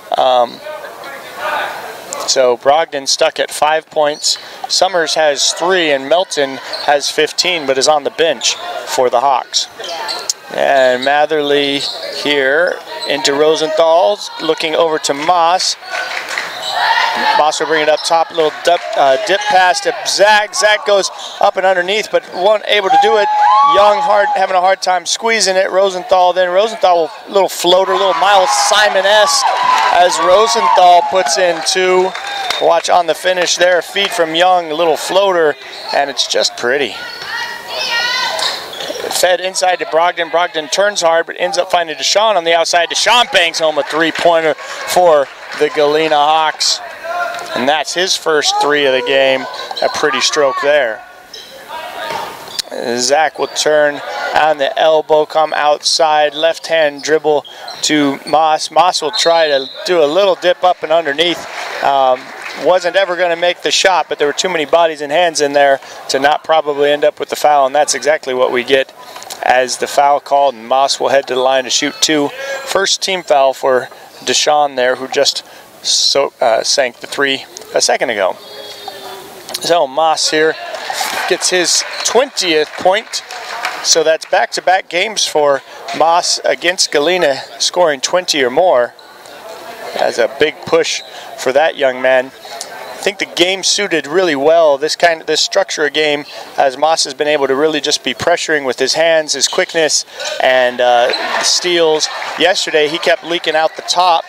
So Brogdon stuck at 5 points. Summers has 3, and Melton has 15, but is on the bench for the Hawks. And Matherly here into Rosenthal, looking over to Moss. Moss will bring it up top, a little dip pass to Zach. Zach goes up and underneath, but wasn't able to do it. Young having a hard time squeezing it. Rosenthal will little floater, little Miles Simon-esque, as Rosenthal puts in 2. Watch on the finish there, feed from Young, a little floater, and it's just pretty. Fed inside to Brogdon. Brogdon turns hard, but ends up finding Deshaun on the outside. Deshaun bangs home a three-pointer for the Galena Hawks. And that's his first three of the game. A pretty stroke there. Zach will turn on the elbow, come outside, left-hand dribble to Moss. Moss will try to do a little dip up and underneath. Wasn't ever going to make the shot, but there were too many bodies and hands in there to not probably end up with the foul, and that's exactly what we get as the foul called, and Moss will head to the line to shoot two. First team foul for Deshaun there, who just sank the three a second ago. So Moss here gets his 20th point. So that's back-to-back games for Moss against Galena, scoring 20 or more. That's a big push for that young man. I think the game suited really well this structure of game, as Moss has been able to really just be pressuring with his hands, his quickness, and steals. Yesterday he kept leaking out the top.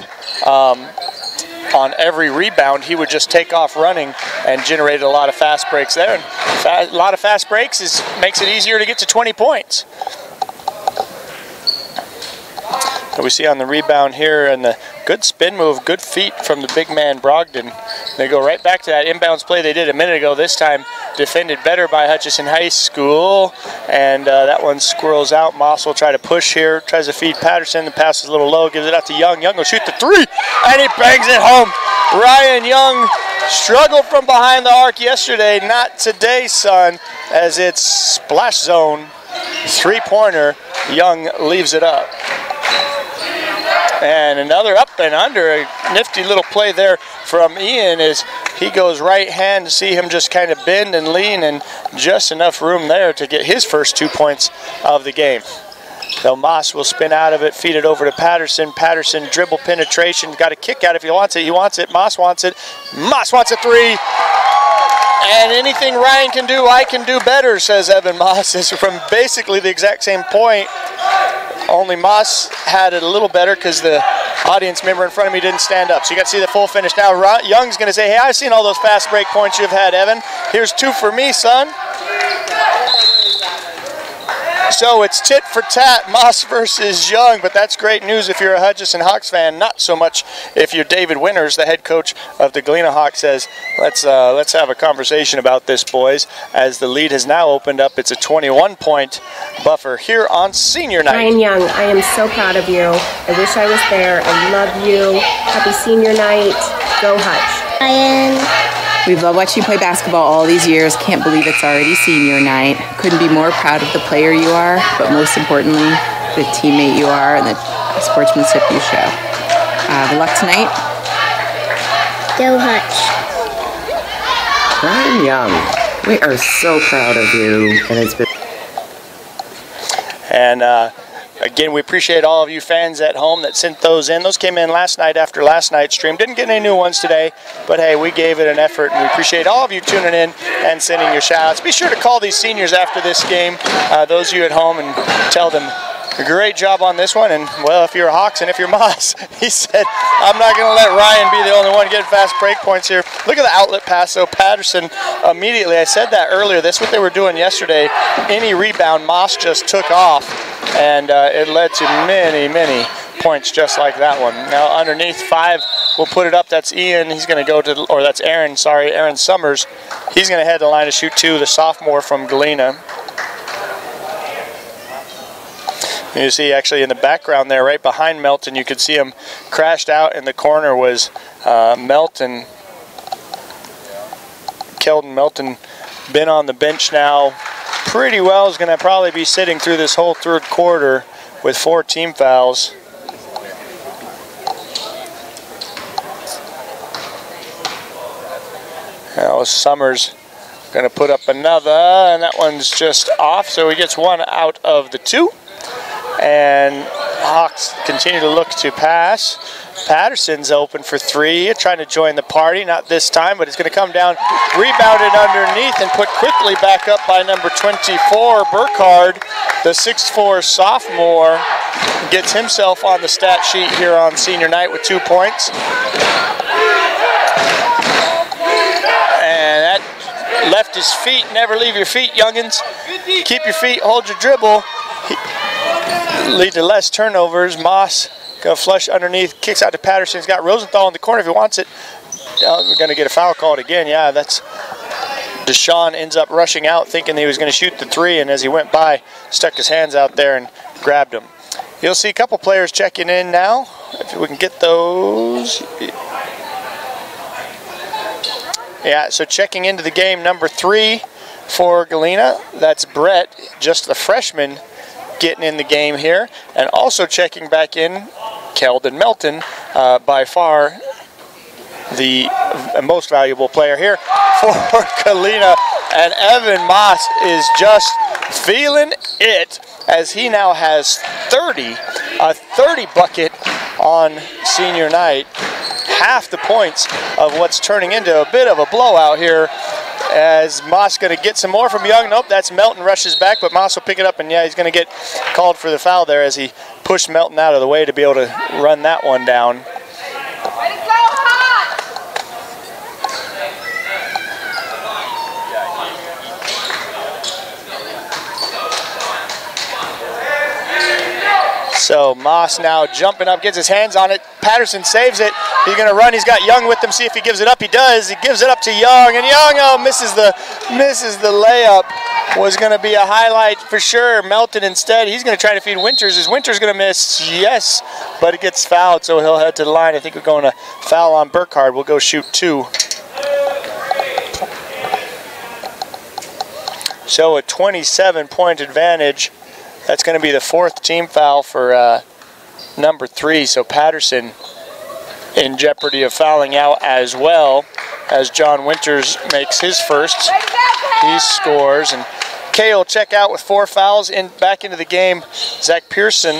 On every rebound, he would just take off running and generated a lot of fast breaks there. And a lot of fast breaks makes it easier to get to 20 points. So we see on the rebound here, and the good spin move, good feet from the big man Brogdon. They go right back to that inbounds play they did a minute ago, this time defended better by Hutchinson High School, and that one squirrels out. Moss will try to push here, tries to feed Patterson. The pass is a little low, gives it out to Young. Young will shoot the three, and he bangs it home. Ryan Young struggled from behind the arc yesterday, not today, son, as it's splash zone. Three-pointer, Young leaves it up. And another up and under, a nifty little play there from Ian as he goes right hand to see him just kind of bend and lean, and just enough room there to get his first 2 points of the game. So Moss will spin out of it, feed it over to Patterson. Patterson dribble penetration, got a kick out if he wants it. He wants it, Moss wants it. Moss wants a three. And anything Ryan can do, I can do better, says Evan Moss. It's from basically the exact same point. Only Moss had it a little better because the audience member in front of me didn't stand up. So you got to see the full finish. Now Young's going to say, hey, I've seen all those fast break points you've had, Evan. Here's two for me, son. So it's tit for tat, Moss versus Young, but that's great news if you're a Hutchinson Hawks fan. Not so much if you're David Winters, the head coach of the Galena Hawks, says, let's have a conversation about this, boys, as the lead has now opened up. It's a 21-point buffer here on senior night. Ryan Young, I am so proud of you. I wish I was there. I love you. Happy senior night. Go Hutch. Ryan. We've loved watching you play basketball all these years. Can't believe it's already senior night. Couldn't be more proud of the player you are, but most importantly, the teammate you are and the sportsmanship you show. Good luck tonight. Go Hutch. Ryan Young, we are so proud of you, and it's been. And again, we appreciate all of you fans at home that sent those in. Those came in last night after last night's stream. Didn't get any new ones today, but hey, we gave it an effort, and we appreciate all of you tuning in and sending your shout-outs. Be sure to call these seniors after this game, those of you at home, and tell them, great job on this one, and well, if you're a Hawks and if you're Moss, he said, I'm not going to let Ryan be the only one getting fast break points here. Look at the outlet pass, though. Patterson immediately, I said that earlier, that's what they were doing yesterday. Any rebound, Moss just took off, and it led to many, many points just like that one. Now underneath 5, we'll put it up. That's Ian. He's going to go to, or that's Aaron, sorry, Aaron Summers. He's going to head to the line to shoot 2, the sophomore from Galena. You see actually in the background there, right behind Melton, you could see him crashed out in the corner was Melton. Keldon Melton been on the bench now pretty well. Is going to probably be sitting through this whole third quarter with 4 team fouls. Now Summers going to put up another, and that one's just off, so he gets 1 out of the 2. And Hawks continue to look to pass. Patterson's open for 3, trying to join the party. Not this time, but it's going to come down, rebounded underneath, and put quickly back up by number 24, Burkhardt. The 6'4" sophomore gets himself on the stat sheet here on senior night with 2 points. And that left his feet. Never leave your feet, youngins. Keep your feet, hold your dribble. lead to less turnovers. Moss gonna flush underneath, kicks out to Patterson. He's got Rosenthal in the corner if he wants it. We're gonna get a foul called again. Yeah, that's Deshaun ends up rushing out thinking he was gonna shoot the three, and as he went by, stuck his hands out there and grabbed him. You'll see a couple players checking in now. If we can get those. Yeah, so checking into the game, number 3 for Galena. That's Brett, just the freshman, getting in the game here. And also checking back in, Keldon Melton, by far the most valuable player here for Galena. And Evan Moss is just feeling it as he now has 30, a 30 bucket on senior night. Half the points of what's turning into a bit of a blowout here, as Moss going to get some more from Young. Nope, that's Melton rushes back, but Moss will pick it up, and yeah, he's going to get called for the foul there as he pushed Melton out of the way to be able to run that one down. So Moss now jumping up, gets his hands on it. Patterson saves it. He's going to run. He's got Young with him. See if he gives it up. He does. He gives it up to Young, and Young misses the layup. Was going to be a highlight for sure. Melton instead. He's going to try to feed Winters. Is Winters going to miss? Yes, but it gets fouled, so he'll head to the line. I think we're going to foul on Burkhardt. We'll go shoot 2. So a 27-point advantage. That's going to be the 4th team foul for number 3. So Patterson in jeopardy of fouling out as well, as John Winters makes his first. He scores, and Kay will check out with 4 fouls. Back into the game, Zach Pearson.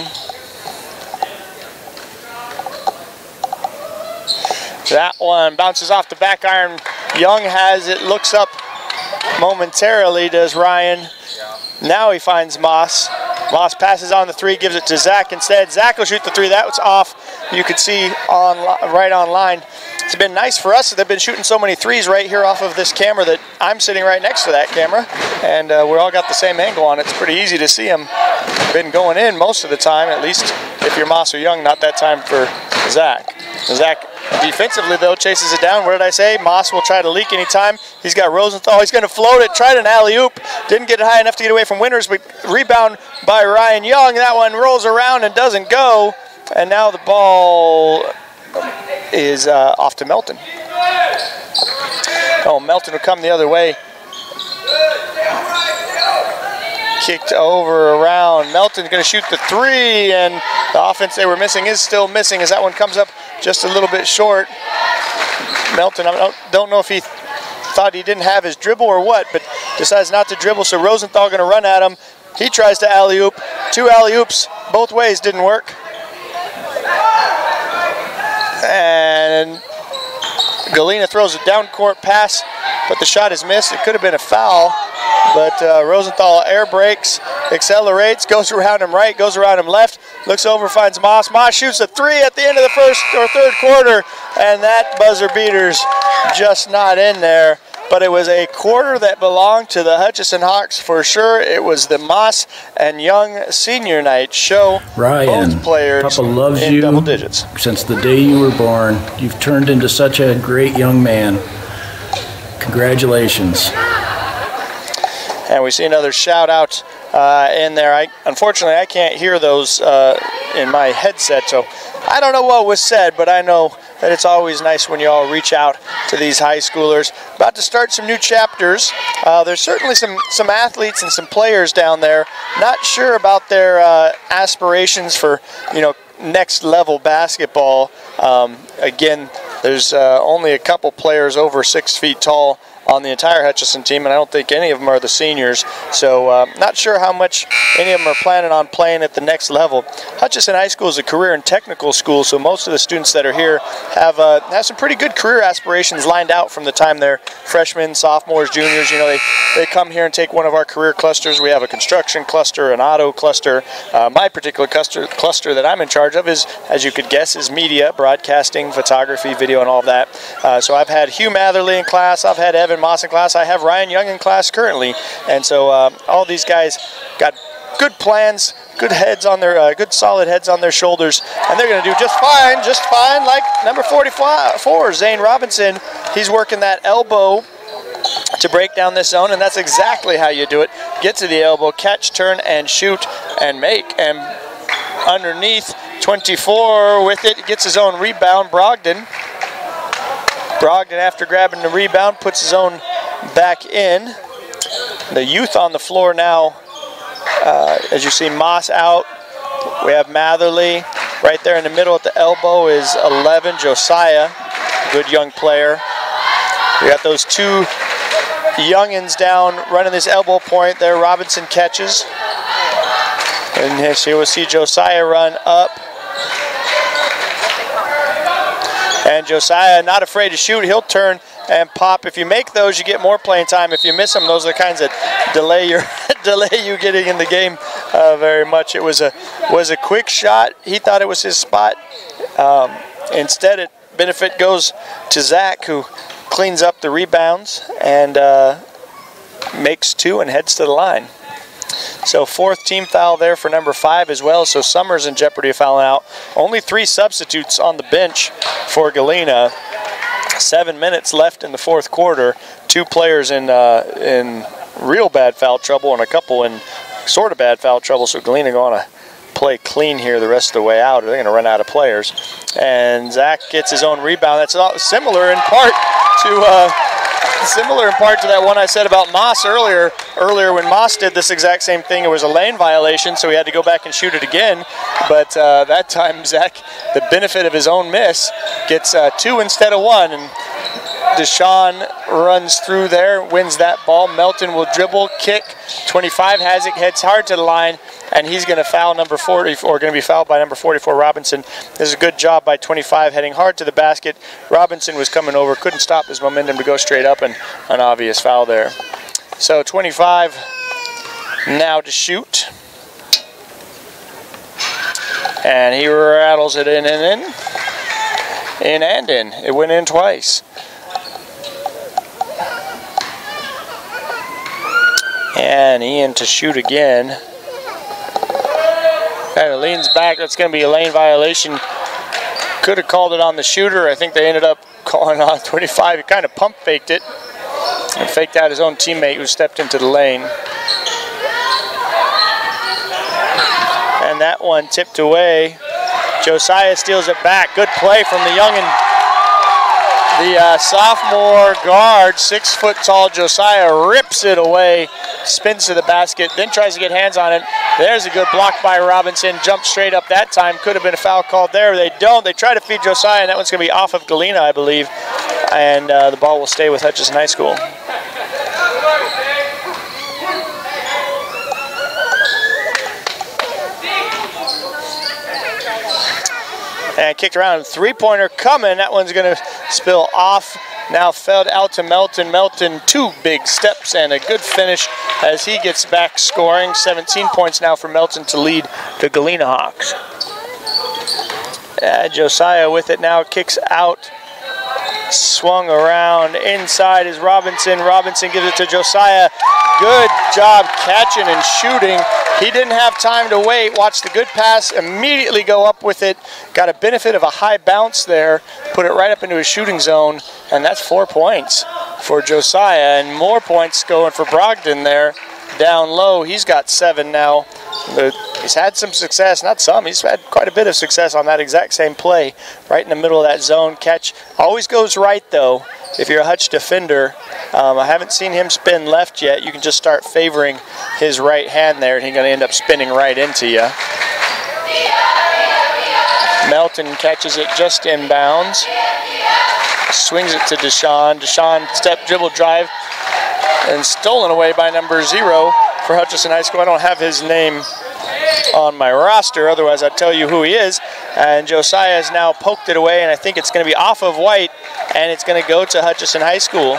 That one bounces off the back iron. Young has it, looks up momentarily, does Ryan. Now he finds Moss. Moss passes on the 3, gives it to Zach instead. Zach will shoot the 3. That was off. You could see right online. It's been nice for us. They've been shooting so many 3s right here off of this camera that I'm sitting right next to that camera, and we all got the same angle on it. It's pretty easy to see them. Been going in most of the time, at least if you're Moss or Young. Not that time for Zach. Zach defensively, though, chases it down. What did I say? Moss will try to leak anytime. He's got Rosenthal. He's going to float it. Tried an alley-oop. Didn't get it high enough to get away from Winters, but rebound by Ryan Young. That one rolls around and doesn't go. And now the ball is off to Melton. Oh, Melton will come the other way. Kicked over around. Melton's going to shoot the 3, and the offense they were missing is still missing as that one comes up just a little bit short. Melton, I don't know if he thought he didn't have his dribble or what, but decides not to dribble, so Rosenthal going to run at him. He tries to alley-oop. 2 alley-oops both ways didn't work. And Galena throws a down-court pass, but the shot is missed. It could have been a foul, but Rosenthal air brakes, accelerates, goes around him right, goes around him left, looks over, finds Moss. Moss shoots a 3 at the end of the first or third quarter, and that buzzer beater's just not in there. But it was a quarter that belonged to the Hutchinson Hawks for sure. It was the Moss and Young senior night show. Ryan, both players Papa loves in you double digits. Since the day you were born. You've turned into such a great young man. Congratulations. And we see another shout out in there. Unfortunately, I can't hear those in my headset, so I don't know what was said, but I know that it's always nice when you all reach out to these high schoolers. About to start some new chapters. There's certainly some athletes and some players down there. Not sure about their aspirations for, next level basketball. Again, there's only a couple players over 6 feet tall on the entire Hutchinson team, and I don't think any of them are the seniors, so not sure how much any of them are planning on playing at the next level. Hutchinson High School is a career and technical school, so most of the students that are here have some pretty good career aspirations lined out from the time they're freshmen, sophomores, juniors. They come here and take one of our career clusters. We have a construction cluster, an auto cluster. My particular cluster that I'm in charge of is, as you could guess, is media, broadcasting, photography, video, and all of that. So I've had Hugh Matherly in class. I've had Evan Moss in class. I have Ryan Young in class currently. And so all these guys got good plans, good heads on their, good solid heads on their shoulders, and they're going to do just fine, like number 44, Zane Robinson. He's working that elbow to break down this zone, and that's exactly how you do it. Get to the elbow, catch, turn, and shoot, and make. And underneath, 24 with it, gets his own rebound, Brogdon. Brogdon, after grabbing the rebound, puts his own back in. The youth on the floor now, as you see, Moss out. We have Matherly. Right there in the middle at the elbow is 11, Josiah, good young player. We got those two youngins down running this elbow point there. Robinson catches. And here we'll see Josiah run up. And Josiah, not afraid to shoot. He'll turn and pop. If you make those, you get more playing time. If you miss them, those are the kinds that delay you getting in the game very much. It was a quick shot. He thought it was his spot. Instead, benefit goes to Zach, who cleans up the rebounds and makes 2 and heads to the line. So 4th team foul there for number 5 as well. So Summers in jeopardy of fouling out. Only 3 substitutes on the bench for Galena. 7 minutes left in the 4th quarter. 2 players in real bad foul trouble and a couple in sort of bad foul trouble. So Galena going to play clean here the rest of the way out, or they're going to run out of players. And Zach gets his own rebound. That's similar in part to that one I said about Moss earlier. Earlier when Moss did this exact same thing, it was a lane violation, so he had to go back and shoot it again. But that time Zach, the benefit of his own miss, gets 2 instead of 1. And Deshaun runs through there, wins that ball. Melton will dribble, kick. 25 has it, heads hard to the line, and he's going to foul number 40, or going to be fouled by number 44, Robinson. This is a good job by 25, heading hard to the basket. Robinson was coming over, couldn't stop his momentum to go straight up, and an obvious foul there. So 25 now to shoot. And he rattles it in and in. In and in. It went in twice. And Ian to shoot again. Kind of leans back. That's going to be a lane violation. Could have called it on the shooter. I think they ended up calling on 25. He kind of pump faked it and faked out his own teammate who stepped into the lane. And that one tipped away. Josiah steals it back. Good play from the youngin. The sophomore guard, 6 foot tall Josiah, rips it away, spins to the basket, then tries to get hands on it. There's a good block by Robinson, jumped straight up that time. Could have been a foul called there. They don't. They try to feed Josiah, and that one's going to be off of Galena, I believe. And the ball will stay with Hutchinson High School. And kicked around, 3-pointer coming. That one's going to spill off. Now fed out to Melton. Melton, 2 big steps and a good finish as he gets back scoring. 17 points now for Melton to lead the Galena Hawks. Josiah with it now, kicks out. Swung around. Inside is Robinson. Robinson gives it to Josiah. Good job catching and shooting. He didn't have time to wait. Watch the good pass. Immediately go up with it. Got a benefit of a high bounce there. Put it right up into his shooting zone. And that's 4 points for Josiah. And more points going for Brogdon there. Down low. He's got 7 now. He's had some success. Not some. He's had quite a bit of success on that exact same play. Right in the middle of that zone catch. Always goes right, though, if you're a Hutch defender. I haven't seen him spin left yet. You can just start favoring his right hand there, and he's going to end up spinning right into you. Melton catches it just inbounds. Swings it to Deshaun. Deshaun step, dribble, drive, and stolen away by number 0 for Hutchinson High School. I don't have his name on my roster, otherwise I'd tell you who he is. And Josiah has now poked it away, and I think it's going to be off of White, and it's going to go to Hutchinson High School.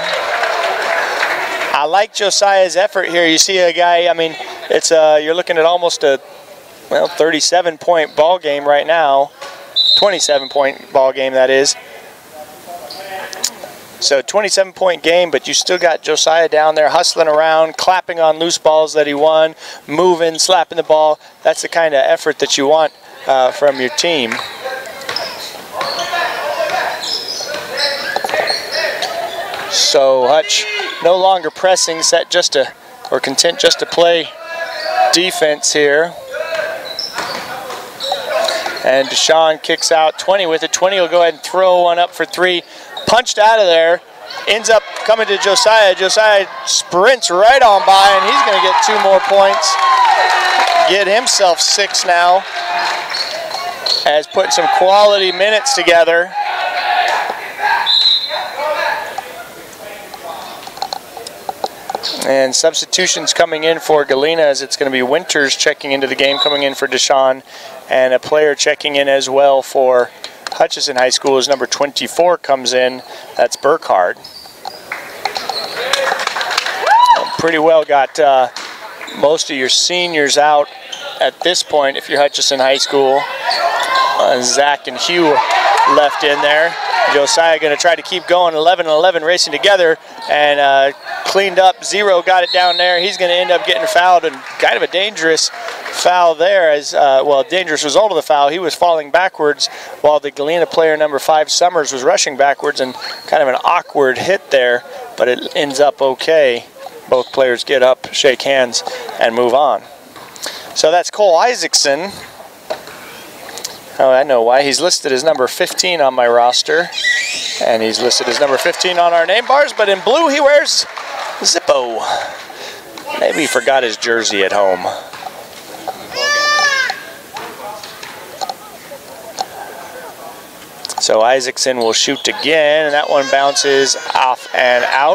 I like Josiah's effort here. You see a guy, I mean, it's you're looking at almost a 37-point ball game right now. 27-point ball game, that is. So 27-point game, but you still got Josiah down there hustling around, clapping on loose balls that he won, moving, slapping the ball. That's the kind of effort that you want from your team. So Hutch no longer pressing, set just to, or content just to play defense here. And Deshaun kicks out 20 with it. 20 will go ahead and throw one up for three. Punched out of there. Ends up coming to Josiah. Josiah sprints right on by, and he's going to get 2 more points. Get himself 6 now. Has put some quality minutes together. And substitutions coming in for Galena, as it's going to be Winters checking into the game, coming in for Deshaun, and a player checking in as well for Hutchinson High School as number 24 comes in. That's Burkhardt. Pretty well got most of your seniors out at this point if you're Hutchinson High School. Zach and Hugh left in there. Josiah going to try to keep going, 11 and 11 racing together, and cleaned up. Zero got it down there. He's going to end up getting fouled, and kind of a dangerous foul there, as well, dangerous result of the foul. He was falling backwards while the Galena player number 5, Summers, was rushing backwards, and kind of an awkward hit there, but it ends up okay. Both players get up, shake hands, and move on. So that's Cole Isaacson. Oh, I know why. He's listed as number 15 on my roster, and he's listed as number 15 on our name bars, but in blue he wears Zippo. Maybe he forgot his jersey at home. So Isaacson will shoot again, and that one bounces off and out.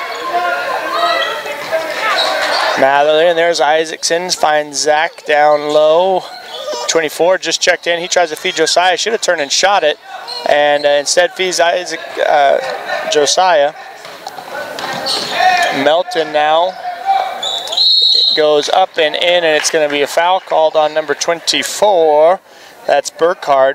Matherly, and there's Isaacson, finds Zach down low. 24 just checked in. He tries to feed Josiah. Should have turned and shot it, and instead feeds Josiah. Melton now goes up and in, and it's going to be a foul called on number 24. That's Burkhardt.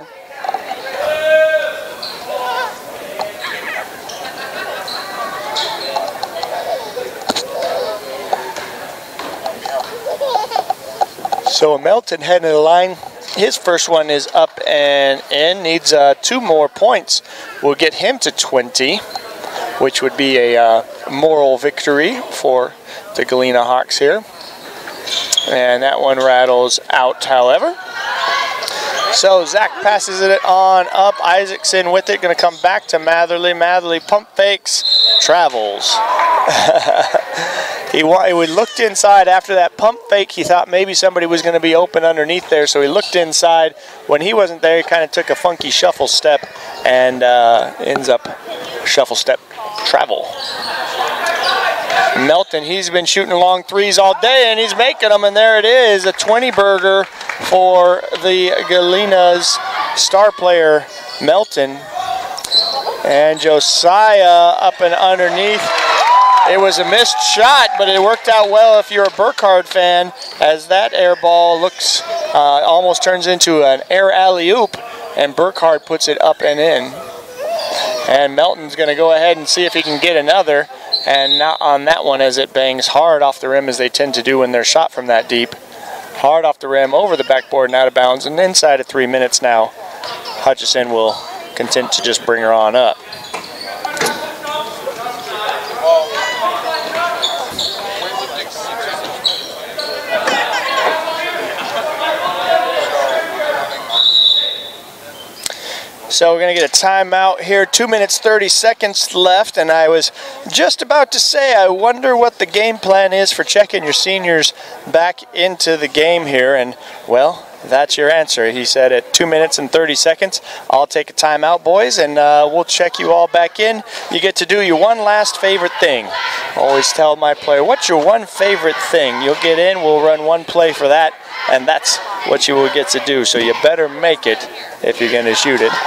So Melton heading to the line. His first one is up and in. Needs 2 more points. Will get him to 20, which would be a moral victory for the Galena Hawks here. And that one rattles out, however. So Zach passes it on up. Isaacson with it. Going to come back to Matherly. Matherly pump fakes. Travels. He looked inside after that pump fake. He thought maybe somebody was going to be open underneath there, so he looked inside. When he wasn't there, he kind of took a funky shuffle step and ends up shuffle step travel. Melton, he's been shooting long threes all day, and he's making them, and there it is, a 20-burger for the Galena's star player, Melton. And Josiah up and underneath. It was a missed shot, but it worked out well if you're a Burkhardt fan, as that air ball looks, almost turns into an air alley-oop, and Burkhardt puts it up and in. And Melton's going to go ahead and see if he can get another, and not on that one, as it bangs hard off the rim, as they tend to do when they're shot from that deep. Hard off the rim, over the backboard and out of bounds, and inside of 3 minutes now, Hutchinson will content to just bring her on up. So we're going to get a timeout here. 2 minutes, 30 seconds left, and I was just about to say, I wonder what the game plan is for checking your seniors back into the game here, and, well, that's your answer. He said at 2 minutes and 30 seconds, I'll take a timeout, boys, and we'll check you all back in. You get to do your one last favorite thing. Always tell my player, what's your one favorite thing? You'll get in, we'll run one play for that, and that's what you will get to do. So you better make it if you're going to shoot it.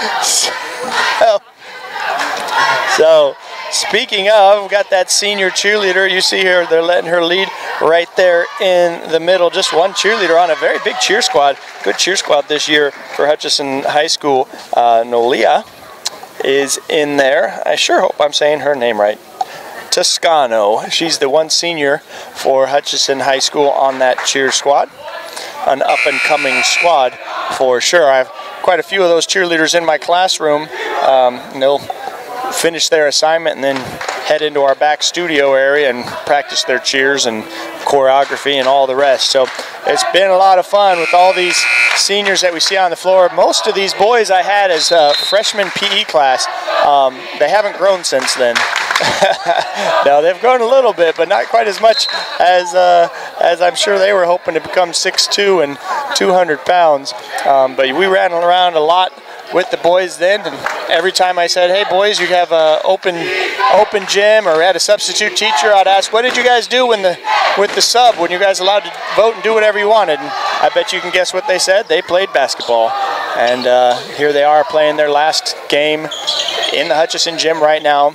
So speaking of, we've got that senior cheerleader. You see here, they're letting her lead right there in the middle. Just one cheerleader on a very big cheer squad. Good cheer squad this year for Hutchinson High School. Nolia. is in there. I sure hope I'm saying her name right. Toscano. She's the one senior for Hutchinson High School on that cheer squad. An up-and-coming squad for sure. I have quite a few of those cheerleaders in my classroom. They'll finish their assignment and then head into our back studio area and practice their cheers and choreography and all the rest. So it's been a lot of fun with all these seniors that we see on the floor. Most of these boys I had as a freshman PE class. They haven't grown since then. No, they've grown a little bit, but not quite as much as I'm sure they were hoping to become 6'2" and 200 pounds. But we ran around a lot with the boys then, and every time I said, hey boys, you have a open gym or had a substitute teacher, I'd ask, what did you guys do with the sub, when you guys allowed to vote and do whatever you wanted? And I bet you can guess what they said. They played basketball. And here they are playing their last game in the Hutchinson gym right now.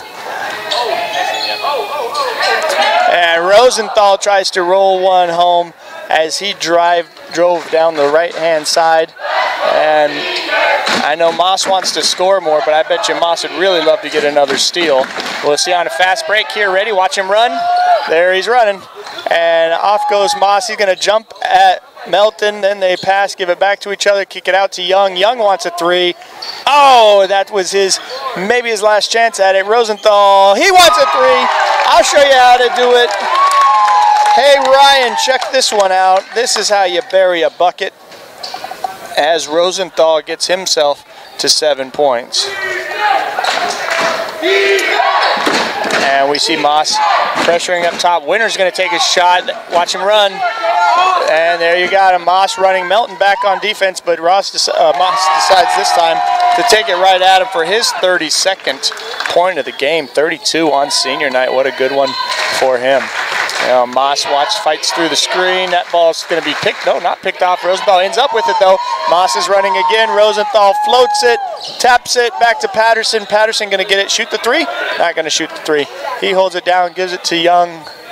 And Rosenthal tries to roll one home as he drove down the right-hand side. And I know Moss wants to score more, but I bet you Moss would really love to get another steal. We'll see on a fast break here. Ready? Watch him run. There he's running. And off goes Moss. He's going to jump at Melton. Then they pass, give it back to each other, kick it out to Young. Young wants a three. Oh, that was maybe his last chance at it. Rosenthal, he wants a three. I'll show you how to do it. Hey, Ryan, check this one out. This is how you bury a bucket, as Rosenthal gets himself to 7 points. And we see Moss pressuring up top. Winter's going to take a shot. Watch him run. And there you got him. Moss running Melton back on defense, but Moss decides this time to take it right at him for his 32nd point of the game. 32 on senior night. What a good one for him. Moss fights through the screen. That ball's going to be picked. No, not picked off. Rosenthal ends up with it, though. Moss is running again. Rosenthal floats it, taps it back to Patterson. Patterson going to get it. Shoot the three? Not going to shoot the three. He holds it down, gives it to Young.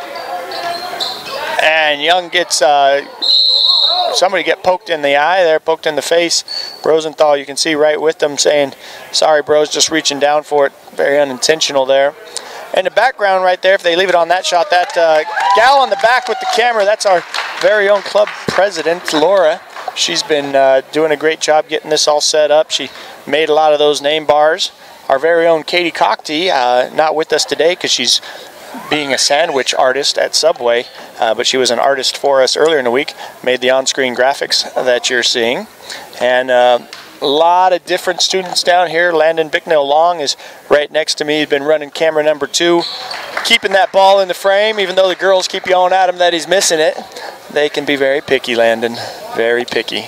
And Young gets somebody get poked in the eye there, poked in the face. Rosenthal, you can see right with them saying, sorry, bros, just reaching down for it. Very unintentional there. In the background right there, if they leave it on that shot, that gal on the back with the camera, that's our very own club president, Laura. She's been doing a great job getting this all set up. She made a lot of those name bars. Our very own Katie Cockty, not with us today because she's being a sandwich artist at Subway, but she was an artist for us earlier in the week, made the on-screen graphics that you're seeing. And a lot of different students down here. Landon Bicknell Long is right next to me. He's been running camera number 2, keeping that ball in the frame, even though the girls keep yelling at him that he's missing it. They can be very picky, Landon, very picky.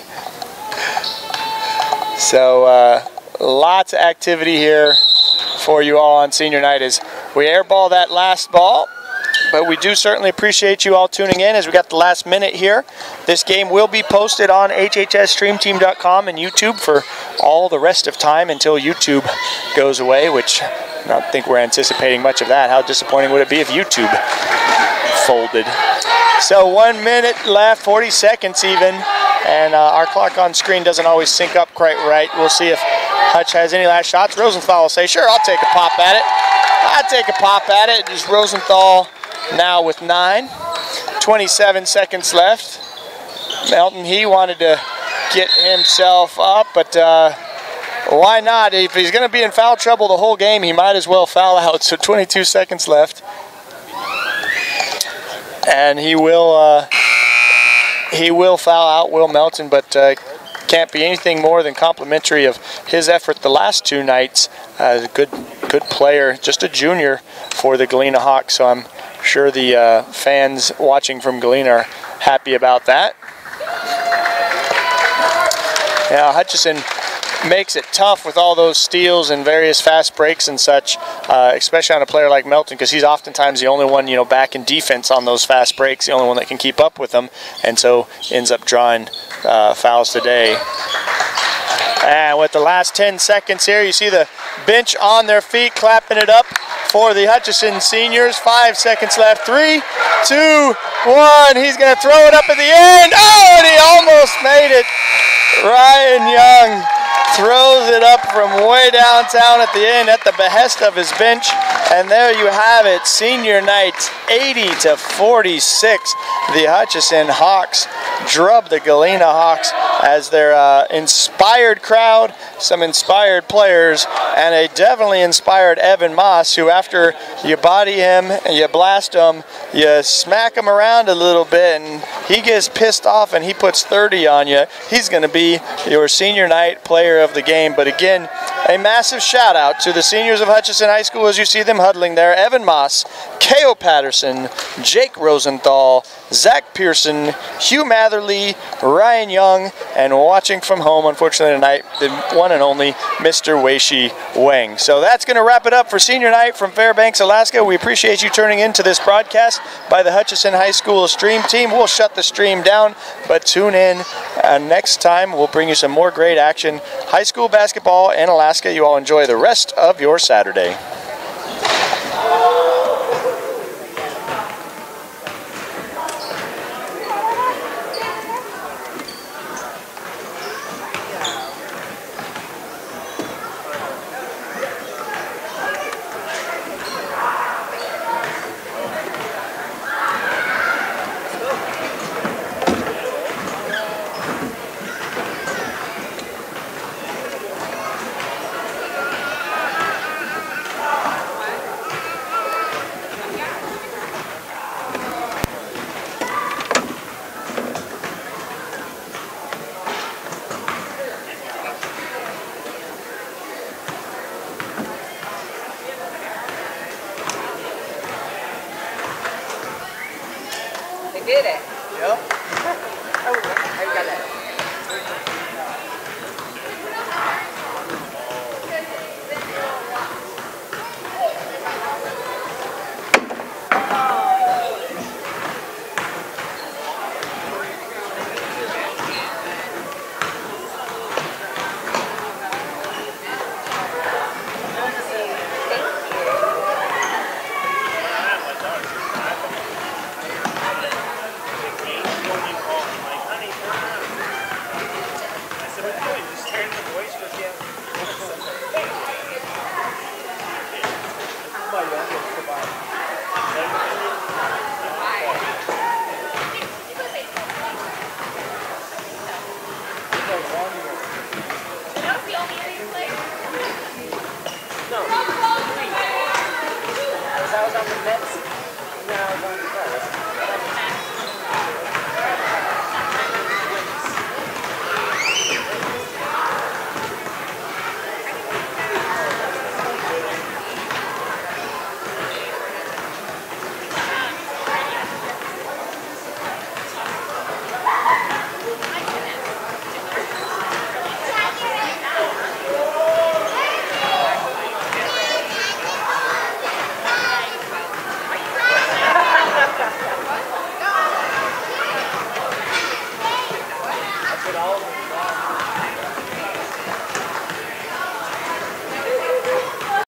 So lots of activity here for you all on senior night as we airball that last ball. But we do certainly appreciate you all tuning in as we got the last minute here. This game will be posted on hhsstreamteam.com and YouTube for all the rest of time until YouTube goes away, which I don't think we're anticipating much of that. How disappointing would it be if YouTube folded? So 1 minute left, 40 seconds even, and our clock on screen doesn't always sync up quite right. We'll see if Hutch has any last shots. Rosenthal will say, sure, I'll take a pop at it. I'll take a pop at it. Just Rosenthal now with 9. 27 seconds left. Melton, he wanted to get himself up, but why not? If he's going to be in foul trouble the whole game, he might as well foul out. So 22 seconds left. And he will foul out, Will Melton, but can't be anything more than complimentary of his effort the last 2 nights. A good player, just a junior for the Galena Hawks, so I'm sure the fans watching from Galena are happy about that. Now Hutchinson makes it tough with all those steals and various fast breaks and such, especially on a player like Melton, because he's oftentimes the only one, back in defense on those fast breaks, the only one that can keep up with them, and so ends up drawing fouls today. And with the last 10 seconds here, you see the bench on their feet clapping it up for the Hutchinson seniors. 5 seconds left. 3, 2, 1. He's going to throw it up at the end. Oh, and he almost made it. Ryan Young throws it up from way downtown at the end at the behest of his bench. And there you have it, senior night, 80-46. The Hutchinson Hawks drub the Galena Hawks as their inspired crowd, some inspired players, and a definitely inspired Evan Moss, who after you body him and you blast him, you smack him around a little bit and he gets pissed off and he puts 30 on you. He's going to be your senior night player of the game. But again, a massive shout out to the seniors of Hutchinson High School as you see them huddling there. Evan Moss, K.O. Patterson, Jake Rosenthal, Zach Pearson, Hugh Matherly, Ryan Young, and watching from home, unfortunately tonight, the one and only Mr. Weishi Wang. So that's going to wrap it up for senior night from Fairbanks, Alaska. We appreciate you turning into this broadcast by the Hutchinson High School stream team. We'll shut the stream down, but tune in next time. We'll bring you some more great action. High school basketball in Alaska. You all enjoy the rest of your Saturday. Did it? Yep. Oh, I got it.